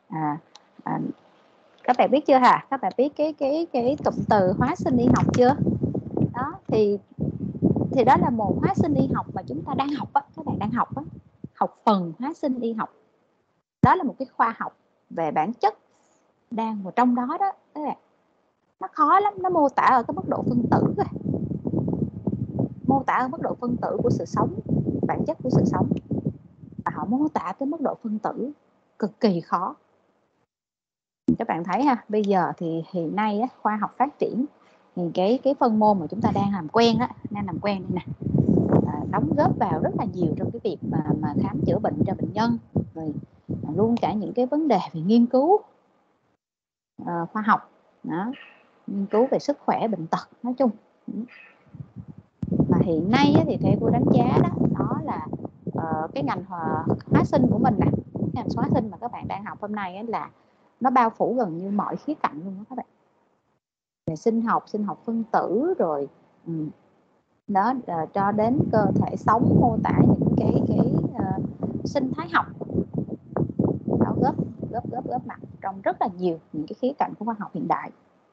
[SPEAKER 1] Các bạn biết chưa hả? Các bạn biết cái cụm từ hóa sinh y học chưa? Đó thì đó là một hóa sinh y học mà chúng ta đang học á, các bạn đang học á, học phần hóa sinh y học. Đó là một cái khoa học về bản chất đang vào trong đó đó các bạn. Nó khó lắm, nó mô tả ở cái mức độ phân tử rồi. Mô tả ở mức độ phân tử của sự sống, bản chất của sự sống. Và họ mô tả cái mức độ phân tử cực kỳ khó. Các bạn thấy ha, bây giờ thì hiện nay á, khoa học phát triển thì cái phân môn mà chúng ta đang làm quen đó, đang làm quen đây nè, đóng góp vào rất là nhiều trong cái việc mà khám chữa bệnh cho bệnh nhân, rồi luôn cả những cái vấn đề về nghiên cứu khoa học đó, nghiên cứu về sức khỏe bệnh tật nói chung. Và hiện nay thì theo cô đánh giá đó là cái ngành hóa sinh của mình nè, ngành hóa sinh mà các bạn đang học hôm nay là nó bao phủ gần như mọi khía cạnh luôn đó các bạn, về sinh học phân tử rồi đó, cho đến cơ thể sống, mô tả những cái sinh thái học, nó góp mặt trong rất là nhiều những cái khía cạnh của khoa học hiện đại,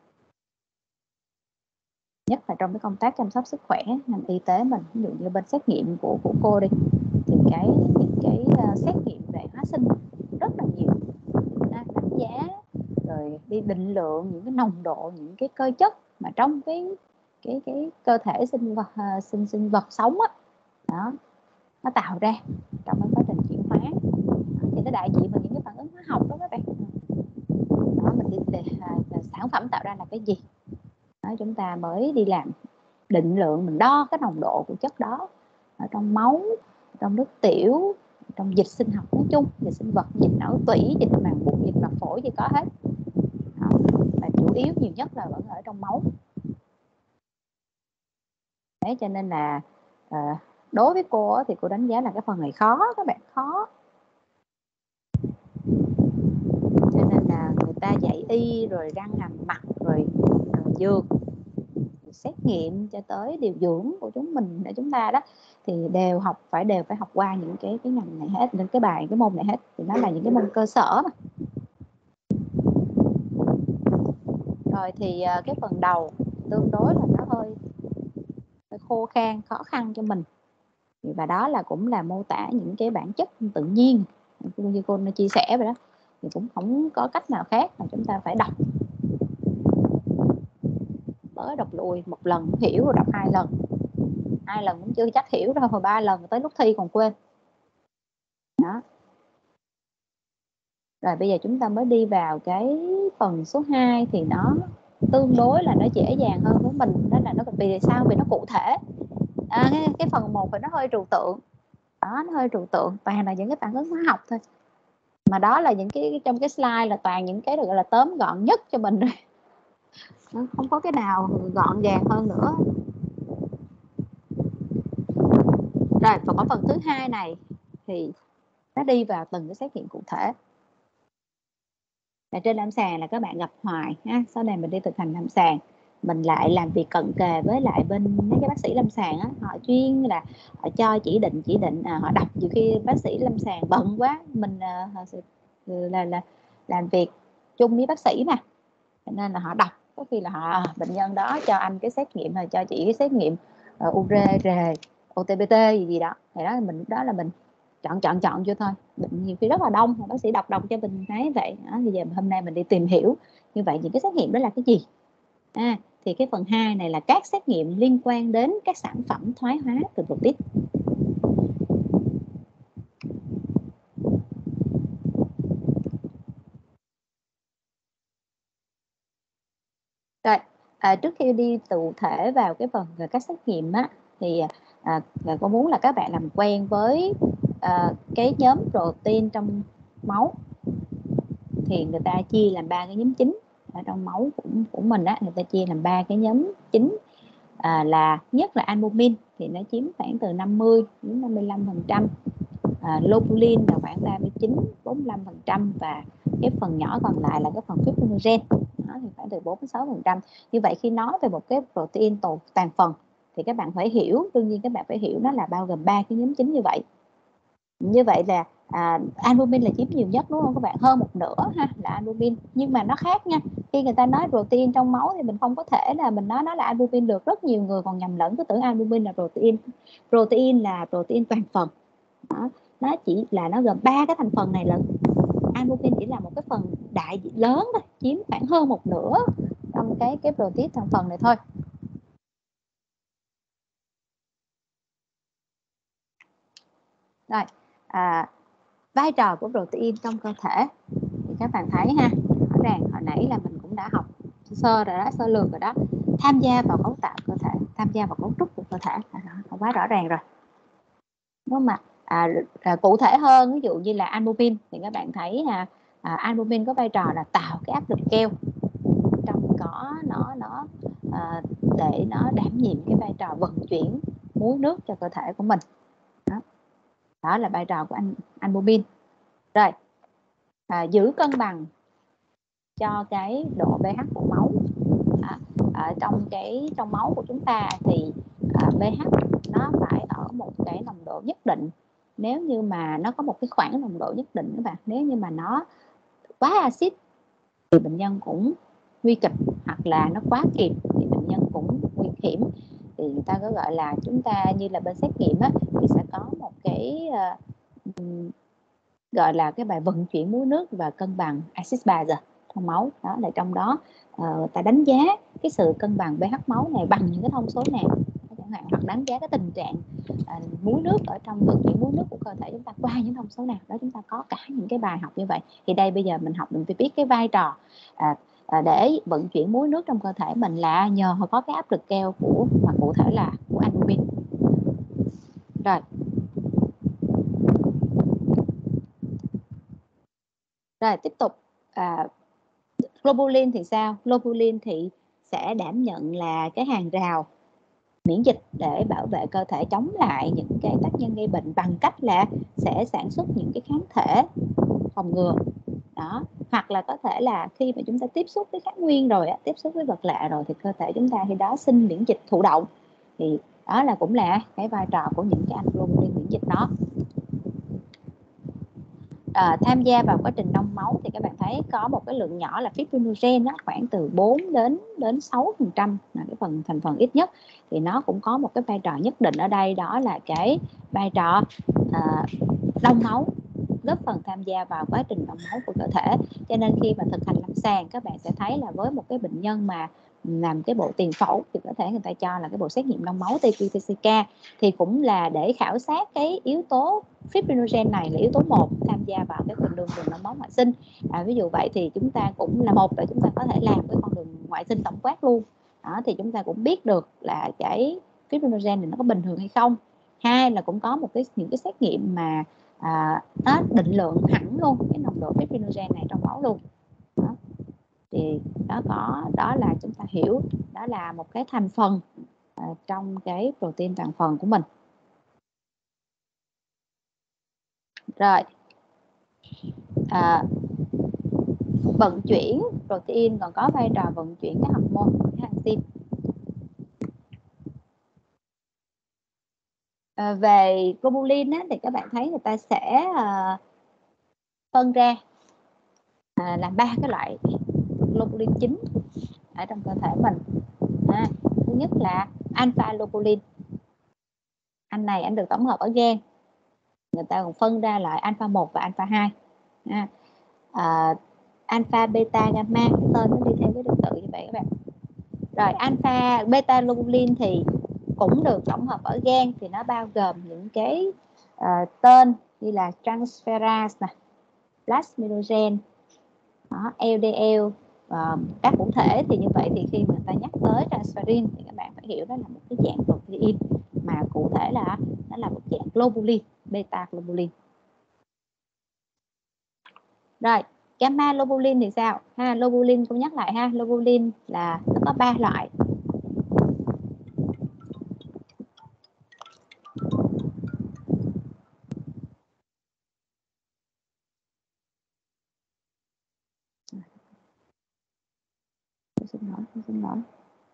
[SPEAKER 1] nhất là trong cái công tác chăm sóc sức khỏe ngành y tế mình. Ví dụ như bên xét nghiệm của cô đi, thì những cái xét nghiệm về hóa sinh rất là nhiều, đánh giá rồi đi định lượng những cái nồng độ, những cái cơ chất mà trong cái cơ thể sinh vật sống đó, nó tạo ra trong cái quá trình chuyển hóa, thì nó đại diện vào những cái phản ứng hóa học đó các bạn. Đó, mình đi sản phẩm tạo ra là cái gì đó, chúng ta mới đi làm định lượng, mình đo cái nồng độ của chất đó ở trong máu, trong nước tiểu, trong dịch sinh học nói chung, dịch sinh vật, dịch não tủy, dịch màng bụng, dịch màng phổi, gì có hết đó. Và chủ yếu nhiều nhất là vẫn ở trong máu. Thế cho nên là đối với cô thì cô đánh giá là cái phần này khó các bạn, khó. Cho nên là người ta dạy y rồi răng hàm mặt rồi dược, xét nghiệm cho tới điều dưỡng của chúng mình để chúng ta đó, thì đều phải học qua những cái ngành này hết, nên cái môn này hết, thì nó là những cái môn cơ sở mà. Rồi thì cái phần đầu tương đối là nó hơi khô khan, khó khăn cho mình, và đó là cũng là mô tả những cái bản chất tự nhiên như cô chia sẻ vậy đó, thì cũng không có cách nào khác mà chúng ta phải đọc, mới đọc lùi một lần hiểu rồi đọc hai lần cũng chưa chắc hiểu đâu, hồi 3 lần tới lúc thi còn quên đó. Rồi bây giờ chúng ta mới đi vào cái phần số 2 thì nó tương đối là nó dễ dàng hơn với mình, đó là nó vì sao, vì nó cụ thể. Cái phần 1 thì nó hơi trừu tượng đó, nó hơi trừu tượng, toàn là những cái phản ứng hóa học thôi, mà đó là những cái trong cái slide là toàn những cái được gọi là tóm gọn nhất cho mình rồi, không có cái nào gọn gàng hơn nữa. Rồi còn có phần thứ 2 này thì nó đi vào từng cái xét nghiệm cụ thể. Là trên lâm sàng là các bạn gặp hoài ha, sau này mình đi thực hành lâm sàng, mình lại làm việc cận kề với lại bên mấy cái bác sĩ lâm sàng á, họ chuyên là họ cho chỉ định họ đọc, nhiều khi bác sĩ lâm sàng bận quá, mình là làm việc chung với bác sĩ mà, nên là họ đọc, có khi là họ bệnh nhân đó cho anh cái xét nghiệm, hay cho chị cái xét nghiệm URE, OTPT gì đó, thì đó là mình chọn chưa thôi. Bệnh nhiều khi rất là đông, bác sĩ đọc cho mình thấy vậy đó. Thì giờ hôm nay mình đi tìm hiểu như vậy những cái xét nghiệm đó là cái gì. Thì cái phần 2 này là các xét nghiệm liên quan đến các sản phẩm thoái hóa từ protein. Rồi, trước khi đi cụ thể vào cái phần các xét nghiệm á, thì có muốn là các bạn làm quen với cái nhóm protein trong máu. Thì người ta chia làm 3 cái nhóm chính ở trong máu của mình á, người ta chia làm 3 cái nhóm chính, là nhất là albumin thì nó chiếm khoảng từ 50 đến 55%, globulin là khoảng 39-45%, và cái phần nhỏ còn lại là cái phần fibrinogen đó, thì khoảng từ 4-6%. Như vậy khi nói về một cái protein toàn phần thì các bạn phải hiểu, đương nhiên các bạn phải hiểu nó là bao gồm 3 cái nhóm chính như vậy. Như vậy là albumin là chiếm nhiều nhất, đúng không các bạn, hơn một nửa ha, là albumin. Nhưng mà nó khác nha, khi người ta nói protein trong máu thì mình không có thể là mình nói nó là albumin được. Rất nhiều người còn nhầm lẫn, cứ tưởng albumin là protein là protein toàn phần đó. Nó chỉ là nó gồm 3 cái thành phần này lận, albumin chỉ là một cái phần đại lớn thôi, chiếm khoảng hơn một nửa trong cái protein thành phần này thôi. Rồi, vai trò của protein trong cơ thể thì các bạn thấy ha, rõ ràng hồi nãy là mình cũng đã học sơ rồi đó, sơ lược rồi đó. Tham gia vào cấu tạo cơ thể, tham gia vào cấu trúc của cơ thể, quá rõ ràng rồi, đúng không ạ? Cụ thể hơn, ví dụ như là albumin thì các bạn thấy albumin có vai trò là tạo cái áp lực keo trong có nó để nó đảm nhiệm cái vai trò vận chuyển muối nước cho cơ thể của mình. Đó là vai trò của albumin. Rồi, giữ cân bằng cho cái độ pH của máu. Trong máu của chúng ta thì pH nó phải ở một cái nồng độ nhất định. Nếu như mà nó có một cái khoảng nồng độ nhất định các bạn, nếu như mà nó quá axit thì bệnh nhân cũng nguy kịch, hoặc là nó quá kiềm thì bệnh nhân cũng nguy hiểm. Thì người ta có gọi là, chúng ta như là bên xét nghiệm á, thì sẽ có một cái gọi là cái bài vận chuyển muối nước và cân bằng axit base trong máu. Đó là trong đó ta đánh giá cái sự cân bằng pH máu này bằng những cái thông số nào chẳng hạn, hoặc đánh giá cái tình trạng muối nước ở trong vận chuyển muối nước của cơ thể chúng ta qua những thông số nào đó. Chúng ta có cả những cái bài học như vậy. Thì đây bây giờ mình học, mình phải biết cái vai trò để vận chuyển muối nước trong cơ thể mình là nhờ có cái áp lực keo của, mà cụ thể là của albumin. Rồi tiếp tục, globulin thì sao? Globulin thì sẽ đảm nhận là cái hàng rào miễn dịch để bảo vệ cơ thể chống lại những cái tác nhân gây bệnh, bằng cách là sẽ sản xuất những cái kháng thể phòng ngừa đó. Hoặc là có thể là khi mà chúng ta tiếp xúc với kháng nguyên rồi, tiếp xúc với vật lạ rồi, thì cơ thể chúng ta khi đó sinh miễn dịch thụ động. Thì đó là cũng là cái vai trò của những cái globulin miễn dịch đó. Tham gia vào quá trình đông máu thì các bạn thấy có một cái lượng nhỏ là fibrinogen đó, khoảng từ 4 đến 6% là cái phần thành phần ít nhất. Thì nó cũng có một cái vai trò nhất định ở đây, đó là cái vai trò đông máu, góp phần tham gia vào quá trình đông máu của cơ thể. Cho nên khi mà thực hành lâm sàng, các bạn sẽ thấy là với một cái bệnh nhân mà làm cái bộ tiền phẫu thì có thể người ta cho là cái bộ xét nghiệm đông máu TQ-TCK, thì cũng là để khảo sát cái yếu tố fibrinogen này là yếu tố 1 tham gia vào cái con đường đông máu ngoại sinh. Ví dụ vậy thì chúng ta cũng là một, để chúng ta có thể làm cái con đường ngoại sinh tổng quát luôn đó, thì chúng ta cũng biết được là cái fibrinogen này nó có bình thường hay không. Hai là cũng có những cái xét nghiệm mà nó định lượng hẳn luôn cái nồng độ fibrinogen này trong máu luôn đó. Thì đó là chúng ta hiểu đó là một cái thành phần trong cái protein toàn phần của mình. Rồi, vận chuyển protein còn có vai trò vận chuyển các hormone, các enzyme. Về globulin thì các bạn thấy người ta sẽ phân ra làm 3 cái loại globulin chính ở trong cơ thể mình. Thứ nhất là alpha globulin. Anh này được tổng hợp ở gan. người ta còn phân ra loại alpha 1 và alpha 2. Alpha, beta, gamma, cái tên nó đi theo cái thứ tự như vậy các bạn. Rồi alpha, beta globulin thì cũng được tổng hợp ở gan, thì nó bao gồm những cái tên như là transferase, plasminogen, LDL. Các cụ thể thì như vậy, thì khi mà người ta nhắc tới transferrin thì các bạn phải hiểu đó là một cái dạng protein, mà cụ thể là nó là một dạng globulin, beta globulin. Rồi gamma globulin thì sao ha? Globulin cũng nhắc lại ha, globulin là nó có 3 loại. Xin lỗi.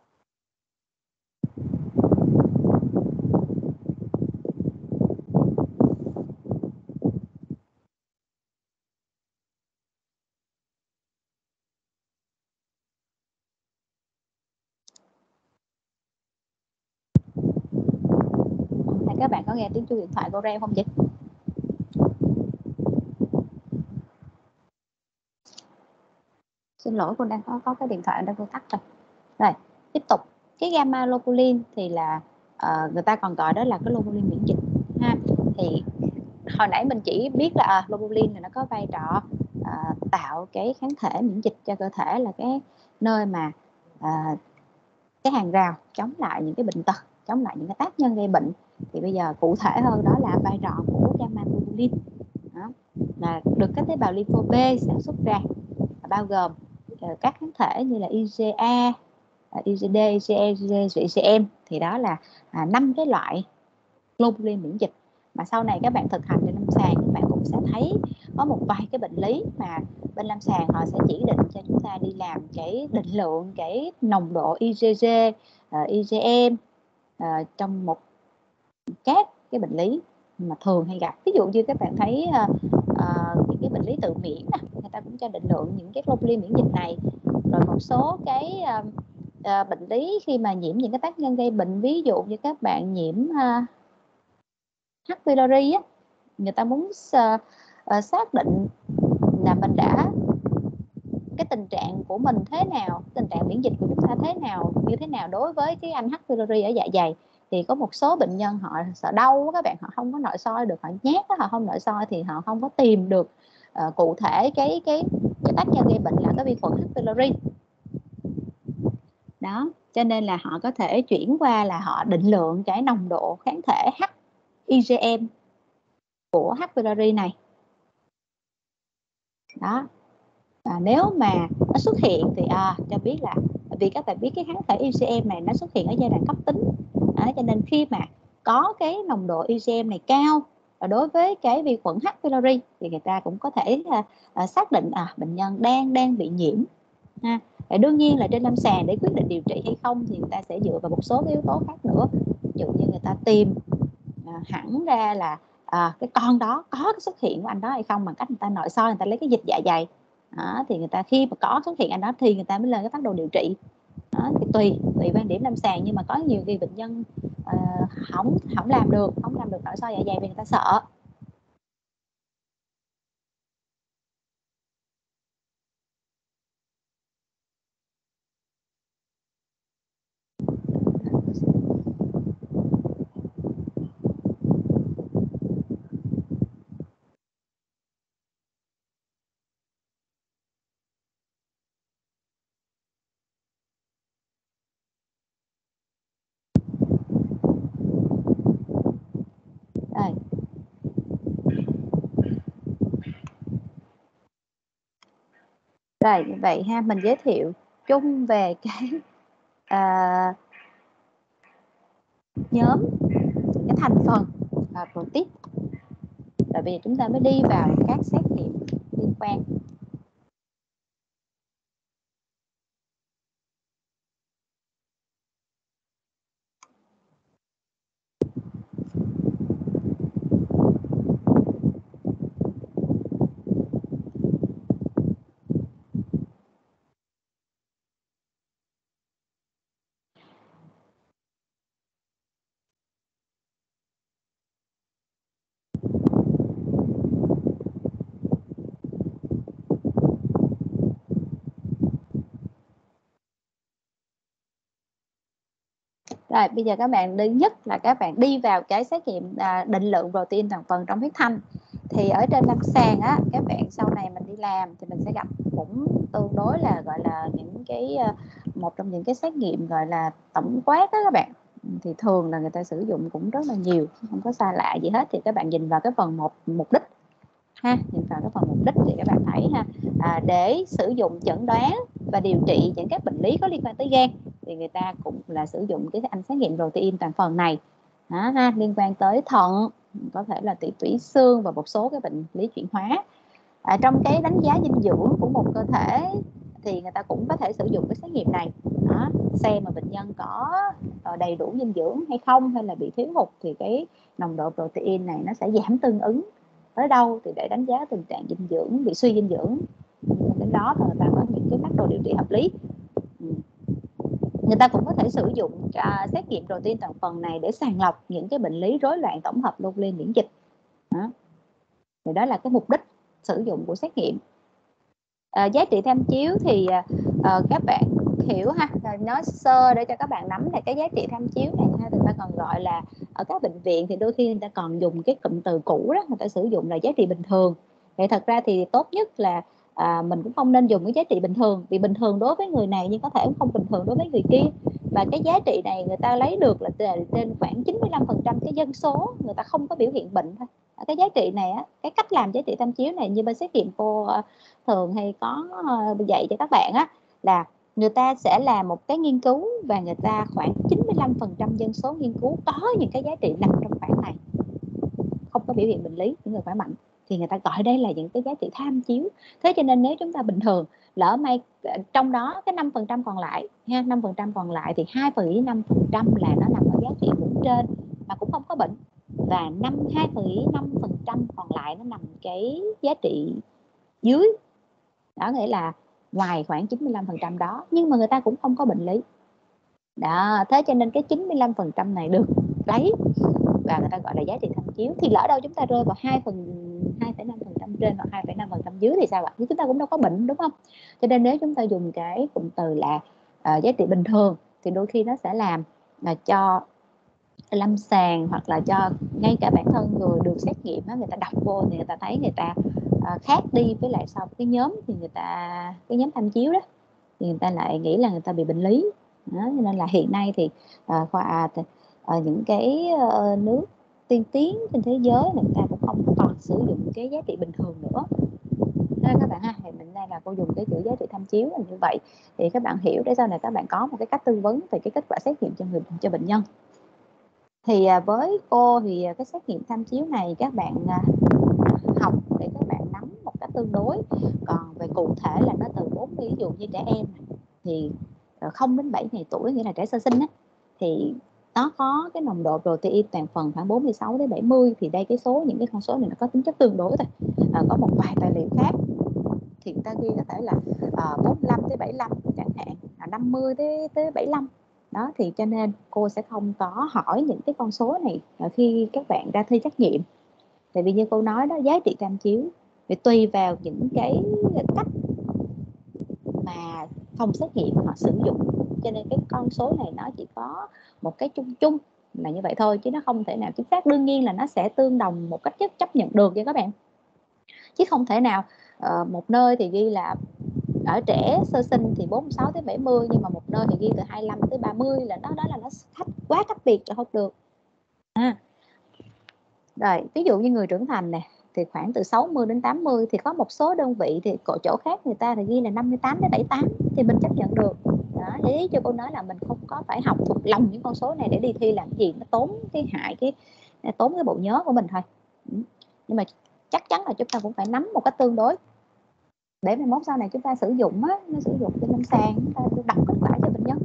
[SPEAKER 1] Các bạn có nghe tiếng chuông điện thoại cô reo không chị? Xin lỗi, cô đang có cái điện thoại đang cô tắt rồi. Rồi tiếp tục, cái gamma globulin thì là người ta còn gọi đó là cái globulin miễn dịch ha. Thì hồi nãy mình chỉ biết là globulin là nó có vai trò tạo cái kháng thể miễn dịch cho cơ thể, là cái nơi mà cái hàng rào chống lại những cái bệnh tật, chống lại những cái tác nhân gây bệnh. Thì bây giờ cụ thể hơn đó là vai trò của gamma globulin đó, là được các tế bào lympho B sản xuất ra, bao gồm các kháng thể như là IgA, IgD, IgE, IgM. Thì đó là 5 cái loại globulin miễn dịch. Mà sau này các bạn thực hành trên lâm sàng, các bạn cũng sẽ thấy có một vài cái bệnh lý mà bên lâm sàng họ sẽ chỉ định cho chúng ta đi làm cái định lượng cái nồng độ IgG, IgM trong một các cái bệnh lý mà thường hay gặp. Ví dụ như các bạn thấy những cái bệnh lý tự miễn nè, người ta cũng cho định lượng những cái globulin miễn dịch này. Rồi một số cái bệnh lý khi mà nhiễm những cái tác nhân gây bệnh, ví dụ như các bạn nhiễm H. pylori á, người ta muốn xác định là mình đã, cái tình trạng của mình thế nào, tình trạng miễn dịch của chúng ta thế nào, như thế nào đối với cái anh H. pylori ở dạ dày. Thì có một số bệnh nhân họ sợ đau các bạn, họ không có nội soi được, họ nhát, họ không nội soi thì họ không có tìm được cụ thể cái tác nhân gây bệnh là cái vi khuẩn H. pylori đó. Cho nên là họ có thể chuyển qua là họ định lượng cái nồng độ kháng thể H IgM của H. pylori này đó. Nếu mà nó xuất hiện thì cho biết là, vì các bạn biết cái kháng thể IgM này nó xuất hiện ở giai đoạn cấp tính cho nên khi mà có cái nồng độ IgM này cao đối với cái vi khuẩn H. pylori thì người ta cũng có thể xác định bệnh nhân đang bị nhiễm ha. Đương nhiên là trên lâm sàng để quyết định điều trị hay không thì người ta sẽ dựa vào một số cái yếu tố khác nữa. Ví dụ như người ta tìm hẳn ra là cái con đó có cái xuất hiện của anh đó hay không, bằng cách người ta nội soi, người ta lấy cái dịch dạ dày đó, thì người ta khi mà có xuất hiện anh đó thì người ta mới lên cái phác đồ điều trị đó. Thì tùy quan điểm lâm sàng, nhưng mà có nhiều khi bệnh nhân không làm được nội soi dạ dày vì người ta sợ. Rồi như vậy ha, mình giới thiệu chung về cái nhóm, cái thành phần protein. Rồi bây giờ chúng ta mới đi vào các xét nghiệm liên quan. Rồi bây giờ các bạn đi, nhất là các bạn đi vào cái xét nghiệm định lượng protein toàn phần trong huyết thanh. Thì ở trên lâm sàng á, các bạn sau này mình đi làm thì mình sẽ gặp cũng tương đối là gọi là những cái một trong những cái xét nghiệm gọi là tổng quát đó các bạn. Thì thường là người ta sử dụng cũng rất là nhiều, không có xa lạ gì hết. Thì các bạn nhìn vào cái phần mục đích ha, nhìn vào cái phần mục đích thì các bạn thấy ha, để sử dụng chẩn đoán và điều trị những các bệnh lý có liên quan tới gan thì người ta cũng là sử dụng cái anh xét nghiệm protein toàn phần này đó, ha, liên quan tới thận, có thể là tủy xương và một số cái bệnh lý chuyển hóa. Trong cái đánh giá dinh dưỡng của một cơ thể thì người ta cũng có thể sử dụng cái xét nghiệm này đó, xem mà bệnh nhân có đầy đủ dinh dưỡng hay không, hay là bị thiếu hụt thì cái nồng độ protein này nó sẽ giảm tương ứng tới đâu, thì để đánh giá tình trạng dinh dưỡng, bị suy dinh dưỡng đến đó thì người ta có những cái phác đồ điều trị hợp lý. Người ta cũng có thể sử dụng xét nghiệm protein toàn phần này để sàng lọc những cái bệnh lý rối loạn tổng hợp lưu liên miễn dịch đó. Thì đó là cái mục đích sử dụng của xét nghiệm. Giá trị tham chiếu thì các bạn hiểu ha, nói sơ để cho các bạn nắm là cái giá trị tham chiếu này ha, người ta còn gọi là ở các bệnh viện thì đôi khi người ta còn dùng cái cụm từ cũ đó, người ta sử dụng là giá trị bình thường. Thì thật ra thì tốt nhất là mình cũng không nên dùng cái giá trị bình thường, vì bình thường đối với người này nhưng có thể cũng không bình thường đối với người kia. Và cái giá trị này người ta lấy được là trên khoảng 95% cái dân số người ta không có biểu hiện bệnh thôi. Cái giá trị này á, cái cách làm giá trị tham chiếu này như bên xét nghiệm cô thường hay có dạy cho các bạn á, là người ta sẽ làm một cái nghiên cứu và người ta khoảng 95% dân số nghiên cứu có những cái giá trị nằm trong khoảng này, không có biểu hiện bệnh lý, những người khỏe mạnh, thì người ta gọi đây là những cái giá trị tham chiếu. Thế cho nên nếu chúng ta bình thường, lỡ may trong đó cái 5% còn lại ha, 5% còn lại thì 2,5% là nó nằm ở giá trị ngưỡng trên mà cũng không có bệnh, và 2,5% còn lại nó nằm cái giá trị dưới, đó nghĩa là ngoài khoảng 95% đó nhưng mà người ta cũng không có bệnh lý đó. Thế cho nên cái 95% này được lấy và người ta gọi là giá trị tham chiếu. Thì lỡ đâu chúng ta rơi vào 2,5% trên hoặc 2,5% dưới thì sao ạ? Thì chúng ta cũng đâu có bệnh, đúng không? Cho nên nếu chúng ta dùng cái cụm từ là giá trị bình thường thì đôi khi nó sẽ làm cho lâm sàng hoặc là cho ngay cả bản thân người được xét nghiệm á, người ta đọc vô thì người ta thấy người ta khác đi với lại sau cái nhóm thì người ta, cái nhóm tham chiếu đó thì người ta lại nghĩ là người ta bị bệnh lý đó. Nên là hiện nay thì những cái nước tiên tiến trên thế giới người ta cũng không còn sử dụng cái giá trị bình thường nữa. Nên các bạn ha, thì mình đây là cô dùng cái chữ giá trị tham chiếu là như vậy thì các bạn hiểu để sau này các bạn có một cái cách tư vấn về cái kết quả xét nghiệm cho bệnh nhân. Thì với cô thì cái xét nghiệm tham chiếu này các bạn học để các bạn nắm một cách tương đối. Còn về cụ thể là nó từ 4, ví dụ như trẻ em thì 0 đến 7 ngày tuổi, nghĩa là trẻ sơ sinh á, thì nó có cái nồng độ protein toàn phần khoảng 46 đến 70, thì đây cái số, những cái con số này nó có tính chất tương đối thôi. Có một vài tài liệu khác thì người ta ghi có thể là 45 tới 75 chẳng hạn, 50 tới 75 đó. Thì cho nên cô sẽ không có hỏi những cái con số này khi các bạn ra thi trắc nghiệm, tại vì như cô nói đó, giá trị tham chiếu thì tùy vào những cái cách mà phòng xét nghiệm họ sử dụng, cho nên cái con số này nó chỉ có một cái chung chung là như vậy thôi, chứ nó không thể nào chính xác. Đương nhiên là nó sẽ tương đồng một cách chấp nhận được nha các bạn, chứ không thể nào một nơi thì ghi là ở trẻ sơ sinh thì 46 tới 70 nhưng mà một nơi thì ghi từ 25 tới 30 là đó là nó quá cách biệt là không được. Rồi ví dụ như người trưởng thành nè thì khoảng từ 60 đến 80, thì có một số đơn vị thì chỗ khác người ta thì ghi là 58 đến 78 thì mình chấp nhận được. Đó, ý cho cô nói là mình không có phải học thuộc lòng những con số này để đi thi làm gì, nó tốn cái tốn cái bộ nhớ của mình thôi. Nhưng mà chắc chắn là chúng ta cũng phải nắm một cách tương đối để mai mốt sau này chúng ta sử dụng á, nó sử dụng trên lâm sàng, chúng ta đọc kết quả cho bệnh nhân.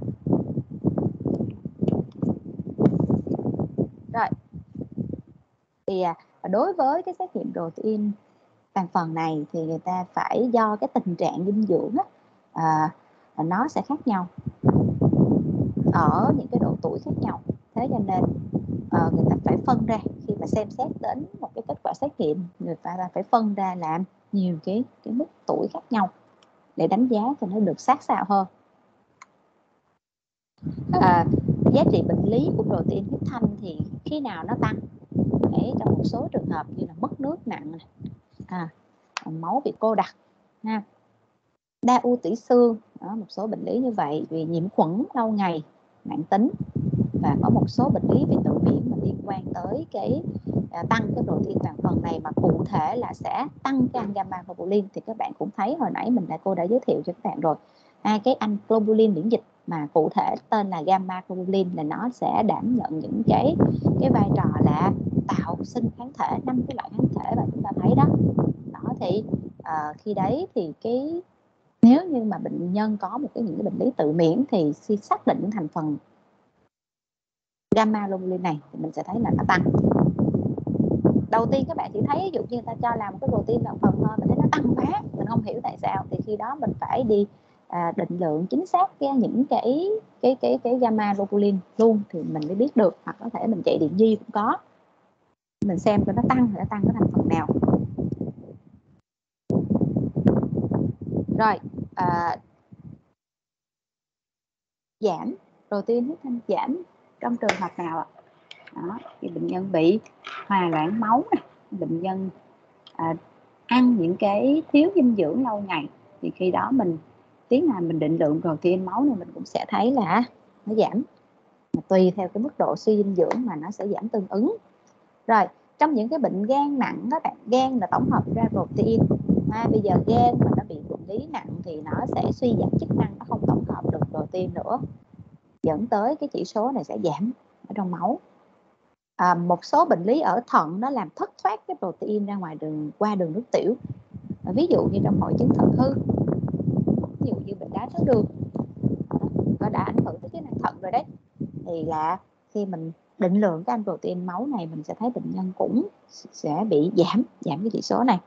[SPEAKER 1] Rồi thì đối với cái xét nghiệm protein toàn phần này thì người ta phải do cái tình trạng dinh dưỡng á, nó sẽ khác nhau ở những cái độ tuổi khác nhau. Thế cho nên người ta phải phân ra, khi mà xem xét đến một cái kết quả xét nghiệm, người ta phải phân ra làm nhiều cái mức tuổi khác nhau để đánh giá cho nó được sát sao hơn. giá trị bệnh lý của protein huyết thanh thì khi nào nó tăng? Để trong một số trường hợp như là mất nước nặng, máu bị cô đặc, đa u tủy xương, một số bệnh lý như vậy, vì nhiễm khuẩn lâu ngày mãn tính, và có một số bệnh lý về tự miễn mà liên quan tới cái tăng cái protein toàn phần này, mà cụ thể là sẽ tăng cái anh gamma globulin. Thì các bạn cũng thấy hồi nãy cô đã giới thiệu cho các bạn rồi, cái anh globulin miễn dịch mà cụ thể tên là gamma globulin là nó sẽ đảm nhận những cái vai trò là tạo sinh kháng thể, 5 cái loại kháng thể mà chúng ta thấy đó. Thì khi đấy thì nếu như mà bệnh nhân có những cái bệnh lý tự miễn thì khi xác định thành phần gamma globulin này thì mình sẽ thấy là nó tăng. Đầu tiên các bạn chỉ thấy ví dụ như người ta cho làm cái protein toàn phần thôi, mình thấy nó tăng quá, mình không hiểu tại sao, thì khi đó mình phải đi định lượng chính xác những cái gamma globulin luôn thì mình mới biết được, hoặc có thể mình chạy điện di cũng có, mình xem coi nó tăng cái thành phần nào. Rồi giảm protein huyết thanh giảm trong trường hợp nào ạ? Thì bệnh nhân bị hòa loãng máu, bệnh nhân ăn những cái thiếu dinh dưỡng lâu ngày, thì khi đó mình tiến hành mình định lượng protein máu này, mình cũng sẽ thấy là nó giảm, tùy theo cái mức độ suy dinh dưỡng mà nó sẽ giảm tương ứng. Rồi trong những cái bệnh gan nặng đó bạn, gan là tổng hợp ra protein, bây giờ gan mà nó bị bệnh lý nặng thì nó sẽ suy giảm chức năng, nó không tổng hợp được protein nữa, dẫn tới cái chỉ số này sẽ giảm ở trong máu. Một số bệnh lý ở thận nó làm thất thoát cái protein ra ngoài qua đường nước tiểu, ví dụ như trong hội chứng thận hư, ví dụ như bệnh đái tháo đường, nó đã ảnh hưởng tới chức năng thận rồi đấy, thì là khi mình định lượng cái anh protein máu này, mình sẽ thấy bệnh nhân cũng sẽ bị giảm cái chỉ số này.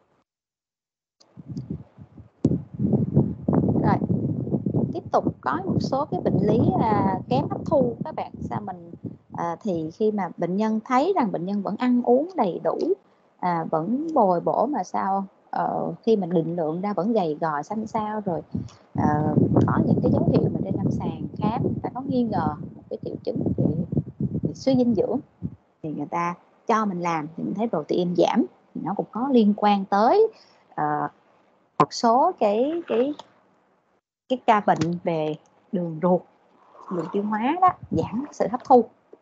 [SPEAKER 1] Rồi tiếp tục có một số cái bệnh lý kém hấp thu các bạn. Sao mình thì khi mà bệnh nhân thấy rằng bệnh nhân vẫn ăn uống đầy đủ, vẫn bồi bổ mà sao khi mình định lượng ra vẫn gầy gò xanh xao, rồi có những cái dấu hiệu mà đi lâm sàng khám phải có nghi ngờ một cái triệu chứng thì suy dinh dưỡng, thì người ta cho mình làm thì mình thấy protein giảm, thì nó cũng có liên quan tới một số cái ca bệnh về đường ruột, đường tiêu hóa đó, giảm sự hấp thu,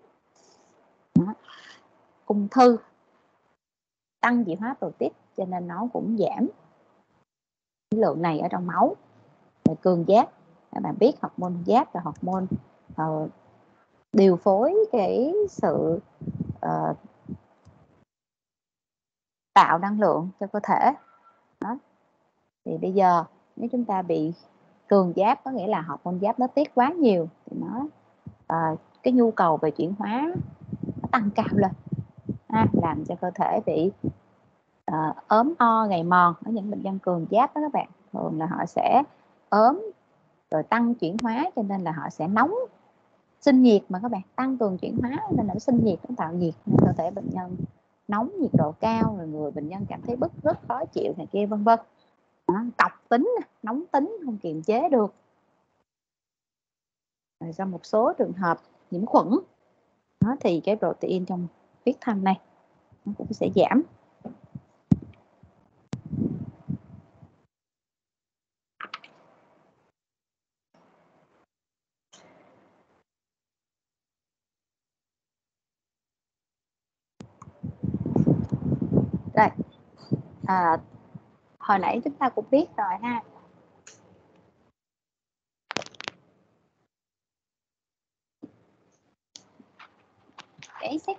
[SPEAKER 1] ung thư, tăng dị hóa protein, cho nên nó cũng giảm cái lượng này ở trong máu. Rồi cường giáp, các bạn biết hormone giáp là hormone điều phối cái sự tạo năng lượng cho cơ thể đó. Thì bây giờ nếu chúng ta bị cường giáp, có nghĩa là hormone giáp nó tiết quá nhiều, thì nó cái nhu cầu về chuyển hóa nó tăng cao lên, làm cho cơ thể bị ốm o gầy mòn. Ở những bệnh nhân cường giáp đó các bạn, thường là họ sẽ ốm rồi tăng chuyển hóa, cho nên là họ sẽ nóng, sinh nhiệt mà các bạn, tăng cường chuyển hóa nên là nó sinh nhiệt, nó tạo nhiệt, nên cơ thể bệnh nhân nóng, nhiệt độ cao, rồi người bệnh nhân cảm thấy bứt rứt, khó chịu này kia vân vân, cọc tính, nóng tính, không kiềm chế được. Rồi trong một số trường hợp nhiễm khuẩn đó, thì cái protein trong huyết thanh này nó cũng sẽ giảm. Rồi hồi nãy chúng ta cũng biết rồi ha, cái xét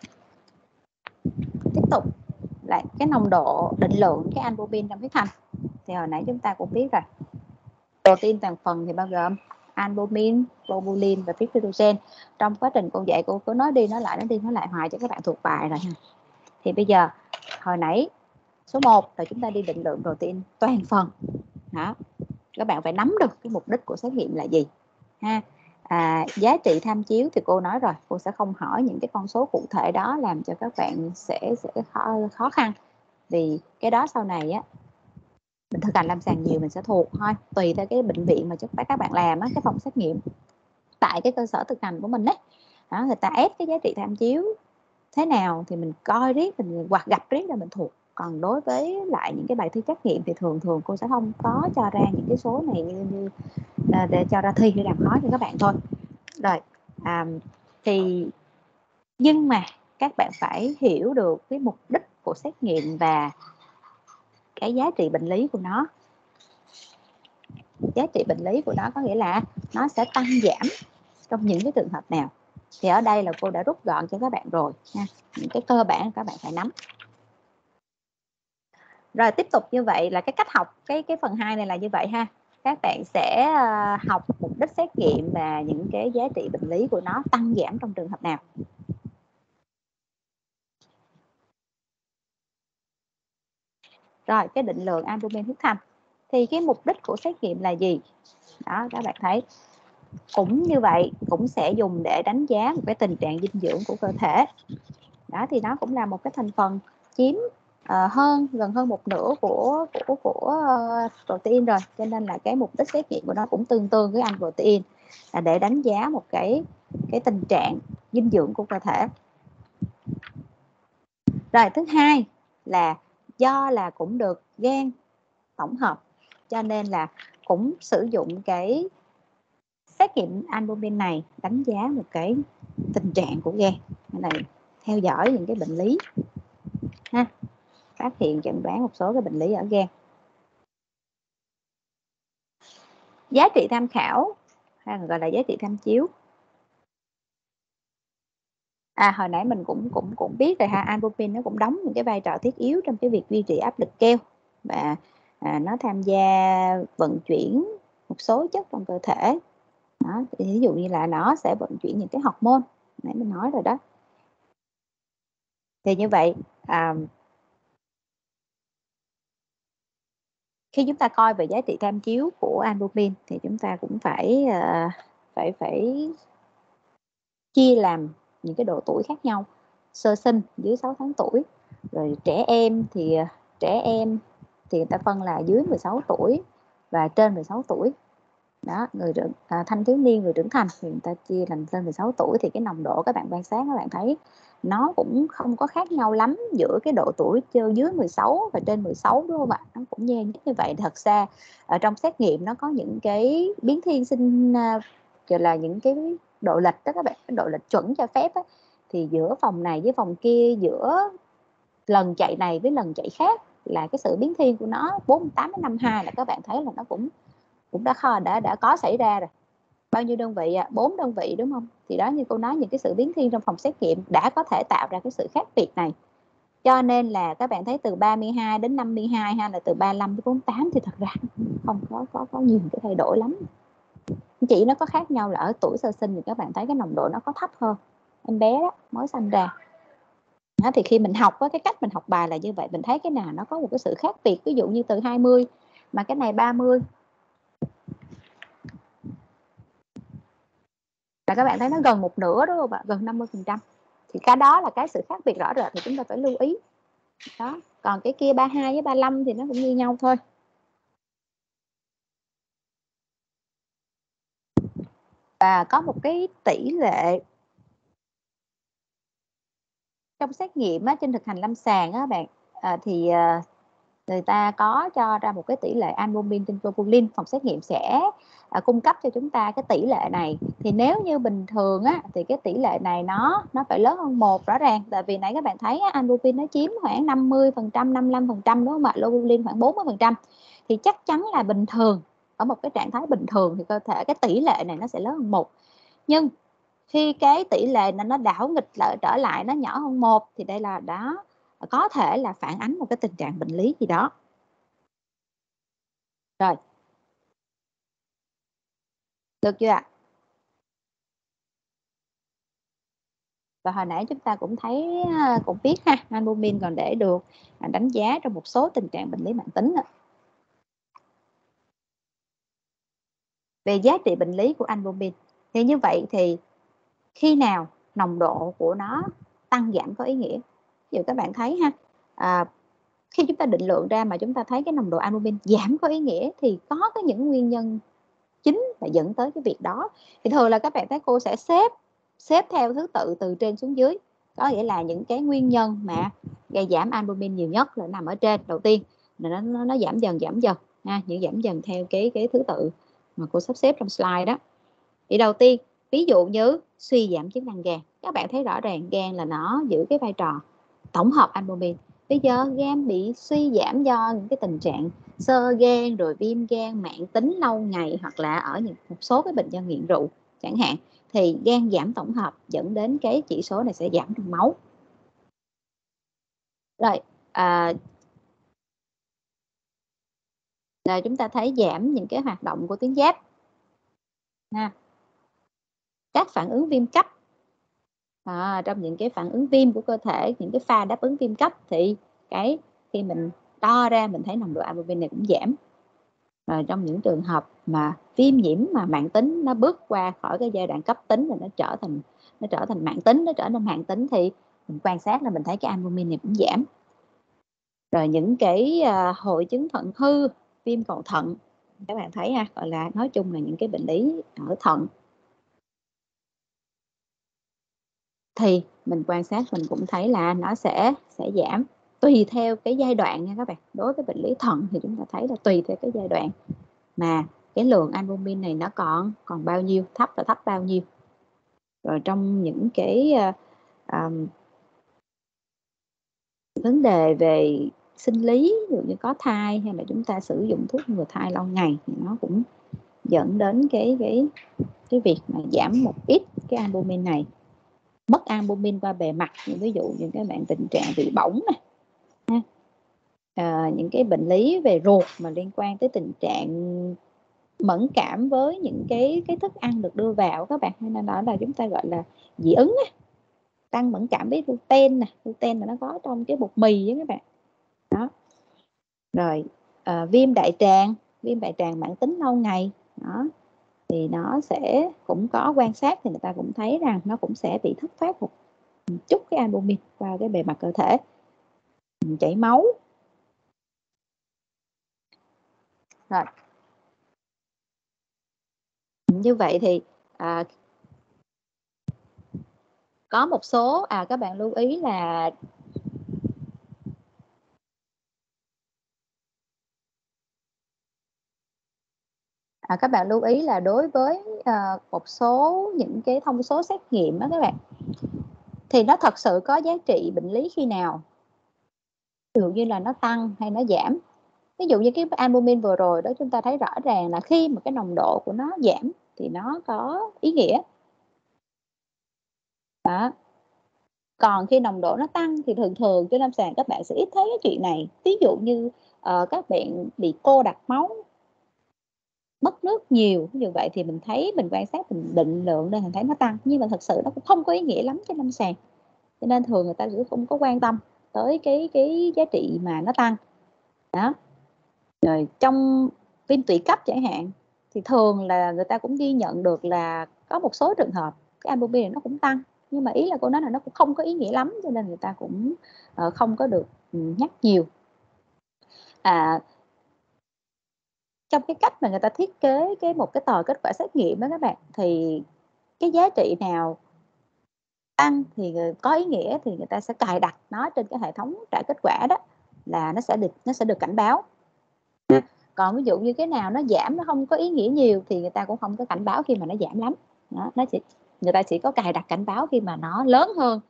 [SPEAKER 1] tiếp tục lại cái nồng độ định lượng cái albumin trong huyết thanh. Thì hồi nãy chúng ta cũng biết rồi, protein toàn phần thì bao gồm albumin, globulin và tryptophan. Trong quá trình cô dạy, cô nói đi nói lại hoài cho các bạn thuộc bài rồi ha. Thì bây giờ hồi nãy số 1 là chúng ta đi định lượng protein toàn phần đó. Các bạn phải nắm được cái mục đích của xét nghiệm là gì ha. Giá trị tham chiếu thì cô nói rồi, cô sẽ không hỏi những cái con số cụ thể đó, làm cho các bạn sẽ khó khăn, vì cái đó sau này á mình thực hành lâm sàng nhiều mình sẽ thuộc thôi, tùy theo cái bệnh viện mà các bạn làm á, cái phòng xét nghiệm. tại cái cơ sở thực hành của mình đấy. Đó, người ta ép cái giá trị tham chiếu thế nào thì mình coi riết, mình hoặc gặp riết là mình thuộc. Còn đối với lại những cái bài thi trắc nghiệm thì thường cô sẽ không có cho ra những cái số này như để cho ra thi để làm khó cho các bạn thôi. Rồi thì nhưng mà các bạn phải hiểu được cái mục đích của xét nghiệm và cái giá trị bệnh lý của nó. Giá trị bệnh lý của nó có nghĩa là nó sẽ tăng giảm trong những cái trường hợp nào. Thì ở đây là cô đã rút gọn cho các bạn rồi nha. Những cái cơ bản các bạn phải nắm. Rồi tiếp tục như vậy là cái cách học cái phần 2 này là như vậy ha. Các bạn sẽ học mục đích xét nghiệm và những cái giá trị bệnh lý của nó tăng giảm trong trường hợp nào. Rồi cái định lượng albumin huyết thanh. Thì cái mục đích của xét nghiệm là gì? Đó, các bạn thấy cũng như vậy, cũng sẽ dùng để đánh giá một cái tình trạng dinh dưỡng của cơ thể. Đó thì nó cũng là một cái thành phần chiếm gần hơn một nửa của protein rồi, cho nên là cái mục đích xét nghiệm của nó cũng tương với ăn protein, là để đánh giá một cái tình trạng dinh dưỡng của cơ thể. Rồi thứ hai là do là cũng được gan tổng hợp, cho nên là cũng sử dụng cái xét nghiệm albumin này đánh giá một cái tình trạng của gan, này theo dõi những cái bệnh lý ha, phát hiện chẩn đoán một số cái bệnh lý ở gan. Giá trị tham khảo hay gọi là giá trị tham chiếu. Hồi nãy mình cũng biết rồi ha, albumin nó cũng đóng những cái vai trò thiết yếu trong cái việc duy trì áp lực keo, và nó tham gia vận chuyển một số chất trong cơ thể. Đó, ví dụ như là nó sẽ vận chuyển những cái hormone nãy mình nói rồi đó. Thì như vậy khi chúng ta coi về giá trị tham chiếu của albumin thì chúng ta cũng phải chia làm những cái độ tuổi khác nhau. Sơ sinh dưới 6 tháng tuổi, rồi trẻ em thì người ta phân là dưới 16 tuổi và trên 16 tuổi. Đó, thanh thiếu niên, người trưởng thành thì người ta chia làm trên 16 tuổi. Thì cái nồng độ các bạn quan sát, các bạn thấy nó cũng không có khác nhau lắm giữa cái độ tuổi dưới 16 và trên 16, đúng không ạ? Nó cũng như vậy. Thật ra ở trong xét nghiệm nó có những cái biến thiên sinh, gọi là những cái độ lệch đó các bạn, cái độ lệch chuẩn cho phép đó. Thì giữa phòng này với phòng kia, giữa lần chạy này với lần chạy khác, là cái sự biến thiên của nó 48 đến 52 là các bạn thấy là nó cũng đã có xảy ra rồi. Bao nhiêu đơn vị 4 đơn vị đúng không? Thì đó, như cô nói, những cái sự biến thiên trong phòng xét nghiệm đã có thể tạo ra cái sự khác biệt này. Cho nên là các bạn thấy từ 32 đến 52 hay là từ 35 đến 48 thì thật ra không có nhiều cái thay đổi lắm. Chỉ nó có khác nhau là ở tuổi sơ sinh thì các bạn thấy cái nồng độ nó có thấp hơn em bé đó mới sinh ra. Đó, thì khi mình học cái cách mình học bài là như vậy, mình thấy cái nào nó có một cái sự khác biệt, ví dụ như từ 20 mà cái này 30 là các bạn thấy nó gần một nửa, đúng không ạ? Gần 50%. Thì cái đó là cái sự khác biệt rõ rệt thì chúng ta phải lưu ý. Đó, còn cái kia 32 với 35 thì nó cũng như nhau thôi. Và có một cái tỷ lệ trong xét nghiệm trên thực hành lâm sàng các bạn, thì người ta có cho ra một cái tỷ lệ albumin trên globulin. Phòng xét nghiệm sẽ cung cấp cho chúng ta cái tỷ lệ này. Thì nếu như bình thường thì cái tỷ lệ này nó phải lớn hơn 1 rõ ràng. Tại vì nãy các bạn thấy albumin nó chiếm khoảng 50%, 55%, đúng không ạ? Globulin khoảng 40%. Thì chắc chắn là bình thường, ở một cái trạng thái bình thường thì cơ thể cái tỷ lệ này nó sẽ lớn hơn 1. Nhưng khi cái tỷ lệ này nó đảo nghịch lại trở lại, nó nhỏ hơn 1 thì đây là đó có thể là phản ánh một cái tình trạng bệnh lý gì đó. Rồi, được chưa ạ? Và hồi nãy chúng ta cũng thấy, cũng biết ha, albumin còn để được đánh giá trong một số tình trạng bệnh lý mãn tính nữa. Về giá trị bệnh lý của albumin thì như vậy thì khi nào nồng độ của nó tăng giảm có ý nghĩa? Ví dụ các bạn thấy ha, khi chúng ta định lượng ra mà chúng ta thấy cái nồng độ albumin giảm có ý nghĩa thì có những nguyên nhân chính là dẫn tới cái việc đó. Thì thường là các bạn thấy cô sẽ xếp theo thứ tự từ trên xuống dưới, có nghĩa là những cái nguyên nhân mà gây giảm albumin nhiều nhất là nằm ở trên đầu tiên, là nó giảm dần ha, những giảm dần theo cái thứ tự mà cô sắp xếp trong slide đó. Thì đầu tiên, ví dụ như suy giảm chức năng gan, các bạn thấy rõ ràng gan là nó giữ cái vai trò tổng hợp albumin. Bây giờ gan bị suy giảm do những cái tình trạng xơ gan, rồi viêm gan mãn tính lâu ngày, hoặc là ở một số cái bệnh nhân nghiện rượu chẳng hạn, thì gan giảm tổng hợp dẫn đến cái chỉ số này sẽ giảm trong máu. Rồi chúng ta thấy giảm những cái hoạt động của tuyến giáp ha, các phản ứng viêm cấp. Trong những cái phản ứng viêm của cơ thể, những cái pha đáp ứng viêm cấp, thì khi mình đo ra mình thấy nồng độ albumin này cũng giảm. Rồi trong những trường hợp mà viêm nhiễm mà mãn tính nó bước qua khỏi cái giai đoạn cấp tính, rồi nó trở thành mãn tính, nó trở nên mãn tính, thì mình quan sát là mình thấy cái albumin này cũng giảm. Rồi những cái hội chứng thận hư, viêm cầu thận, các bạn thấy ha, gọi là nói chung là những cái bệnh lý ở thận, thì mình quan sát mình cũng thấy là nó sẽ giảm tùy theo cái giai đoạn nha các bạn. Đối với bệnh lý thận thì chúng ta thấy là tùy theo cái giai đoạn mà cái lượng albumin này nó còn bao nhiêu, thấp là thấp bao nhiêu. Rồi trong những cái vấn đề về sinh lý, ví dụ như có thai hay là chúng ta sử dụng thuốc ngừa thai lâu ngày, thì nó cũng dẫn đến cái việc mà giảm một ít cái albumin này. Mất albumin qua bề mặt, ví dụ như các bạn tình trạng bị bỏng này, những cái bệnh lý về ruột mà liên quan tới tình trạng mẫn cảm với những cái thức ăn được đưa vào các bạn, hay là đó là chúng ta gọi là dị ứng, tăng mẫn cảm với gluten gluten là nó có trong cái bột mì với các bạn đó. Rồi viêm đại tràng mãn tính lâu ngày đó, thì nó sẽ cũng có quan sát, thì người ta cũng thấy rằng nó cũng sẽ bị thất thoát một chút cái albumin qua cái bề mặt cơ thể. Chảy máu. Rồi như vậy thì có một số các bạn lưu ý là các bạn lưu ý là đối với một số những cái thông số xét nghiệm đó các bạn, thì nó thật sự có giá trị bệnh lý khi nào, ví dụ như là nó tăng hay nó giảm. Ví dụ như cái albumin vừa rồi đó, chúng ta thấy rõ ràng là khi mà cái nồng độ của nó giảm thì nó có ý nghĩa đó. Còn khi nồng độ nó tăng thì thường trên lâm sàng các bạn sẽ ít thấy cái chuyện này. Ví dụ như các bạn bị cô đặc máu, mất nước nhiều, như vậy thì mình thấy, mình quan sát, mình định lượng nên mình thấy nó tăng, nhưng mà thật sự nó cũng không có ý nghĩa lắm trên lâm sàng, cho nên thường người ta cũng không có quan tâm tới cái giá trị mà nó tăng đó. Rồi trong viêm tụy cấp chẳng hạn, thì thường là người ta cũng ghi nhận được là có một số trường hợp cái albumin này nó cũng tăng, nhưng mà ý là cô nói là nó cũng không có ý nghĩa lắm, cho nên người ta cũng không có được nhắc nhiều. Trong cái cách mà người ta thiết kế một cái tờ kết quả xét nghiệm đó các bạn, thì cái giá trị nào tăng thì có ý nghĩa thì người ta sẽ cài đặt nó trên cái hệ thống trả kết quả đó, là nó sẽ được cảnh báo. Còn ví dụ như cái nào nó giảm, nó không có ý nghĩa nhiều thì người ta cũng không có cảnh báo khi mà nó giảm lắm đó. Người ta chỉ có cài đặt cảnh báo khi mà nó lớn hơn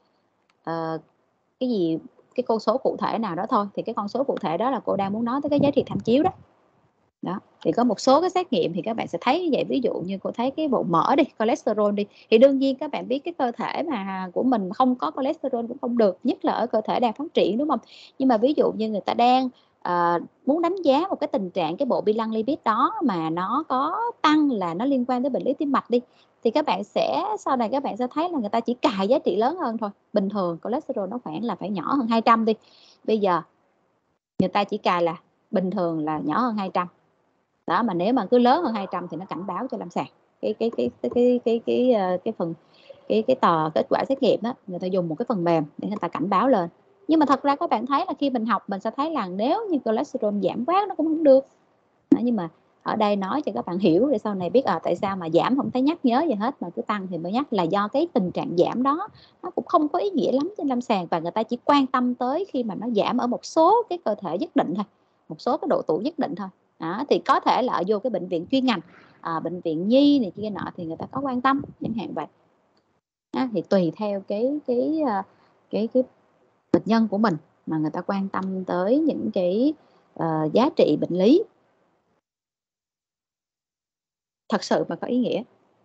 [SPEAKER 1] cái con số cụ thể nào đó thôi. Thì cái con số cụ thể đó là cô đang muốn nói tới cái giá trị tham chiếu đó. Thì có một số cái xét nghiệm thì các bạn sẽ thấy như vậy. Ví dụ như cô thấy cái bộ mỡ đi, cholesterol đi, thì đương nhiên các bạn biết cái cơ thể mà của mình không có cholesterol cũng không được, nhất là ở cơ thể đang phát triển, đúng không? Nhưng mà ví dụ như người ta đang muốn đánh giá một cái tình trạng cái bộ bi lăng lipid đó mà nó có tăng, là nó liên quan tới bệnh lý tim mạch đi, thì các bạn sẽ sau này các bạn sẽ thấy là người ta chỉ cài giá trị lớn hơn thôi. Bình thường cholesterol nó khoảng là phải nhỏ hơn 200 đi, bây giờ người ta chỉ cài là bình thường là nhỏ hơn 200 đó, mà nếu mà cứ lớn hơn 200 thì nó cảnh báo cho lâm sàng. Cái tờ kết quả xét nghiệm đó, người ta dùng một cái phần mềm để người ta cảnh báo lên. Nhưng mà thật ra các bạn thấy là khi mình học mình sẽ thấy là nếu như cholesterol giảm quá nó cũng không được đó, nhưng mà ở đây nói cho các bạn hiểu để sau này biết tại sao mà giảm không thấy nhắc nhớ gì hết mà cứ tăng thì mới nhắc, là do cái tình trạng giảm đó nó cũng không có ý nghĩa lắm trên lâm sàng, và người ta chỉ quan tâm tới khi mà nó giảm ở một số cái cơ thể nhất định thôi, một số cái độ tuổi nhất định thôi. Đó, thì có thể là ở vô cái bệnh viện chuyên ngành, bệnh viện nhi này kia nọ thì người ta có quan tâm chẳng hạn vậy. Thì tùy theo cái bệnh nhân của mình mà người ta quan tâm tới những cái giá trị bệnh lý thật sự mà có ý nghĩa.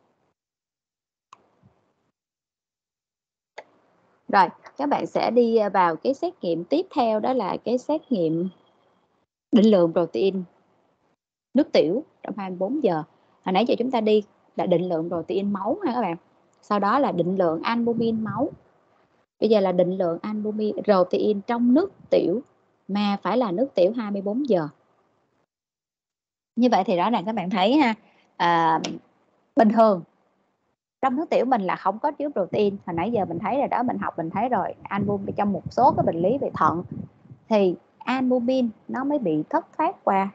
[SPEAKER 1] Rồi, các bạn sẽ đi vào cái xét nghiệm tiếp theo, đó là cái xét nghiệm định lượng protein nước tiểu trong 24 giờ. Hồi nãy giờ chúng ta đi là định lượng protein máu ha các bạn. Sau đó là định lượng albumin máu. Bây giờ là định lượng albumin protein trong nước tiểu mà phải là nước tiểu 24 giờ. Như vậy thì rõ ràng các bạn thấy ha, bình thường trong nước tiểu mình là không có chứa protein. Hồi nãy giờ mình thấy rồi đó, mình học mình thấy rồi, albumin trong một số cái bệnh lý về thận thì albumin nó mới bị thất thoát qua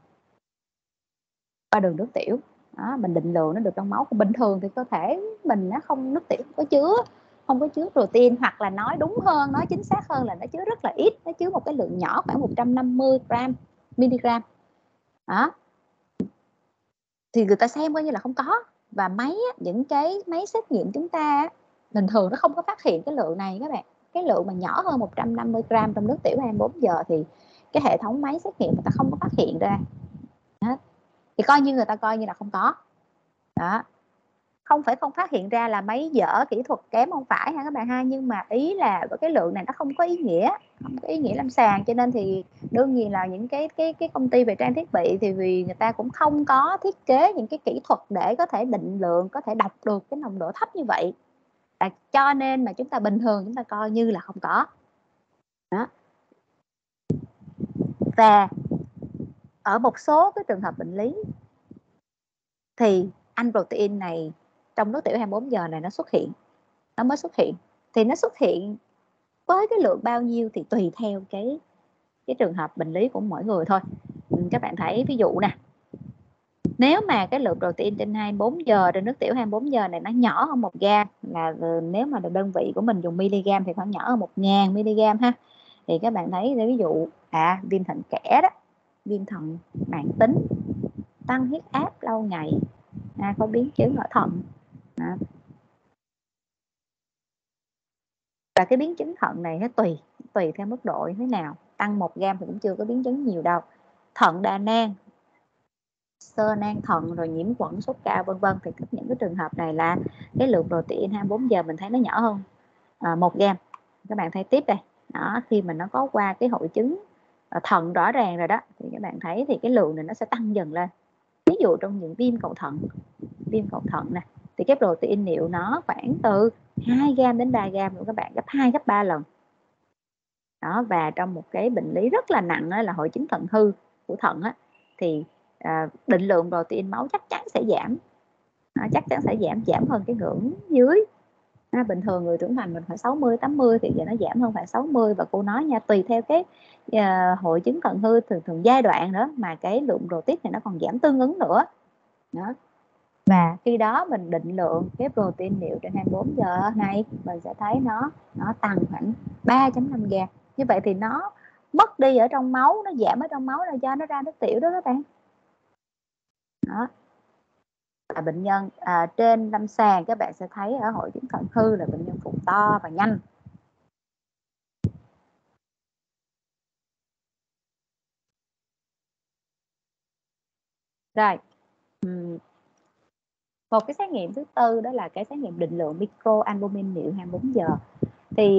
[SPEAKER 1] đường nước tiểu. Đó, mình định lượng nó được trong máu. Còn bình thường thì cơ thể mình nó không, nước tiểu không có chứa protein, hoặc là nói đúng hơn, nói chính xác hơn là nó chứa rất là ít, nó chứa một cái lượng nhỏ khoảng 150 mg. Đó, thì người ta xem coi như là không có. Và những cái máy xét nghiệm chúng ta bình thường nó không có phát hiện cái lượng này các bạn. Cái lượng mà nhỏ hơn 150 gram trong nước tiểu 24 giờ thì cái hệ thống máy xét nghiệm người ta không có phát hiện ra. Đó, thì coi như người ta coi như là không có. Đó, không phải không phát hiện ra là máy dở, kỹ thuật kém không phải ha các bạn ha, nhưng mà ý là cái lượng này nó không có ý nghĩa, lâm sàng. Cho nên thì đương nhiên là những cái công ty về trang thiết bị thì vì người ta cũng không có thiết kế những cái kỹ thuật để có thể định lượng, có thể đọc được cái nồng độ thấp như vậy, cho nên mà chúng ta bình thường chúng ta coi như là không có. Đó. Và ở một số cái trường hợp bệnh lý thì anh protein này trong nước tiểu 24 giờ này nó mới xuất hiện. Thì nó xuất hiện với cái lượng bao nhiêu thì tùy theo cái trường hợp bệnh lý của mỗi người thôi. Các bạn thấy ví dụ nè, nếu mà cái lượng protein trên 24 giờ trên nước tiểu 24 giờ này nó nhỏ hơn 1 gam, là nếu mà đơn vị của mình dùng mg thì khoảng nhỏ hơn 1000 mg ha, thì các bạn thấy ví dụ viêm thận kẽ đó, viêm thận mãn tính, tăng huyết áp lâu ngày, có biến chứng ở thận. Và cái biến chứng thận này nó tùy theo mức độ như thế nào. Tăng 1 gam thì cũng chưa có biến chứng nhiều đâu. Thận đa nang, xơ nang thận, rồi nhiễm khuẩn, sốt cao vân vân, thì những cái trường hợp này là cái lượng protein 24 giờ mình thấy nó nhỏ hơn 1 gam. Các bạn thấy tiếp đây. Đó, khi mà nó có qua cái hội chứng thận rõ ràng rồi đó, thì các bạn thấy thì cái lượng này nó sẽ tăng dần lên. Ví dụ trong những viêm cầu thận nè, thì cái protein niệu nó khoảng từ 2 gram đến 3 gram của các bạn, gấp 2 gấp 3 lần. Đó, và trong một cái bệnh lý rất là nặng là hội chứng thận hư của thận thì định lượng protein máu chắc chắn sẽ giảm. Giảm hơn cái ngưỡng dưới. Bình thường người trưởng thành mình phải 60 80 thì giờ nó giảm hơn phải 60. Và cô nói nha, tùy theo cái hội chứng thận hư thường giai đoạn nữa mà cái lượng protein này nó còn giảm tương ứng nữa. Đó. Và khi đó mình định lượng cái protein niệu trên 24 giờ này, mình sẽ thấy nó tăng khoảng 3.5 gram. Như vậy thì nó mất đi ở trong máu, nó giảm ở trong máu là do nó ra nước tiểu đó các bạn. Đó. Và bệnh nhân trên lâm sàng các bạn sẽ thấy ở hội chứng thận hư là bệnh nhân phù to và nhanh. Rồi, một cái xét nghiệm thứ tư đó là cái xét nghiệm định lượng microalbumin niệu 24 giờ. Thì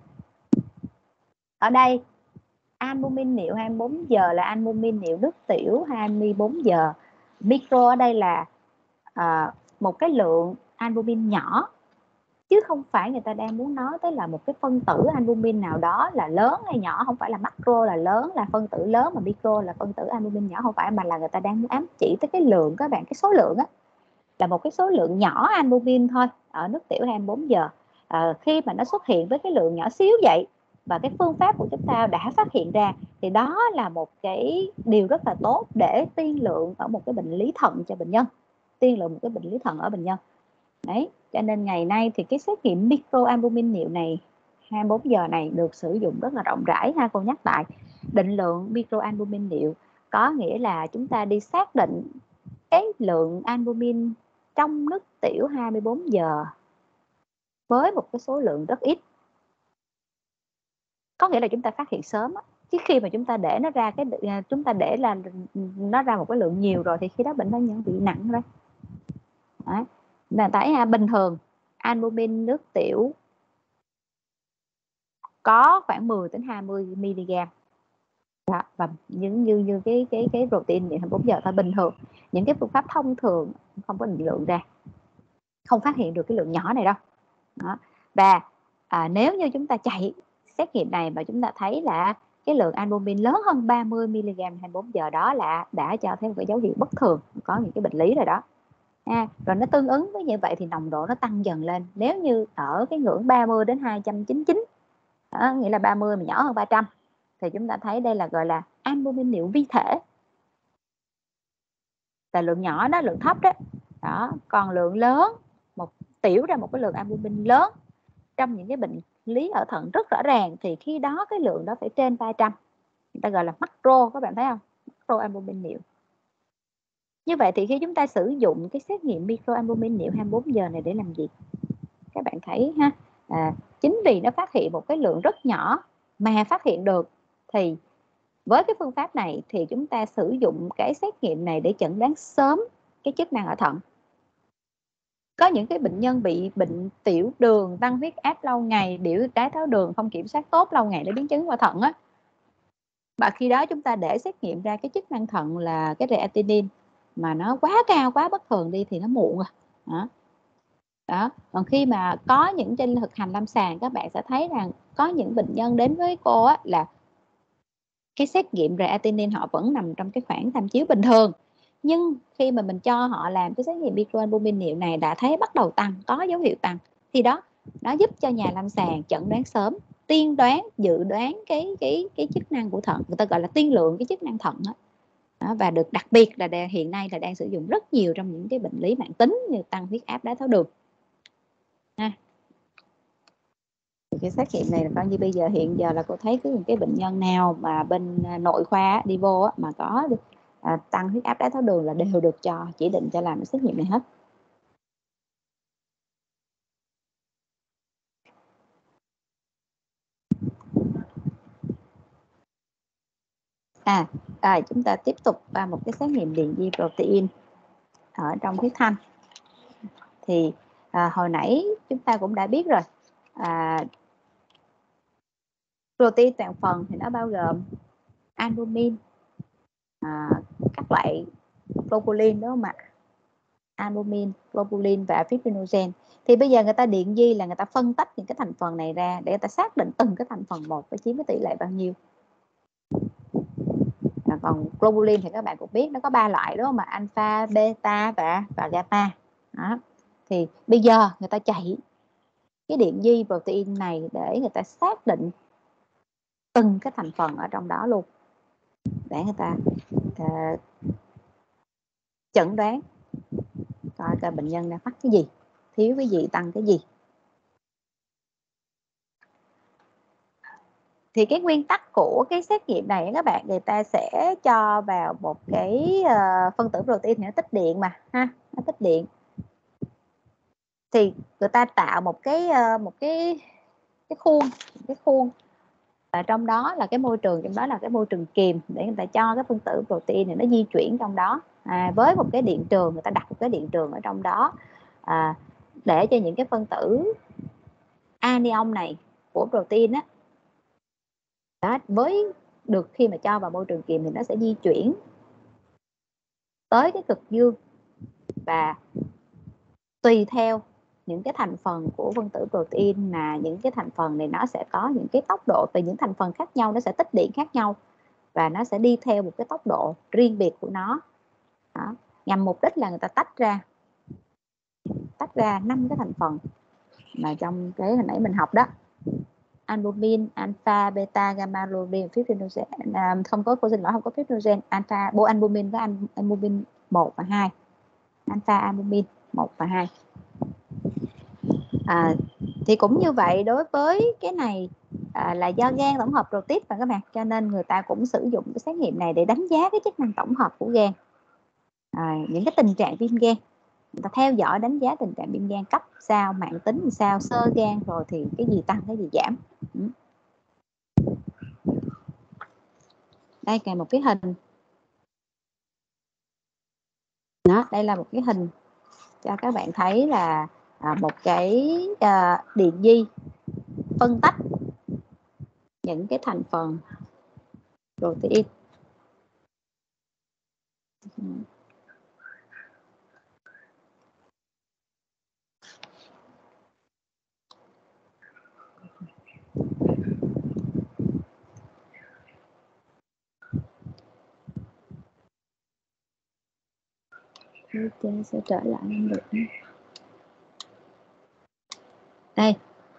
[SPEAKER 1] ở đây albumin niệu 24 giờ là albumin niệu nước tiểu 24 giờ. Micro ở đây là một cái lượng albumin nhỏ, chứ không phải người ta đang muốn nói tới là một cái phân tử albumin nào đó là lớn hay nhỏ. Không phải là macro là lớn, là phân tử lớn, mà micro là phân tử albumin nhỏ, không phải, mà là người ta đang muốn ám chỉ tới cái lượng các bạn, cái số lượng là một cái số lượng nhỏ albumin thôi ở nước tiểu 24 giờ. Khi mà nó xuất hiện với cái lượng nhỏ xíu vậy và cái phương pháp của chúng ta đã phát hiện ra, thì đó là một cái điều rất là tốt để tiên lượng ở một cái bệnh lý thận cho bệnh nhân, tiên lượng một cái bệnh lý thận ở bệnh nhân. Đấy, cho nên ngày nay thì cái xét nghiệm microalbumin niệu này 24 giờ này được sử dụng rất là rộng rãi ha. Cô nhắc lại, định lượng microalbumin niệu có nghĩa là chúng ta đi xác định cái lượng albumin trong nước tiểu 24 giờ với một cái số lượng rất ít. Có nghĩa là chúng ta phát hiện sớm á. Chứ khi mà chúng ta để nó ra chúng ta để là nó ra một cái lượng nhiều rồi thì khi đó bệnh nhân bị nặng rồi. Đấy. Là tại bình thường albumin nước tiểu có khoảng 10 đến 20 mg. Đó, và như cái protein 24 giờ thôi, bình thường những cái phương pháp thông thường không có định lượng ra, không phát hiện được cái lượng nhỏ này đâu. Đó. Và nếu như chúng ta chạy xét nghiệm này mà chúng ta thấy là cái lượng albumin lớn hơn 30 mg 24 giờ, đó là đã cho thấy một cái dấu hiệu bất thường, có những cái bệnh lý rồi đó. Rồi nó tương ứng với như vậy thì nồng độ nó tăng dần lên. Nếu như ở cái ngưỡng 30 đến 299, nghĩa là 30 mà nhỏ hơn 300, thì chúng ta thấy đây là gọi là albumin niệu vi thể. Là lượng nhỏ đó, lượng thấp đó. Đó, còn lượng lớn, tiểu ra một cái lượng albumin lớn trong những cái bệnh lý ở thận rất rõ ràng, thì khi đó cái lượng đó phải trên 300. Người ta gọi là macro, các bạn thấy không? Macroalbumin niệu. Như vậy thì khi chúng ta sử dụng cái xét nghiệm microalbumin niệu 24 giờ này để làm gì? Các bạn thấy ha, chính vì nó phát hiện một cái lượng rất nhỏ mà phát hiện được, thì với cái phương pháp này thì chúng ta sử dụng cái xét nghiệm này để chẩn đoán sớm cái chức năng ở thận. Có những cái bệnh nhân bị bệnh tiểu đường, tăng huyết áp lâu ngày, đái tháo đường không kiểm soát tốt lâu ngày để biến chứng qua thận á. Và khi đó chúng ta để xét nghiệm ra cái chức năng thận là cái creatinine mà nó quá cao, quá bất thường đi thì nó muộn rồi. Đó. Còn khi mà có những trên thực hành lâm sàng, các bạn sẽ thấy rằng có những bệnh nhân đến với cô á, là cái xét nghiệm creatinine họ vẫn nằm trong cái khoảng tham chiếu bình thường, nhưng khi mà mình cho họ làm cái xét nghiệm microalbumin niệu này đã thấy bắt đầu tăng, có dấu hiệu tăng, thì đó nó giúp cho nhà lâm sàng chẩn đoán sớm, tiên đoán, dự đoán cái chức năng của thận, người ta gọi là tiên lượng cái chức năng thận đó. Và được đặc biệt là hiện nay là đang sử dụng rất nhiều trong những cái bệnh lý mãn tính như tăng huyết áp, đái tháo đường. Cái xét nghiệm này là coi như bây giờ hiện giờ là cô thấy cứ cái bệnh nhân nào mà bên nội khoa đi vô mà có tăng huyết áp, đái tháo đường là đều được chỉ định cho làm cái xét nghiệm này hết. Chúng ta tiếp tục qua một cái xét nghiệm điện di protein ở trong huyết thanh. Thì hồi nãy chúng ta cũng đã biết rồi, protein toàn phần thì nó bao gồm albumin, các loại globulin, đúng không ạ? Albumin, globulin và fibrinogen. Thì bây giờ người ta điện di là người ta phân tách những cái thành phần này ra để người ta xác định từng cái thành phần một phải chiếm cái tỷ lệ bao nhiêu. Còn globulin thì các bạn cũng biết nó có 3 loại, đúng không ạ? Alpha, beta và gamma. Đó. Thì bây giờ người ta chạy cái điện di protein này để người ta xác định từng cái thành phần ở trong đó luôn, để người ta chẩn đoán coi bệnh nhân đang mắc cái gì, thiếu cái gì, tăng cái gì. Thì cái nguyên tắc của cái xét nghiệm này các bạn, người ta sẽ cho vào một cái phân tử protein thì nó tích điện mà ha, nó tích điện. Thì người ta tạo một cái khuôn và trong đó là cái môi trường, trong đó là cái môi trường kiềm để người ta cho cái phân tử protein này nó di chuyển trong đó, với một cái điện trường, người ta đặt một cái điện trường ở trong đó, để cho những cái phân tử anion này của protein á, đó, với được khi mà cho vào môi trường kiềm thì nó sẽ di chuyển tới cái cực dương, và tùy theo những cái thành phần của phân tử protein là những cái thành phần này nó sẽ có những cái tốc độ, từ những thành phần khác nhau nó sẽ tích điện khác nhau, và nó sẽ đi theo một cái tốc độ riêng biệt của nó. Đó. Nhằm mục đích là người ta tách ra 5 cái thành phần mà trong cái hồi nãy mình học đó. albumin, alpha, beta, gamma globulin, fibrinogen, không có, cô xin lỗi, không có fibrinogen, alpha, boalbumin với albumin 1 và 2, alpha albumin 1 và 2. Thì cũng như vậy, đối với cái này là do gan tổng hợp protein và các bạn, cho nên người ta cũng sử dụng cái xét nghiệm này để đánh giá cái chức năng tổng hợp của gan, những cái tình trạng viêm gan, người ta theo dõi đánh giá tình trạng viêm gan cấp sao, mãn tính sao, xơ gan, rồi thì cái gì tăng cái gì giảm. Đây là một cái hình đó, đây là một cái hình cho các bạn thấy là một cái điện di phân tách những cái thành phần protein. Sẽ trở lại không được. Đây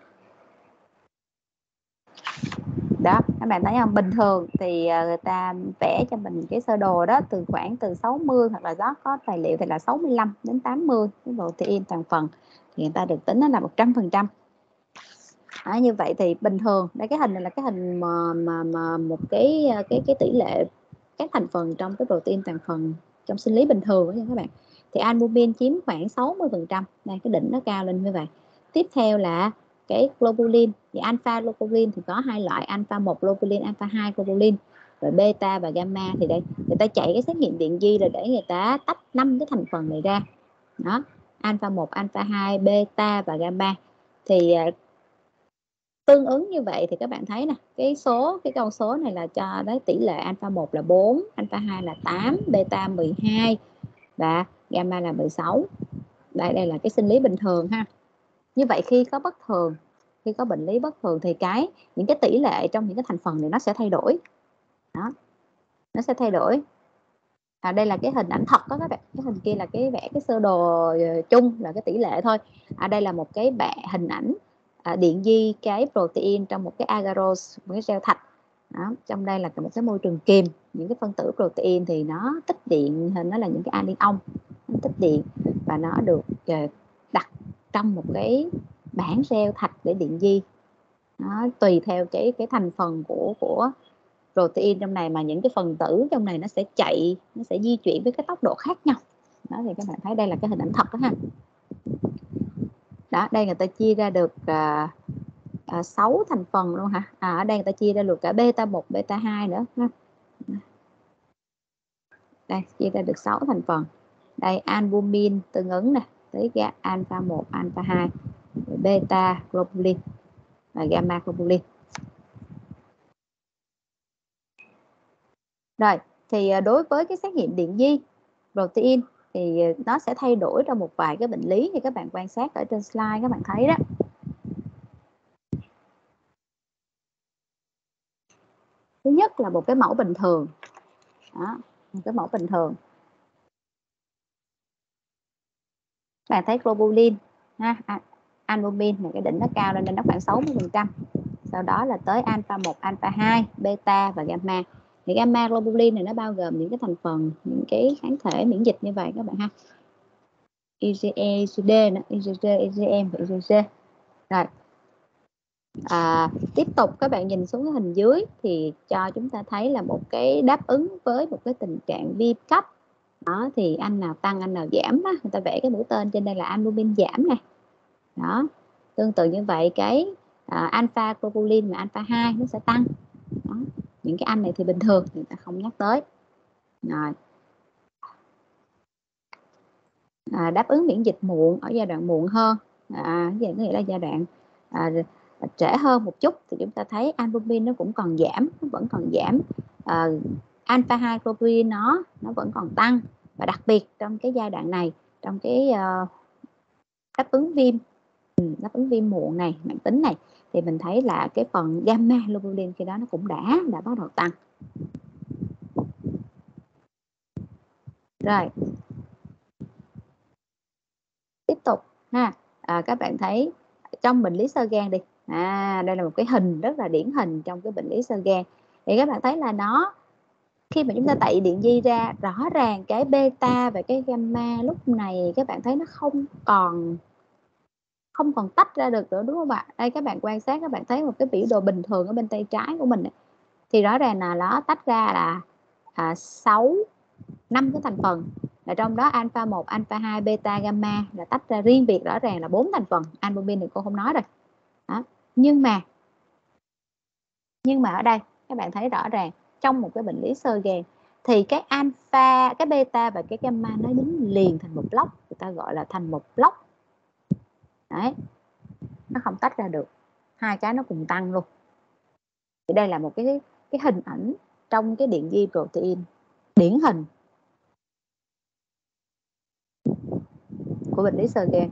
[SPEAKER 1] đó, các bạn thấy không, bình thường thì người ta vẽ cho mình cái sơ đồ đó từ khoảng từ 60, hoặc là đó có tài liệu thì là 65 đến 80 cái protein toàn phần, thì người ta được tính nó là 100%. Như vậy thì bình thường, đây cái hình này là cái hình mà một cái tỷ lệ các thành phần trong cái protein toàn phần trong sinh lý bình thường nha các bạn. Thì albumin chiếm khoảng 60%, đây cái đỉnh nó cao lên như vậy. Tiếp theo là cái globulin, thì alpha globulin thì có hai loại, alpha 1 globulin, alpha 2 globulin, rồi beta và gamma. Thì đây người ta chạy cái xét nghiệm điện di là để người ta tách 5 cái thành phần này ra đó, alpha 1, alpha 2, beta và gamma. Thì tương ứng như vậy thì các bạn thấy nè, cái con số này là cho đấy tỷ lệ alpha 1 là 4, alpha 2 là 8, beta 12 và gamma là 16. Đây là cái sinh lý bình thường ha. Như vậy khi có bất thường, khi có bệnh lý bất thường thì những cái tỷ lệ trong những cái thành phần này nó sẽ thay đổi. Đó. Nó sẽ thay đổi. Đây là cái hình ảnh thật đó các bạn. Cái hình kia là cái vẽ cái sơ đồ chung là cái tỷ lệ thôi. Đây là một cái hình ảnh điện di cái protein trong một cái agarose, một cái gel thạch. Đó. Trong đây là một cái môi trường kiềm, những cái phân tử protein thì nó tích điện, nó là những cái anion, nó tích điện và nó được đặt trong một cái bảng gel thạch để điện di. Nó tùy theo cái thành phần của protein trong này mà những cái phần tử trong này nó sẽ chạy, nó sẽ di chuyển với cái tốc độ khác nhau. Đó thì các bạn thấy đây là cái hình ảnh thật đó ha. Đó, đây người ta chia ra được 6 thành phần luôn hả? Ở đây người ta chia ra được cả beta 1, beta 2 nữa ha. Đây chia ra được 6 thành phần. Đây albumin tương ứng nè, tới alpha 1, alpha 2, beta globulin và gamma globulin. Rồi, thì đối với cái xét nghiệm điện di protein thì nó sẽ thay đổi trong một vài cái bệnh lý như các bạn quan sát ở trên slide các bạn thấy đó. Thứ nhất là một cái mẫu bình thường. Đó, một cái mẫu bình thường. Các bạn thấy globulin ha, albumin là cái đỉnh nó cao lên nên nó khoảng 60%. Sau đó là tới alpha 1, alpha 2, beta và gamma. Thì gamma globulin này nó bao gồm những cái thành phần, những cái kháng thể miễn dịch như vậy các bạn ha. IgE, IgD, IgG, IgM và IgG. Rồi. Tiếp tục các bạn nhìn xuống cái hình dưới thì cho chúng ta thấy là một cái đáp ứng với một cái tình trạng viêm cấp. Đó thì anh nào tăng anh nào giảm đó, người ta vẽ cái mũi tên trên đây là albumin giảm này. Đó. Tương tự như vậy cái alpha globulin và alpha 2 nó sẽ tăng. Đó. Những cái anh này thì bình thường người ta không nhắc tới. Rồi. Đáp ứng miễn dịch muộn ở giai đoạn muộn hơn, nghĩa là giai đoạn trễ hơn một chút thì chúng ta thấy albumin nó cũng còn giảm, nó vẫn còn giảm. Alpha 2 globulin nó vẫn còn tăng, và đặc biệt trong cái giai đoạn này, trong cái đáp ứng viêm muộn này, mãn tính này, thì mình thấy là cái phần gamma globulin khi đó nó cũng đã bắt đầu tăng. Rồi tiếp tục ha, các bạn thấy trong bệnh lý xơ gan đi, Đây là một cái hình rất là điển hình trong cái bệnh lý xơ gan. Thì các bạn thấy là nó, khi mà chúng ta tẩy điện di ra, rõ ràng cái beta và cái gamma lúc này các bạn thấy nó không còn tách ra được nữa, đúng không ạ? Đây các bạn quan sát, các bạn thấy một cái biểu đồ bình thường ở bên tay trái của mình ấy, thì rõ ràng là nó tách ra là 5 cái thành phần, là trong đó alpha 1, alpha 2, beta, gamma là tách ra riêng biệt rõ ràng là 4 thành phần. Albumin thì cô không nói rồi đó. Nhưng mà ở đây các bạn thấy rõ ràng trong một cái bệnh lý xơ gan thì cái alpha, cái beta và cái gamma nó dính liền thành một block, người ta gọi là thành một block đấy, nó không tách ra được, hai cái nó cùng tăng luôn. Thì đây là một cái hình ảnh trong cái điện di protein điển hình của bệnh lý xơ gan.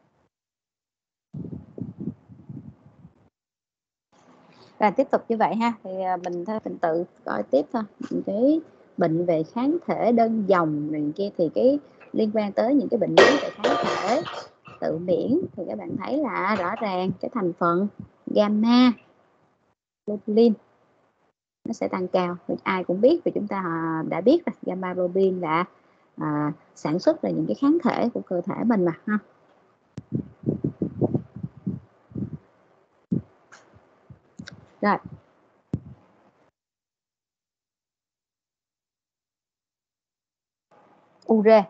[SPEAKER 1] Và tiếp tục như vậy ha, thì mình theo trình tự coi tiếp thôi. Những cái bệnh về kháng thể đơn dòng này kia thì cái liên quan tới những cái bệnh lý về kháng thể tự miễn thì các bạn thấy là rõ ràng cái thành phần gamma globulin nó sẽ tăng cao. Ai cũng biết, vì chúng ta đã biết rồi, gamma globulin là sản xuất ra những cái kháng thể của cơ thể mình mà ha. Rồi ure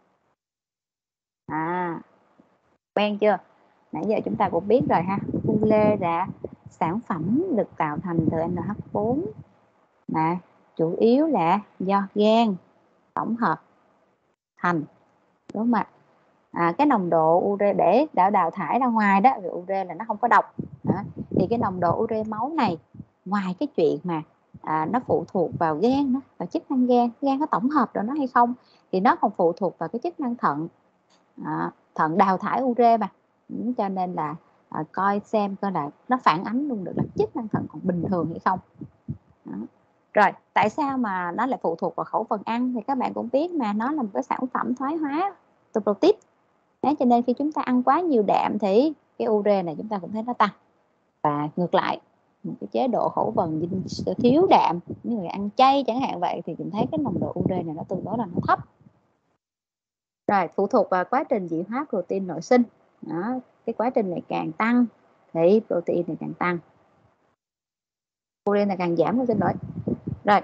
[SPEAKER 1] quen chưa? Nãy giờ chúng ta cũng biết rồi ha. Ure là sản phẩm được tạo thành từ NH4 mà chủ yếu là do gan tổng hợp thành, đúng không ạ? Cái nồng độ ure để đào thải ra ngoài đó, vì ure là nó không có độc đó, thì cái nồng độ ure máu này, ngoài cái chuyện mà nó phụ thuộc vào gan đó, và chức năng gan có tổng hợp được nó hay không, thì nó còn phụ thuộc vào cái chức năng thận. Thận đào thải ure mà, cho nên là coi xem coi là nó phản ánh luôn được là chức năng thận còn bình thường hay không đó. Rồi tại sao mà nó lại phụ thuộc vào khẩu phần ăn, thì các bạn cũng biết mà, nó là một cái sản phẩm thoái hóa từ protein đấy, cho nên khi chúng ta ăn quá nhiều đạm thì cái ure này chúng ta cũng thấy nó tăng. Và ngược lại, một cái chế độ khẩu phần thiếu đạm, như người ăn chay chẳng hạn vậy, thì chúng thấy cái nồng độ ure này nó tương đối là nó thấp. Rồi phụ thuộc vào quá trình dị hóa protein nội sinh đó, cái quá trình này càng tăng thì protein này càng tăng, protein này càng giảm, xin lỗi. Rồi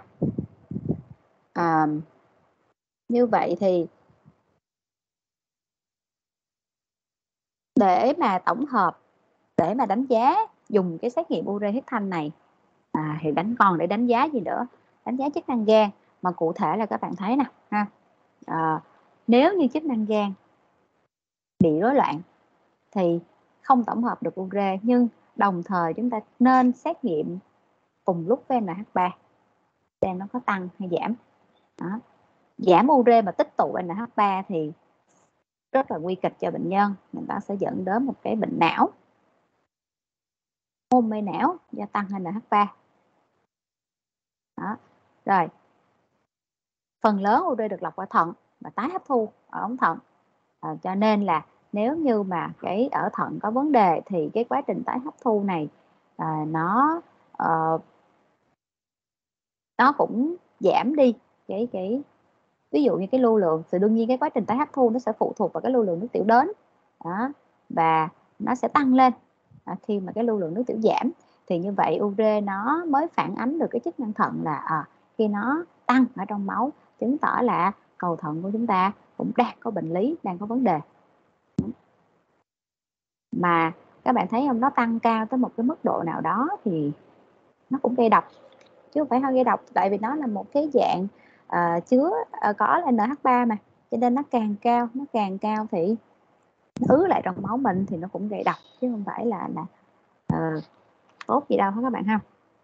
[SPEAKER 1] như vậy thì để mà tổng hợp, để mà đánh giá dùng cái xét nghiệm ure huyết thanh này thì còn để đánh giá gì nữa? Đánh giá chức năng gan, mà cụ thể là các bạn thấy nè ha, nếu như chức năng gan bị rối loạn thì không tổng hợp được ure, nhưng đồng thời chúng ta nên xét nghiệm cùng lúc với NH3 xem nó có tăng hay giảm đó. Giảm ure mà tích tụ NH3 thì rất là nguy kịch cho bệnh nhân, người ta sẽ dẫn đến một cái bệnh não, hôn mê não do tăng NH3 đó. Rồi phần lớn ure được lọc qua thận và tái hấp thu ở ống thận, cho nên là nếu như mà cái ở thận có vấn đề thì cái quá trình tái hấp thu này nó cũng giảm đi cái ví dụ như cái lưu lượng, thì đương nhiên cái quá trình tái hấp thu nó sẽ phụ thuộc vào cái lưu lượng nước tiểu đến đó, và nó sẽ tăng lên khi mà cái lưu lượng nước tiểu giảm, thì như vậy ure nó mới phản ánh được cái chức năng thận là khi nó tăng ở trong máu, chứng tỏ là cầu thận của chúng ta cũng đang có bệnh lý, đang có vấn đề. Mà các bạn thấy không, nó tăng cao tới một cái mức độ nào đó thì nó cũng gây độc, chứ không phải không gây độc, tại vì nó là một cái dạng chứa có NH3 mà, cho nên nó càng cao thì nó ứ lại trong máu mình thì nó cũng gây độc, chứ không phải là tốt gì đâu các bạn ha.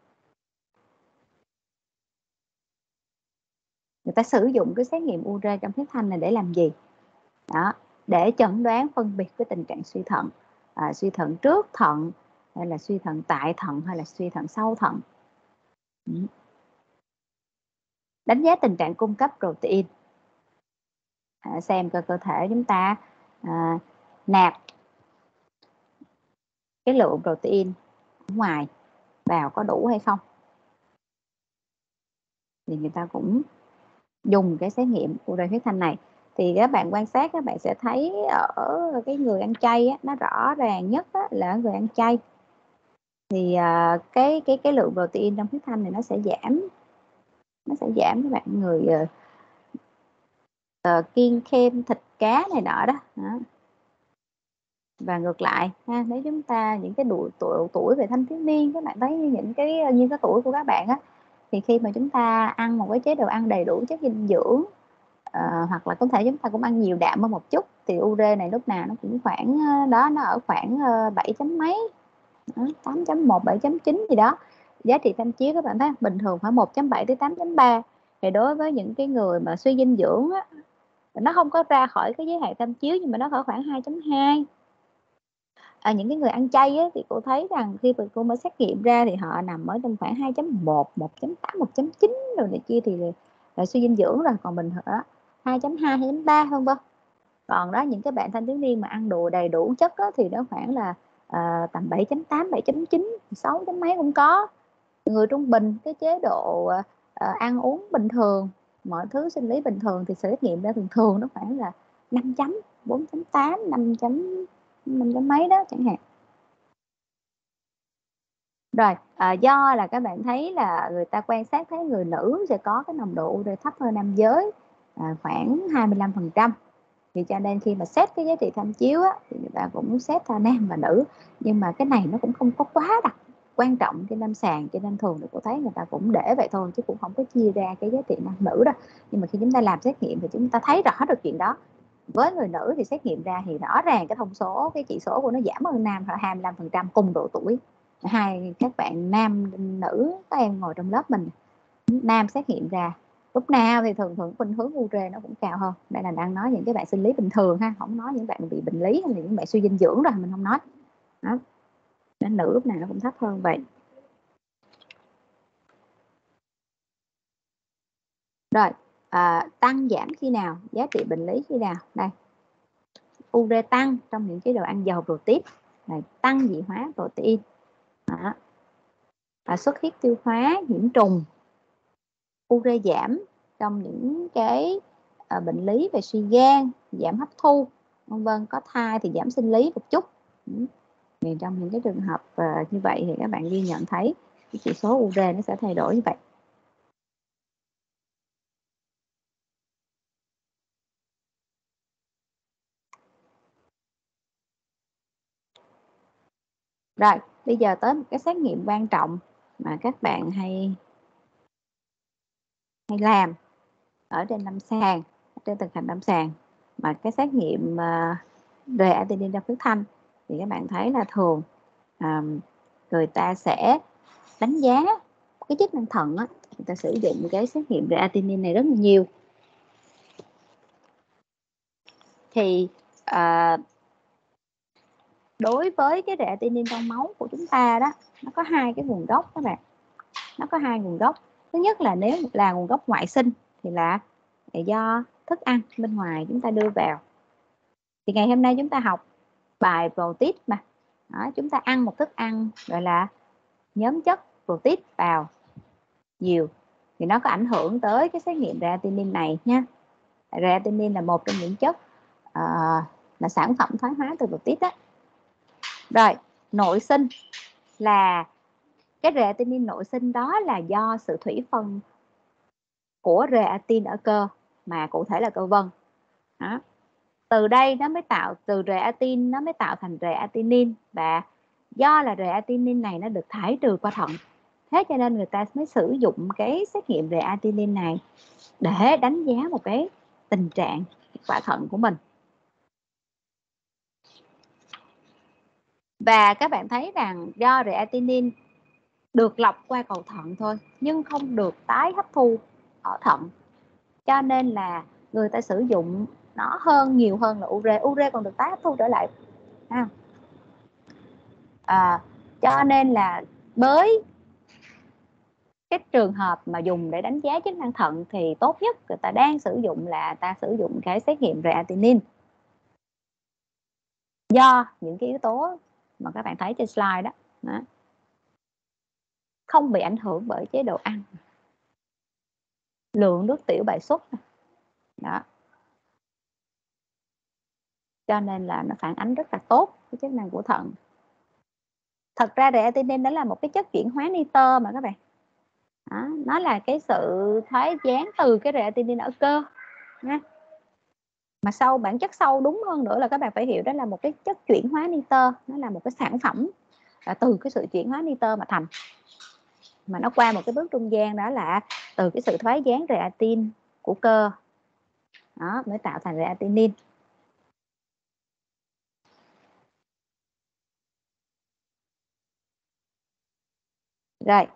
[SPEAKER 1] Người ta sử dụng cái xét nghiệm ure trong huyết thanh này để làm gì? Đó, để chẩn đoán phân biệt cái tình trạng suy thận, suy thận trước thận hay là suy thận tại thận hay là suy thận sau thận. Đánh giá tình trạng cung cấp protein, xem cơ thể chúng ta nạp cái lượng protein ngoài vào có đủ hay không, thì người ta cũng dùng cái xét nghiệm ure huyết thanh này. Thì các bạn quan sát các bạn sẽ thấy ở cái người ăn chay á, nó rõ ràng nhất á, là người ăn chay thì cái lượng protein trong huyết thanh này nó sẽ giảm các bạn. Người kiêng khem thịt cá này nọ đó. Và ngược lại ha, nếu chúng ta những cái tuổi về thanh thiếu niên, các bạn thấy những cái như cái tuổi của các bạn á, thì khi mà chúng ta ăn một cái chế độ ăn đầy đủ chất dinh dưỡng, hoặc là có thể chúng ta cũng ăn nhiều đạm hơn một chút, thì ure này lúc nào nó cũng khoảng đó, nó ở khoảng 7 chấm mấy, 8.1 7.9 gì đó. Giá trị tham chiếu các bạn thấy bình thường phải 1.7 tới 8.3. Thì đối với những cái người mà suy dinh dưỡng á, nó không có ra khỏi cái giới hạn tham chiếu, nhưng mà nó ở khoảng 2.2. Những cái người ăn chay á, thì cô thấy rằng khi mà cô mới xét nghiệm ra thì họ nằm ở trong khoảng 2.1, 1.8, 1.9 rồi này kia thì là suy dinh dưỡng rồi. Còn mình ở 2.2, 2.3 hơn vâng. Còn đó những cái bạn thanh thiếu niên mà ăn đồ đầy đủ chất á, thì nó khoảng là tầm 7.8, 7.9, 6 chấm mấy cũng có. Người trung bình cái chế độ ăn uống bình thường, mọi thứ sinh lý bình thường thì xét nghiệm ra thường nó khoảng là 5 chấm, 4.8, 5 chấm mấy đó chẳng hạn. Rồi do là các bạn thấy là người ta quan sát thấy người nữ sẽ có cái nồng độ ure thấp hơn nam giới khoảng 25%. Thì cho nên khi mà xét cái giá trị tham chiếu á, thì người ta cũng xét theo nam và nữ. Nhưng mà cái này nó cũng không có quá quan trọng trên lâm sàng, cho nên thường thì cô thấy người ta cũng để vậy thôi, chứ cũng không có chia ra cái giá trị nam nữ đâu. Nhưng mà khi chúng ta làm xét nghiệm thì chúng ta thấy rõ được chuyện đó. Với người nữ thì xét nghiệm ra thì rõ ràng cái thông số, cái chỉ số của nó giảm hơn nam khoảng 25% cùng độ tuổi. Các bạn nam nữ, các em ngồi trong lớp mình, nam xét nghiệm ra lúc nào thì thường khuynh hướng ure nó cũng cao hơn. Đây là đang nói những cái bạn sinh lý bình thường ha, không nói những bạn bị bệnh lý hay là những bạn suy dinh dưỡng rồi mình không nói đó. Nên nữ lúc nào nó cũng thấp hơn vậy. Rồi tăng giảm khi nào, giá trị bệnh lý khi nào? Đây, ure tăng trong những chế độ ăn giàu protein, tăng dị hóa protein, xuất huyết tiêu hóa, nhiễm trùng. Ure giảm trong những cái bệnh lý về suy gan, giảm hấp thu, vân vân. Có thai thì giảm sinh lý một chút. Thì trong những cái trường hợp như vậy thì các bạn ghi nhận thấy cái chỉ số ure nó sẽ thay đổi như vậy. Rồi, bây giờ tới một cái xét nghiệm quan trọng mà các bạn hay làm ở trên lâm sàng, trên thực hành lâm sàng, mà cái xét nghiệm creatinine trong huyết thanh thì các bạn thấy là thường người ta sẽ đánh giá cái chức năng thận á, người ta sử dụng cái xét nghiệm creatinine này rất là nhiều. Thì đối với cái creatinine trong máu của chúng ta đó, nó có hai cái nguồn gốc các bạn. Nó có hai nguồn gốc. Thứ nhất là nếu là nguồn gốc ngoại sinh thì là do thức ăn bên ngoài chúng ta đưa vào. Thì ngày hôm nay chúng ta học bài protein mà. Đó, chúng ta ăn một thức ăn gọi là nhóm chất protein vào nhiều thì nó có ảnh hưởng tới cái xét nghiệm creatinine này nha. Creatinine là một trong những chất là sản phẩm thoái hóa từ protein đó. Rồi, nội sinh là cái creatinine nội sinh, đó là do sự thủy phân của creatine ở cơ, mà cụ thể là cơ vân. Đó. Từ đây nó mới tạo, từ creatine nó mới tạo thành creatinine, và do là creatinine này nó được thải trừ qua thận, thế cho nên người ta mới sử dụng cái xét nghiệm creatinine này để đánh giá một cái tình trạng quả thận của mình. Và các bạn thấy rằng do creatinine được lọc qua cầu thận thôi, nhưng không được tái hấp thu ở thận, cho nên là người ta sử dụng nó nhiều hơn là ure. Ure còn được tái hấp thu trở lại cho nên là với cái trường hợp mà dùng để đánh giá chức năng thận thì tốt nhất người ta đang sử dụng là ta sử dụng cái xét nghiệm creatinine, do những cái yếu tố mà các bạn thấy trên slide đó. không bị ảnh hưởng bởi chế độ ăn, lượng nước tiểu bài xuất đó, cho nên là nó phản ánh rất là tốt cái chức năng của thận. Thật ra creatinine đó là một cái chất chuyển hóa nitơ mà các bạn. Đó, nó là cái sự thoái gián từ cái creatinine ở cơ nha. Mà sâu, bản chất sâu đúng hơn nữa là các bạn phải hiểu đó là một cái chất chuyển hóa nitơ, nó là một cái sản phẩm từ cái sự chuyển hóa nitơ mà thành, mà nó qua một cái bước trung gian, đó là từ cái sự thoái gián creatine của cơ đó mới tạo thành creatinine. Rồi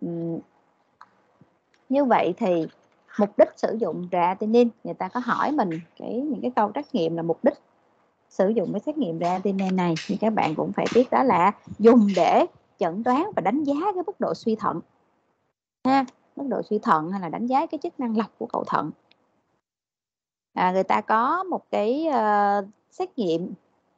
[SPEAKER 1] như vậy thì mục đích sử dụng creatinine, người ta có hỏi mình những cái câu trắc nghiệm là mục đích sử dụng cái xét nghiệm creatinine này, thì các bạn cũng phải biết đó là dùng để chẩn đoán và đánh giá cái mức độ suy thận ha, mức độ suy thận, hay là đánh giá cái chức năng lọc của cầu thận. Người ta có một cái xét nghiệm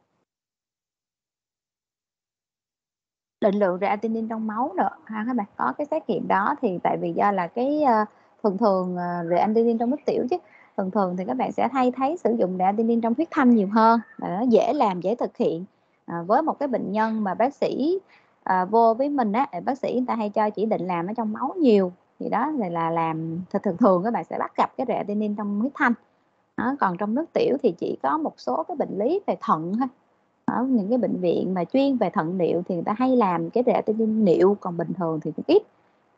[SPEAKER 1] định lượng creatinine trong máu nữa ha các bạn. Có cái xét nghiệm đó thì tại vì do là cái thường creatinine trong nước tiểu chứ thường thì các bạn sẽ thấy sử dụng creatinine trong huyết thanh nhiều hơn, nó dễ làm, dễ thực hiện. Với một cái bệnh nhân mà bác sĩ vô với mình á, bác sĩ người ta hay cho chỉ định làm ở trong máu nhiều, thì đó là làm thường các bạn sẽ bắt gặp cái creatinine trong huyết thanh. Đó, còn trong nước tiểu thì chỉ có một số cái bệnh lý về thận thôi. Ở những cái bệnh viện mà chuyên về thận niệu thì người ta hay làm cái creatinine niệu, còn bình thường thì cũng ít.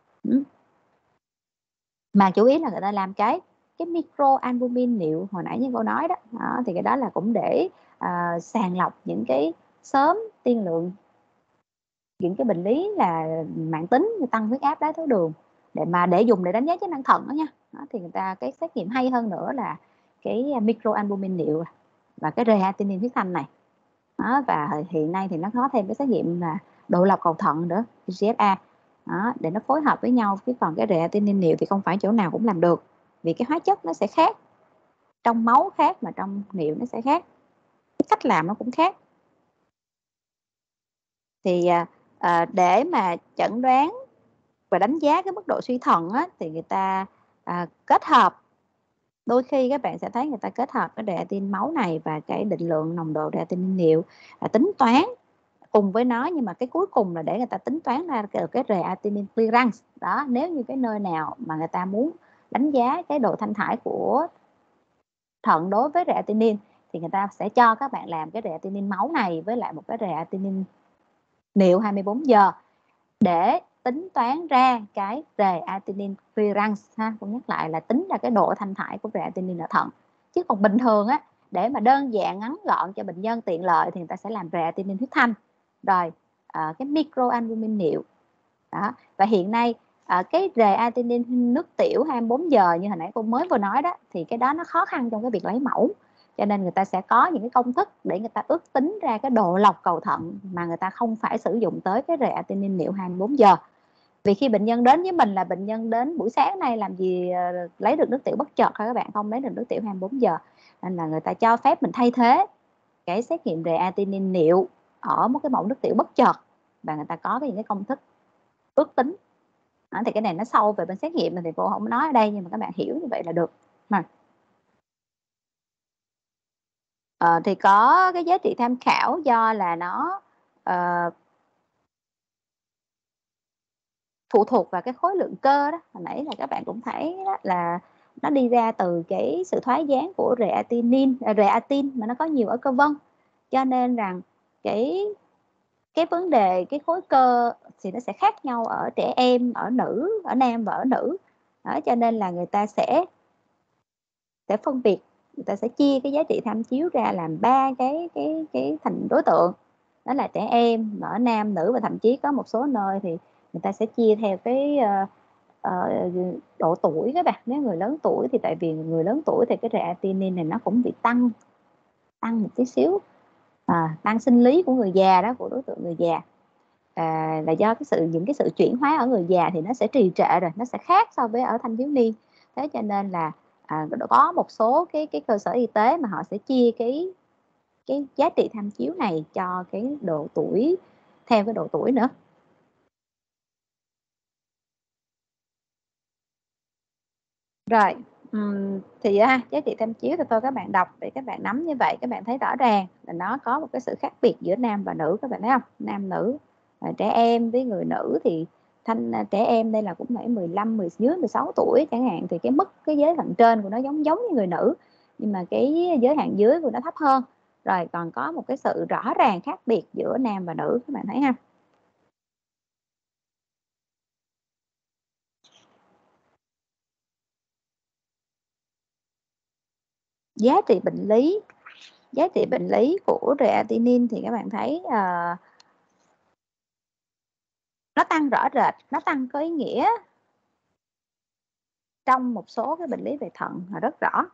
[SPEAKER 1] Mà chủ yếu là người ta làm cái microalbumin niệu hồi nãy như cô nói đó. Thì cái đó là cũng để sàng lọc những cái sớm tiên lượng những cái bệnh lý là mãn tính như tăng huyết áp, đái tháo đường, để dùng để đánh giá chức năng thận đó nha. Thì người ta cái xét nghiệm hay hơn nữa là cái microalbumin niệu và cái creatinine huyết thanh này. Và hiện nay thì nó có thêm cái xét nghiệm là độ lọc cầu thận nữa, PSA, để nó phối hợp với nhau. Chứ còn cái creatinine niệu thì không phải chỗ nào cũng làm được, vì cái hóa chất nó sẽ khác, trong máu khác mà trong niệu nó sẽ khác, cái cách làm nó cũng khác. Thì để mà chẩn đoán và đánh giá cái mức độ suy thận á, thì người ta kết hợp, đôi khi các bạn sẽ thấy người ta kết hợp cái creatinine máu này và cái định lượng nồng độ creatinine niệu, tính toán cùng với nó, nhưng mà cái cuối cùng là để người ta tính toán ra cái creatinine clearance đó. Nếu như cái nơi nào mà người ta muốn đánh giá cái độ thanh thải của thận đối với creatinine thì người ta sẽ cho các bạn làm cái creatinine máu này với lại một cái creatinine niệu 24 giờ để tính toán ra cái creatinine clearance ha. Cũng nhắc lại là tính ra cái độ thanh thải của creatinine ở thận. Chứ còn bình thường á, để mà đơn giản ngắn gọn cho bệnh nhân tiện lợi thì người ta sẽ làm creatinine huyết thanh, rồi cái microalbumin niệu đó. Và hiện nay cái creatinine nước tiểu 24 giờ như hồi nãy cô mới vừa nói đó, thì cái đó nó khó khăn trong cái việc lấy mẫu, cho nên người ta sẽ có những cái công thức để người ta ước tính ra cái độ lọc cầu thận mà người ta không phải sử dụng tới cái creatinine niệu 24 giờ. Vì khi bệnh nhân đến với mình là bệnh nhân đến buổi sáng nay làm gì lấy được nước tiểu bất chợt thôi, các bạn không lấy được nước tiểu 24 giờ, nên là người ta cho phép mình thay thế cái xét nghiệm creatinine niệu ở một cái mẫu nước tiểu bất chợt, và người ta có những cái công thức ước tính. Thì cái này nó sâu về bên xét nghiệm thì cô không nói ở đây, nhưng mà các bạn hiểu như vậy là được. Thì có cái giá trị tham khảo do là nó phụ thuộc vào cái khối lượng cơ đó. Hồi nãy là các bạn cũng thấy đó, là nó đi ra từ cái sự thoái gián của creatin mà nó có nhiều ở cơ vân, cho nên rằng cái vấn đề cái khối cơ thì nó sẽ khác nhau ở trẻ em, ở nữ, ở nam và ở nữ đó. Cho nên là người ta sẽ phân biệt, người ta sẽ chia cái giá trị tham chiếu ra làm 3 cái thành đối tượng, đó là trẻ em, ở nam, nữ, và thậm chí có một số nơi thì người ta sẽ chia theo cái độ tuổi các bạn. Nếu người lớn tuổi thì tại vì người lớn tuổi thì cái creatinine này nó cũng bị tăng một tí xíu, tăng sinh lý của người già đó, của đối tượng người già, là do những cái sự chuyển hóa ở người già thì nó sẽ trì trệ rồi, nó sẽ khác so với ở thanh thiếu niên. Thế cho nên là có một số cái cơ sở y tế mà họ sẽ chia cái giá trị tham chiếu này cho cái độ tuổi, theo cái độ tuổi nữa. Rồi, thì giá trị tham chiếu thì thôi các bạn đọc để các bạn nắm như vậy, các bạn thấy rõ ràng là nó có một cái sự khác biệt giữa nam và nữ, các bạn thấy không? Nam nữ, trẻ em với người nữ thì trẻ em đây là cũng phải 15, dưới 16 tuổi chẳng hạn, thì cái giới hạn trên của nó giống như người nữ, nhưng mà cái giới hạn dưới của nó thấp hơn. Rồi còn có một cái sự rõ ràng khác biệt giữa nam và nữ, các bạn thấy ha. Giá trị bệnh lý của creatinine thì các bạn thấy nó tăng rõ rệt, nó tăng có ý nghĩa trong một số cái bệnh lý về thận là rất rõ.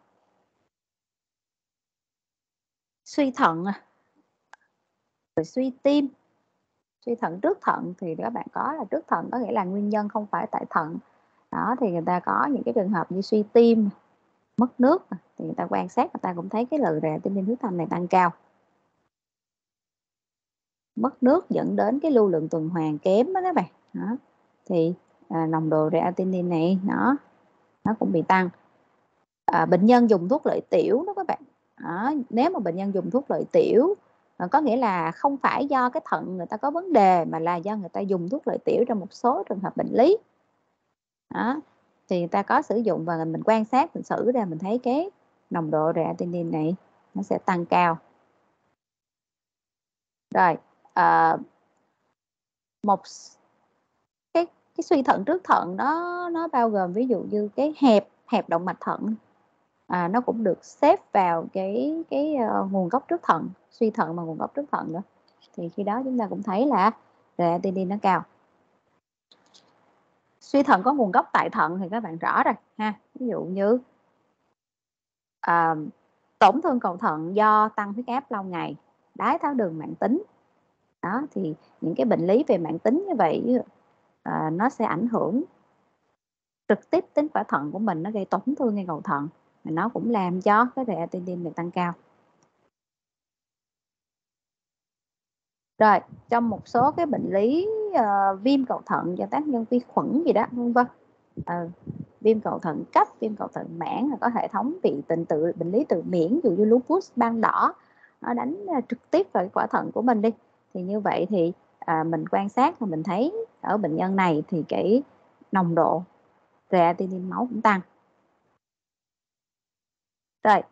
[SPEAKER 1] Suy thận, rồi suy tim, suy thận trước thận thì các bạn có là trước thận có nghĩa là nguyên nhân không phải tại thận. Đó thì người ta có những cái trường hợp như suy tim, mất nước thì người ta quan sát, người ta cũng thấy cái lượng creatinine huyết thanh này tăng cao. Mất nước dẫn đến cái lưu lượng tuần hoàn kém đó các bạn. Đó. Thì nồng độ creatinine này nó cũng bị tăng. Bệnh nhân dùng thuốc lợi tiểu đó các bạn. Nếu mà bệnh nhân dùng thuốc lợi tiểu có nghĩa là không phải do cái thận người ta có vấn đề, mà là do người ta dùng thuốc lợi tiểu trong một số trường hợp bệnh lý. Thì người ta có sử dụng và mình quan sát, mình xử ra mình thấy cái nồng độ creatinine này nó sẽ tăng cao. Rồi một cái suy thận trước thận nó bao gồm ví dụ như cái hẹp động mạch thận, nó cũng được xếp vào cái nguồn gốc trước thận, suy thận mà nguồn gốc trước thận đó. Thì khi đó chúng ta cũng thấy là creatinine nó cao. Suy thận có nguồn gốc tại thận thì các bạn rõ rồi ha. Ví dụ như tổn thương cầu thận do tăng huyết áp lâu ngày, đái tháo đường mãn tính. Đó thì những cái bệnh lý về mãn tính như vậy nó sẽ ảnh hưởng trực tiếp đến quả thận của mình, nó gây tổn thương ngay cầu thận, nó cũng làm cho cái creatinine này tăng cao. Rồi trong một số cái bệnh lý viêm cầu thận do tác nhân vi khuẩn gì đó vân vân, viêm cầu thận cấp, viêm cầu thận mãn, là có hệ thống bị bệnh lý tự miễn, ví dụ như lupus, ban đỏ, nó đánh trực tiếp vào cái quả thận của mình đi, thì như vậy thì mình quan sát và mình thấy ở bệnh nhân này thì cái nồng độ creatinine máu cũng tăng. Rồi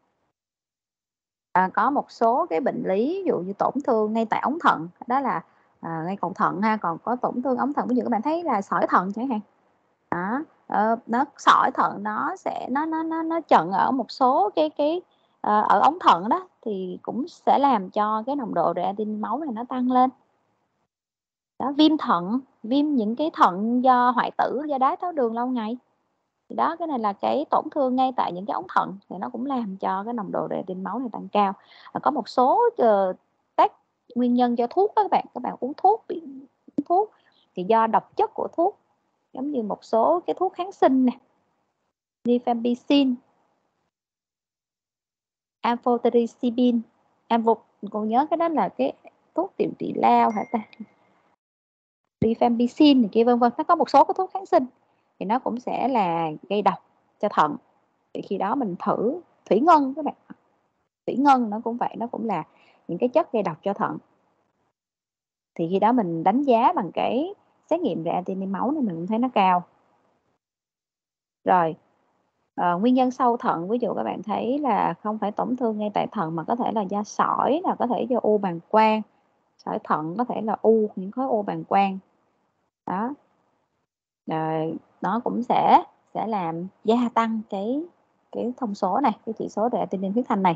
[SPEAKER 1] có một số cái bệnh lý ví dụ như tổn thương ngay tại ống thận, đó là ngay cầu thận ha, còn có tổn thương ống thận, ví dụ các bạn thấy là sỏi thận chẳng hạn. Nó sỏi thận nó sẽ nó chận ở một số cái ở ống thận đó, thì cũng sẽ làm cho cái nồng độ creatinine máu này nó tăng lên. Đó, viêm thận, viêm những cái thận do hoại tử, do đái tháo đường lâu ngày, thì đó, cái này là cái tổn thương ngay tại những cái ống thận, thì nó cũng làm cho cái nồng độ creatinine máu này tăng cao. Có một số các nguyên nhân do thuốc đó các bạn uống thuốc thì do độc chất của thuốc, giống như một số cái thuốc kháng sinh nè, rifampicin, amphotericin, còn nhớ cái đó là cái thuốc điều trị lao hả ta, rifampicin này kia vân vân. Nó có một số cái thuốc kháng sinh thì nó cũng sẽ là gây độc cho thận. Thì khi đó mình thử thủy ngân các bạn, thủy ngân nó cũng vậy, nó cũng là những cái chất gây độc cho thận. Thì khi đó mình đánh giá bằng cái xét nghiệm creatinine máu này mình cũng thấy nó cao. Rồi nguyên nhân sâu thận, ví dụ các bạn thấy là không phải tổn thương ngay tại thận mà có thể là do sỏi, là có thể do u bàng quang, sỏi thận, có thể là những khối u bàng quang đó. Rồi nó cũng sẽ làm gia tăng cái thông số này, cái chỉ số creatinine huyết thanh này.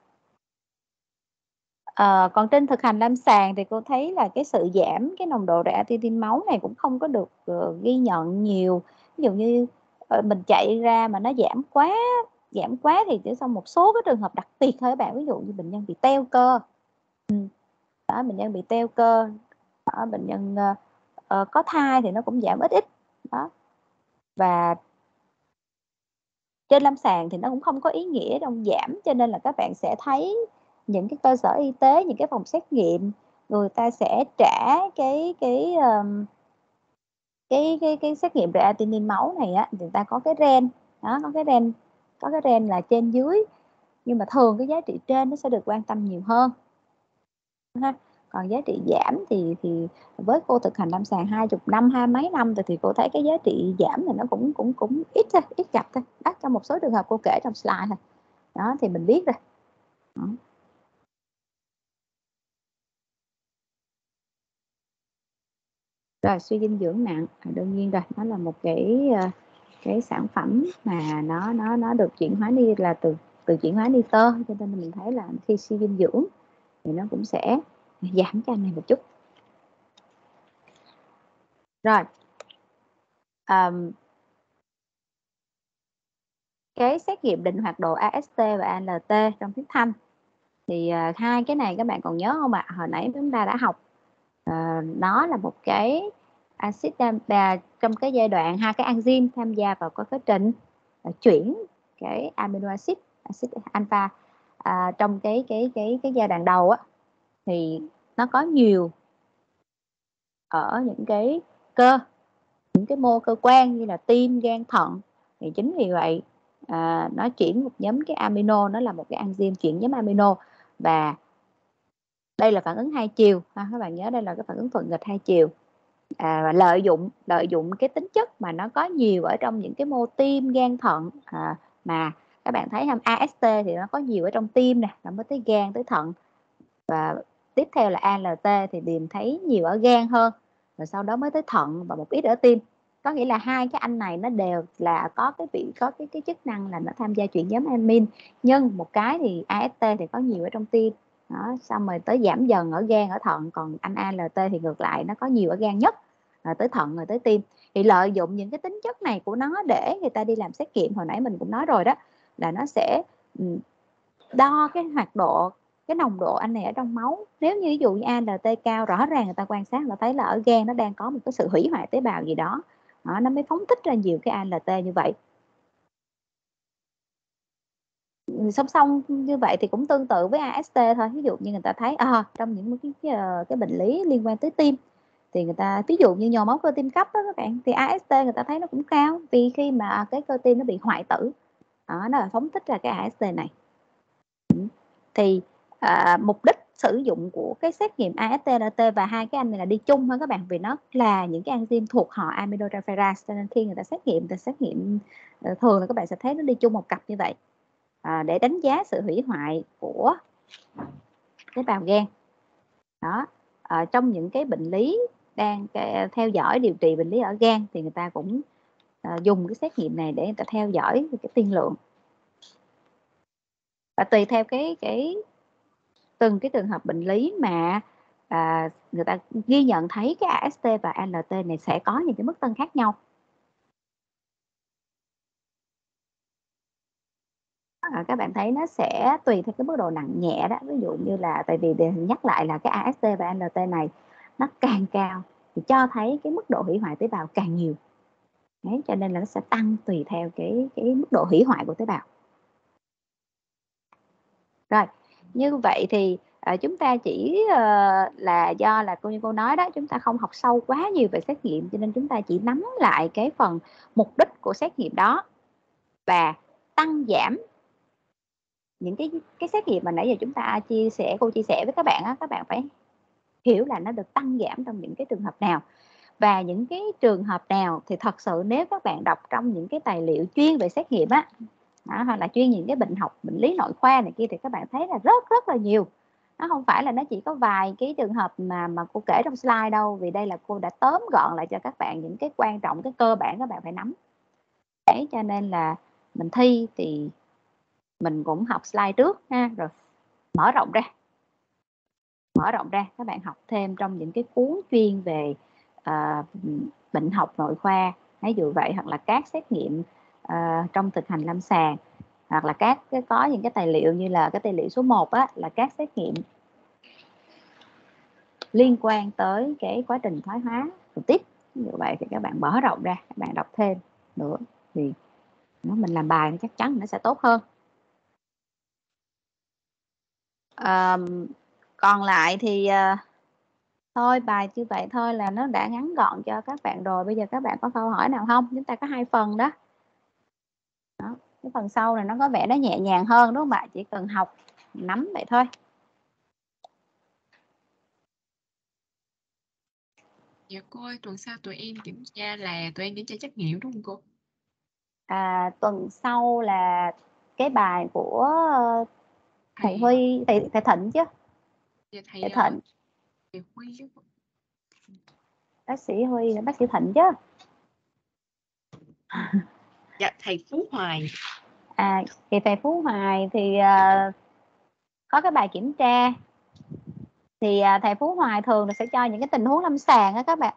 [SPEAKER 1] Còn trên thực hành lâm sàng thì cô thấy là cái sự giảm cái nồng độ creatinine máu này cũng không có được ghi nhận nhiều. Ví dụ như mình chạy ra mà nó giảm quá thì chỉ trong một số cái trường hợp đặc biệt thôi các bạn, ví dụ như bệnh nhân bị teo cơ, đó, bệnh nhân bị teo cơ, đó, bệnh nhân có thai thì nó cũng giảm ít đó. Và trên lâm sàng thì nó cũng không có ý nghĩa trong giảm, cho nên là các bạn sẽ thấy những cái cơ sở y tế, những cái phòng xét nghiệm, người ta sẽ trả cái xét nghiệm creatinine máu này á, người ta có cái ren đó, có cái range là trên dưới, nhưng mà thường cái giá trị trên nó sẽ được quan tâm nhiều hơn ha. Còn giá trị giảm thì với cô thực hành lâm sàng 20 năm, 20 mấy năm thì cô thấy cái giá trị giảm thì nó cũng ít thôi, ít gặp thôi. Đó, trong một số trường hợp cô kể trong slide thôi. Đó thì mình biết rồi. Đó. Rồi suy dinh dưỡng nặng đương nhiên rồi, nó là một cái sản phẩm mà nó được chuyển hóa đi là từ chuyển hóa nitơ, cho nên mình thấy là khi suy dinh dưỡng thì nó cũng sẽ giảm cái này một chút. Rồi cái xét nghiệm định hoạt độ AST và ALT trong huyết thanh thì hai cái này các bạn còn nhớ không ạ? Hồi nãy chúng ta đã học nó là một cái axit trong cái giai đoạn hai cái enzyme tham gia vào cái quá trình chuyển cái amino acid alpha trong cái giai đoạn đầu á, thì nó có nhiều ở những cái cơ, những cái mô cơ quan như là tim, gan, thận. Thì chính vì vậy nó chuyển một nhóm cái amino, nó là một cái enzyme chuyển nhóm amino, và đây là phản ứng hai chiều ha, các bạn nhớ đây là cái phản ứng thuận nghịch hai chiều. Và lợi dụng cái tính chất mà nó có nhiều ở trong những cái mô tim, gan, thận, mà các bạn thấy không, AST thì nó có nhiều ở trong tim nè, rồi mới tới gan, tới thận, và tiếp theo là ALT thì tìm thấy nhiều ở gan hơn, rồi sau đó mới tới thận và một ít ở tim. Có nghĩa là hai cái anh này nó đều là có cái chức năng là nó tham gia chuyển nhóm amin, nhưng một cái thì AST thì có nhiều ở trong tim đó, xong rồi tới giảm dần ở gan, ở thận, còn anh ALT thì ngược lại, nó có nhiều ở gan nhất, rồi tới thận, rồi tới tim. Thì lợi dụng những cái tính chất này của nó để người ta đi làm xét nghiệm, hồi nãy mình cũng nói rồi đó, là nó sẽ đo cái hoạt độ, cái nồng độ anh này ở trong máu. Nếu như ví dụ như ALT cao, rõ ràng người ta quan sát, người ta thấy là ở gan nó đang có một cái sự hủy hoại tế bào gì đó, nó mới phóng thích ra nhiều cái ALT như vậy. Song song như vậy thì cũng tương tự với AST thôi. Ví dụ như người ta thấy trong những cái bệnh lý liên quan tới tim thì người ta, ví dụ như nhồi máu cơ tim cấp đó các bạn, thì AST người ta thấy nó cũng cao, vì khi mà cái cơ tim nó bị hoại tử, nó là phóng thích ra cái AST này. Thì mục đích sử dụng của cái xét nghiệm AST, ALT và hai cái anh này là đi chung thôi các bạn, vì nó là những cái enzyme thuộc họ aminotransferase, cho nên khi người ta xét nghiệm thường là các bạn sẽ thấy nó đi chung một cặp như vậy, để đánh giá sự hủy hoại của tế bào gan đó. Trong những cái bệnh lý đang theo dõi điều trị bệnh lý ở gan thì người ta cũng dùng cái xét nghiệm này để người ta theo dõi cái tiên lượng, và tùy theo từng cái trường hợp bệnh lý mà người ta ghi nhận thấy cái AST và ALT này sẽ có những cái mức tân khác nhau. Các bạn thấy nó sẽ tùy theo cái mức độ nặng nhẹ đó. Ví dụ như là, tại vì để nhắc lại là cái AST và ALT này nó càng cao thì cho thấy cái mức độ hủy hoại tế bào càng nhiều. Đấy, cho nên là nó sẽ tăng tùy theo cái mức độ hủy hoại của tế bào. Rồi, như vậy thì chúng ta chỉ là do là cô nói đó, chúng ta không học sâu quá nhiều về xét nghiệm, cho nên chúng ta chỉ nắm lại cái phần mục đích của xét nghiệm đó và tăng giảm những cái xét nghiệm mà nãy giờ chúng ta cô chia sẻ với các bạn á. Các bạn phải hiểu là nó được tăng giảm trong những cái trường hợp nào, và những cái trường hợp nào thì thật sự nếu các bạn đọc trong những cái tài liệu chuyên về xét nghiệm á, hoặc là chuyên những cái bệnh lý nội khoa này kia, thì các bạn thấy là rất là nhiều. Nó không phải là nó chỉ có vài cái trường hợp mà cô kể trong slide đâu, vì đây là cô đã tóm gọn lại cho các bạn những cái quan trọng, cái cơ bản các bạn phải nắm. Đấy, cho nên là mình thi thì mình cũng học slide trước ha, rồi mở rộng ra các bạn học thêm trong những cái cuốn chuyên về bệnh học nội khoa, ví dụ vậy, hoặc là các xét nghiệm trong thực hành lâm sàng, hoặc là có những cái tài liệu như là cái tài liệu số 1 á, là các xét nghiệm liên quan tới cái quá trình thoái hóa trực tiếp. Như vậy thì các bạn mở rộng ra, các bạn đọc thêm nữa thì mình làm bài chắc chắn nó sẽ tốt hơn. Còn lại thì thôi, bài như vậy thôi là nó đã ngắn gọn cho các bạn rồi. Bây giờ các bạn có câu hỏi nào không? Chúng ta có 2 phần đó. Cái phần sau này nó có vẻ nó nhẹ nhàng hơn đúng không bạn? Chỉ cần học nắm vậy thôi.
[SPEAKER 3] Dạ cô ơi, tuần sau tụi em kiểm tra là tụi em kiểm tra trắc nghiệm đúng không cô?
[SPEAKER 1] Tuần sau là cái bài của thầy
[SPEAKER 3] Thầy
[SPEAKER 1] Huy, thầy Thịnh chứ?
[SPEAKER 3] dạ
[SPEAKER 1] Thầy Thịnh,
[SPEAKER 3] thầy Huy chứ cô.
[SPEAKER 1] bác sĩ Huy, bác sĩ Thịnh chứ?
[SPEAKER 3] Dạ thầy Phú Hoài.
[SPEAKER 1] Thì thầy Phú Hoài thì có cái bài kiểm tra. Thì thầy Phú Hoài thường là sẽ cho những cái tình huống lâm sàng á các bạn.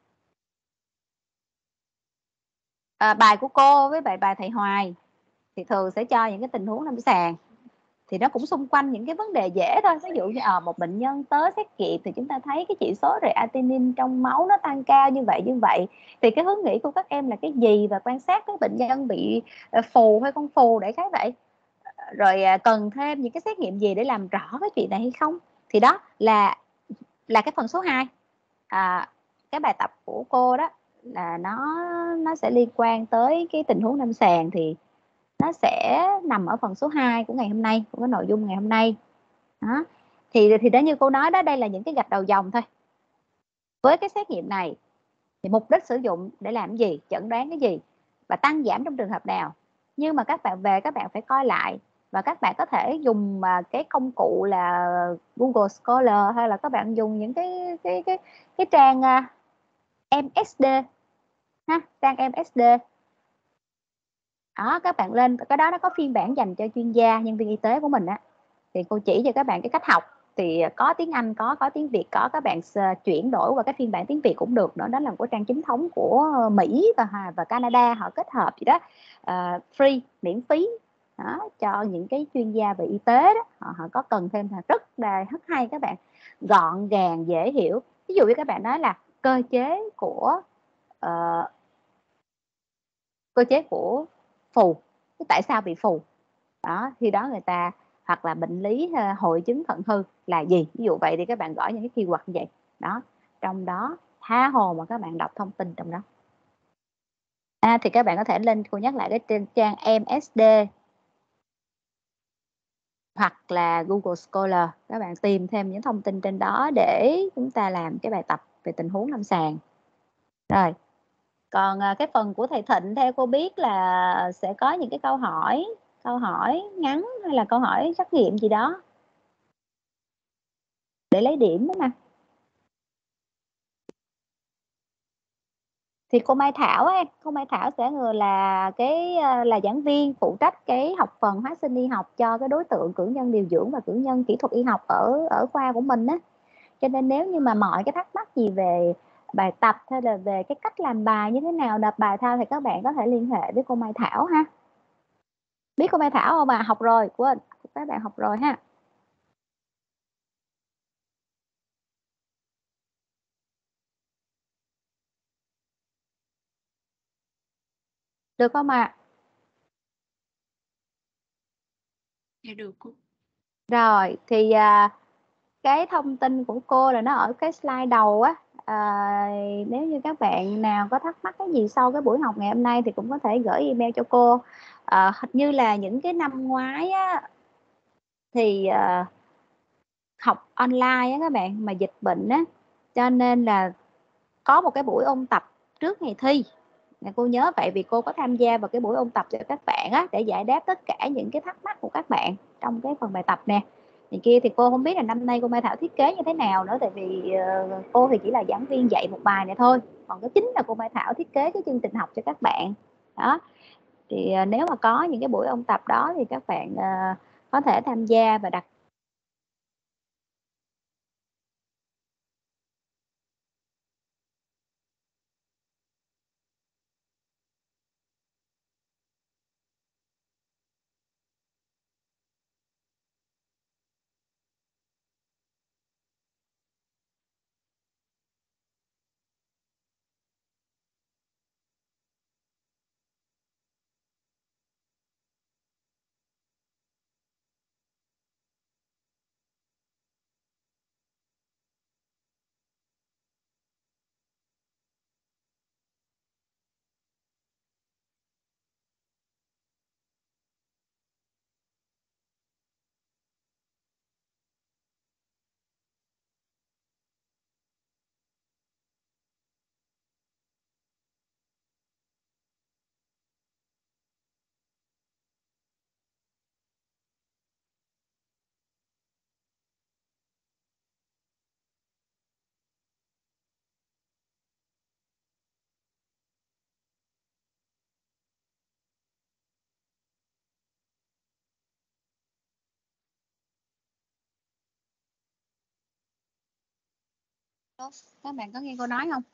[SPEAKER 1] Bài của cô với bài thầy Hoài thì thường sẽ cho những cái tình huống lâm sàng, thì nó cũng xung quanh những cái vấn đề dễ thôi. Ví dụ như một bệnh nhân tới xét nghiệm thì chúng ta thấy cái chỉ số creatinine trong máu nó tăng cao như vậy, thì cái hướng nghĩ của các em là cái gì, và quan sát cái bệnh nhân bị phù hay không phù để cái vậy, rồi cần thêm những cái xét nghiệm gì để làm rõ cái chuyện này hay không. Thì đó là cái phần số 2. Cái bài tập của cô đó là nó sẽ liên quan tới cái tình huống lâm sàng, thì nó sẽ nằm ở phần số 2 của ngày hôm nay, của cái nội dung ngày hôm nay đó. Thì đã như cô nói đó, đây là những cái gạch đầu dòng thôi. Với cái xét nghiệm này thì mục đích sử dụng để làm gì, chẩn đoán cái gì, và tăng giảm trong trường hợp nào. Nhưng mà các bạn về, các bạn phải coi lại, và các bạn có thể dùng cái công cụ là Google Scholar, hay là các bạn dùng những cái trang MSD ha, trang MSD đó. Các bạn lên cái đó, nó có phiên bản dành cho chuyên gia, nhân viên y tế của mình á, thì cô chỉ cho các bạn cái cách học. Thì có tiếng Anh, có tiếng Việt, có các bạn chuyển đổi qua cái phiên bản tiếng Việt cũng được nữa. Đó là một cái trang chính thống của Mỹ và Canada, họ kết hợp gì đó free, miễn phí đó, cho những cái chuyên gia về y tế đó. Họ có cần thêm là rất là rất hay, các bạn, gọn gàng dễ hiểu. Ví dụ như các bạn nói là cơ chế của uh, cơ chế của phù, tại sao bị phù đó, thì đó người ta, hoặc là bệnh lý hội chứng thận hư là gì, ví dụ vậy, thì các bạn gõ những cái keyword như vậy đó. Trong đó tha hồ mà các bạn đọc thông tin trong đó. Thì các bạn có thể lên, cô nhắc lại, cái trên trang MSD hoặc là Google Scholar, các bạn tìm thêm những thông tin trên đó để chúng ta làm cái bài tập về tình huống lâm sàng. Rồi, còn cái phần của thầy Thịnh, theo cô biết là sẽ có những cái câu hỏi ngắn, hay là câu hỏi trắc nghiệm gì đó để lấy điểm đó mà. Thì cô Mai Thảo ấy, cô Mai Thảo sẽ là là giảng viên phụ trách cái học phần hóa sinh y học cho cái đối tượng cử nhân điều dưỡng và cử nhân kỹ thuật y học ở khoa của mình á. Cho nên nếu như mà mọi cái thắc mắc gì về bài tập, hay là về cái cách làm bài như thế nào, nộp bài thao, thì các bạn có thể liên hệ với cô Mai Thảo ha. Biết cô Mai Thảo không à? Học rồi, quên, các bạn học rồi ha. Được không ạ?
[SPEAKER 3] Dạ được cô.
[SPEAKER 1] Rồi, thì cái thông tin của cô là nó ở cái slide đầu á. Nếu như các bạn nào có thắc mắc cái gì sau cái buổi học ngày hôm nay thì cũng có thể gửi email cho cô. Hình như là những cái năm ngoái á, thì học online á các bạn, mà dịch bệnh á, cho nên là có một cái buổi ôn tập trước ngày thi. Cô nhớ vậy, vì cô có tham gia vào cái buổi ôn tập cho các bạn á, để giải đáp tất cả những cái thắc mắc của các bạn trong cái phần bài tập nè. Thì kia thì cô không biết là năm nay cô Mai Thảo thiết kế như thế nào nữa, tại vì cô thì chỉ là giảng viên dạy một bài này thôi, còn cái chính là cô Mai Thảo thiết kế cái chương trình học cho các bạn đó. Thì nếu mà có những cái buổi ôn tập đó thì các bạn có thể tham gia và đặt Các bạn có nghe cô nói không?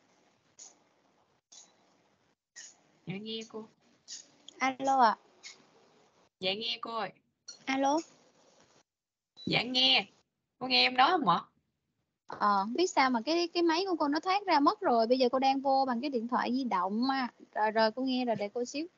[SPEAKER 3] Dạ nghe cô.
[SPEAKER 1] Alo ạ.
[SPEAKER 3] Dạ nghe cô ơi.
[SPEAKER 1] Alo.
[SPEAKER 3] Dạ nghe. Cô nghe em nói không ạ?
[SPEAKER 1] Không biết sao mà cái máy của cô nó thoát ra mất rồi. Bây giờ cô đang vô bằng cái điện thoại di động mà. Rồi cô nghe rồi, để cô xíu.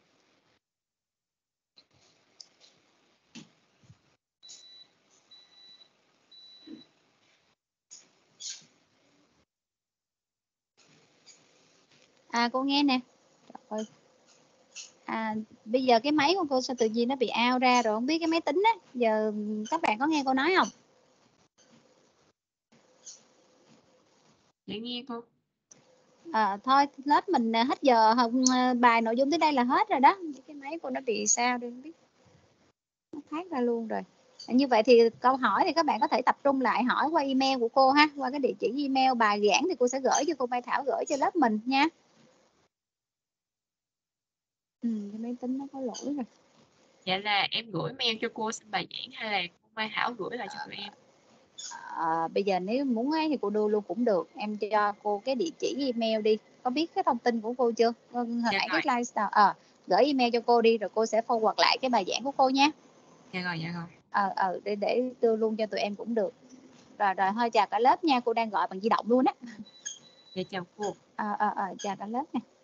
[SPEAKER 1] Cô nghe nè. Trời ơi. Bây giờ cái máy của cô sao tự nhiên nó bị out ra rồi, không biết cái máy tính á. Giờ các bạn có nghe cô nói không?
[SPEAKER 3] Dạ nghe cô.
[SPEAKER 1] Thôi lớp mình hết giờ học bài nội dung tới đây là hết rồi đó. Cái máy cô nó bị sao đây không biết, nó thoát ra luôn rồi. Như vậy thì câu hỏi thì các bạn có thể tập trung lại hỏi qua email của cô ha, qua cái địa chỉ email bài giảng thì cô sẽ gửi cho cô Mai Thảo, gửi cho lớp mình nha. Cái máy tính nó có lỗi rồi.
[SPEAKER 3] Dạ là em gửi mail cho cô xin bài giảng hay là cô Mai Thảo gửi lại cho tụi em?
[SPEAKER 1] Bây giờ nếu muốn ấy thì cô đưa luôn cũng được. Em cho cô cái địa chỉ email đi. Có biết cái thông tin của cô chưa? Hồi
[SPEAKER 3] Dạ
[SPEAKER 1] nãy
[SPEAKER 3] rồi.
[SPEAKER 1] cái slide gửi email cho cô đi, rồi cô sẽ forward lại cái bài giảng của cô nha.
[SPEAKER 3] Dạ rồi, dạ rồi.
[SPEAKER 1] Để đưa luôn cho tụi em cũng được. Rồi thôi chào cả lớp nha, cô đang gọi bằng di động luôn á.
[SPEAKER 3] Dạ chào cô.
[SPEAKER 1] Chào cả lớp nha.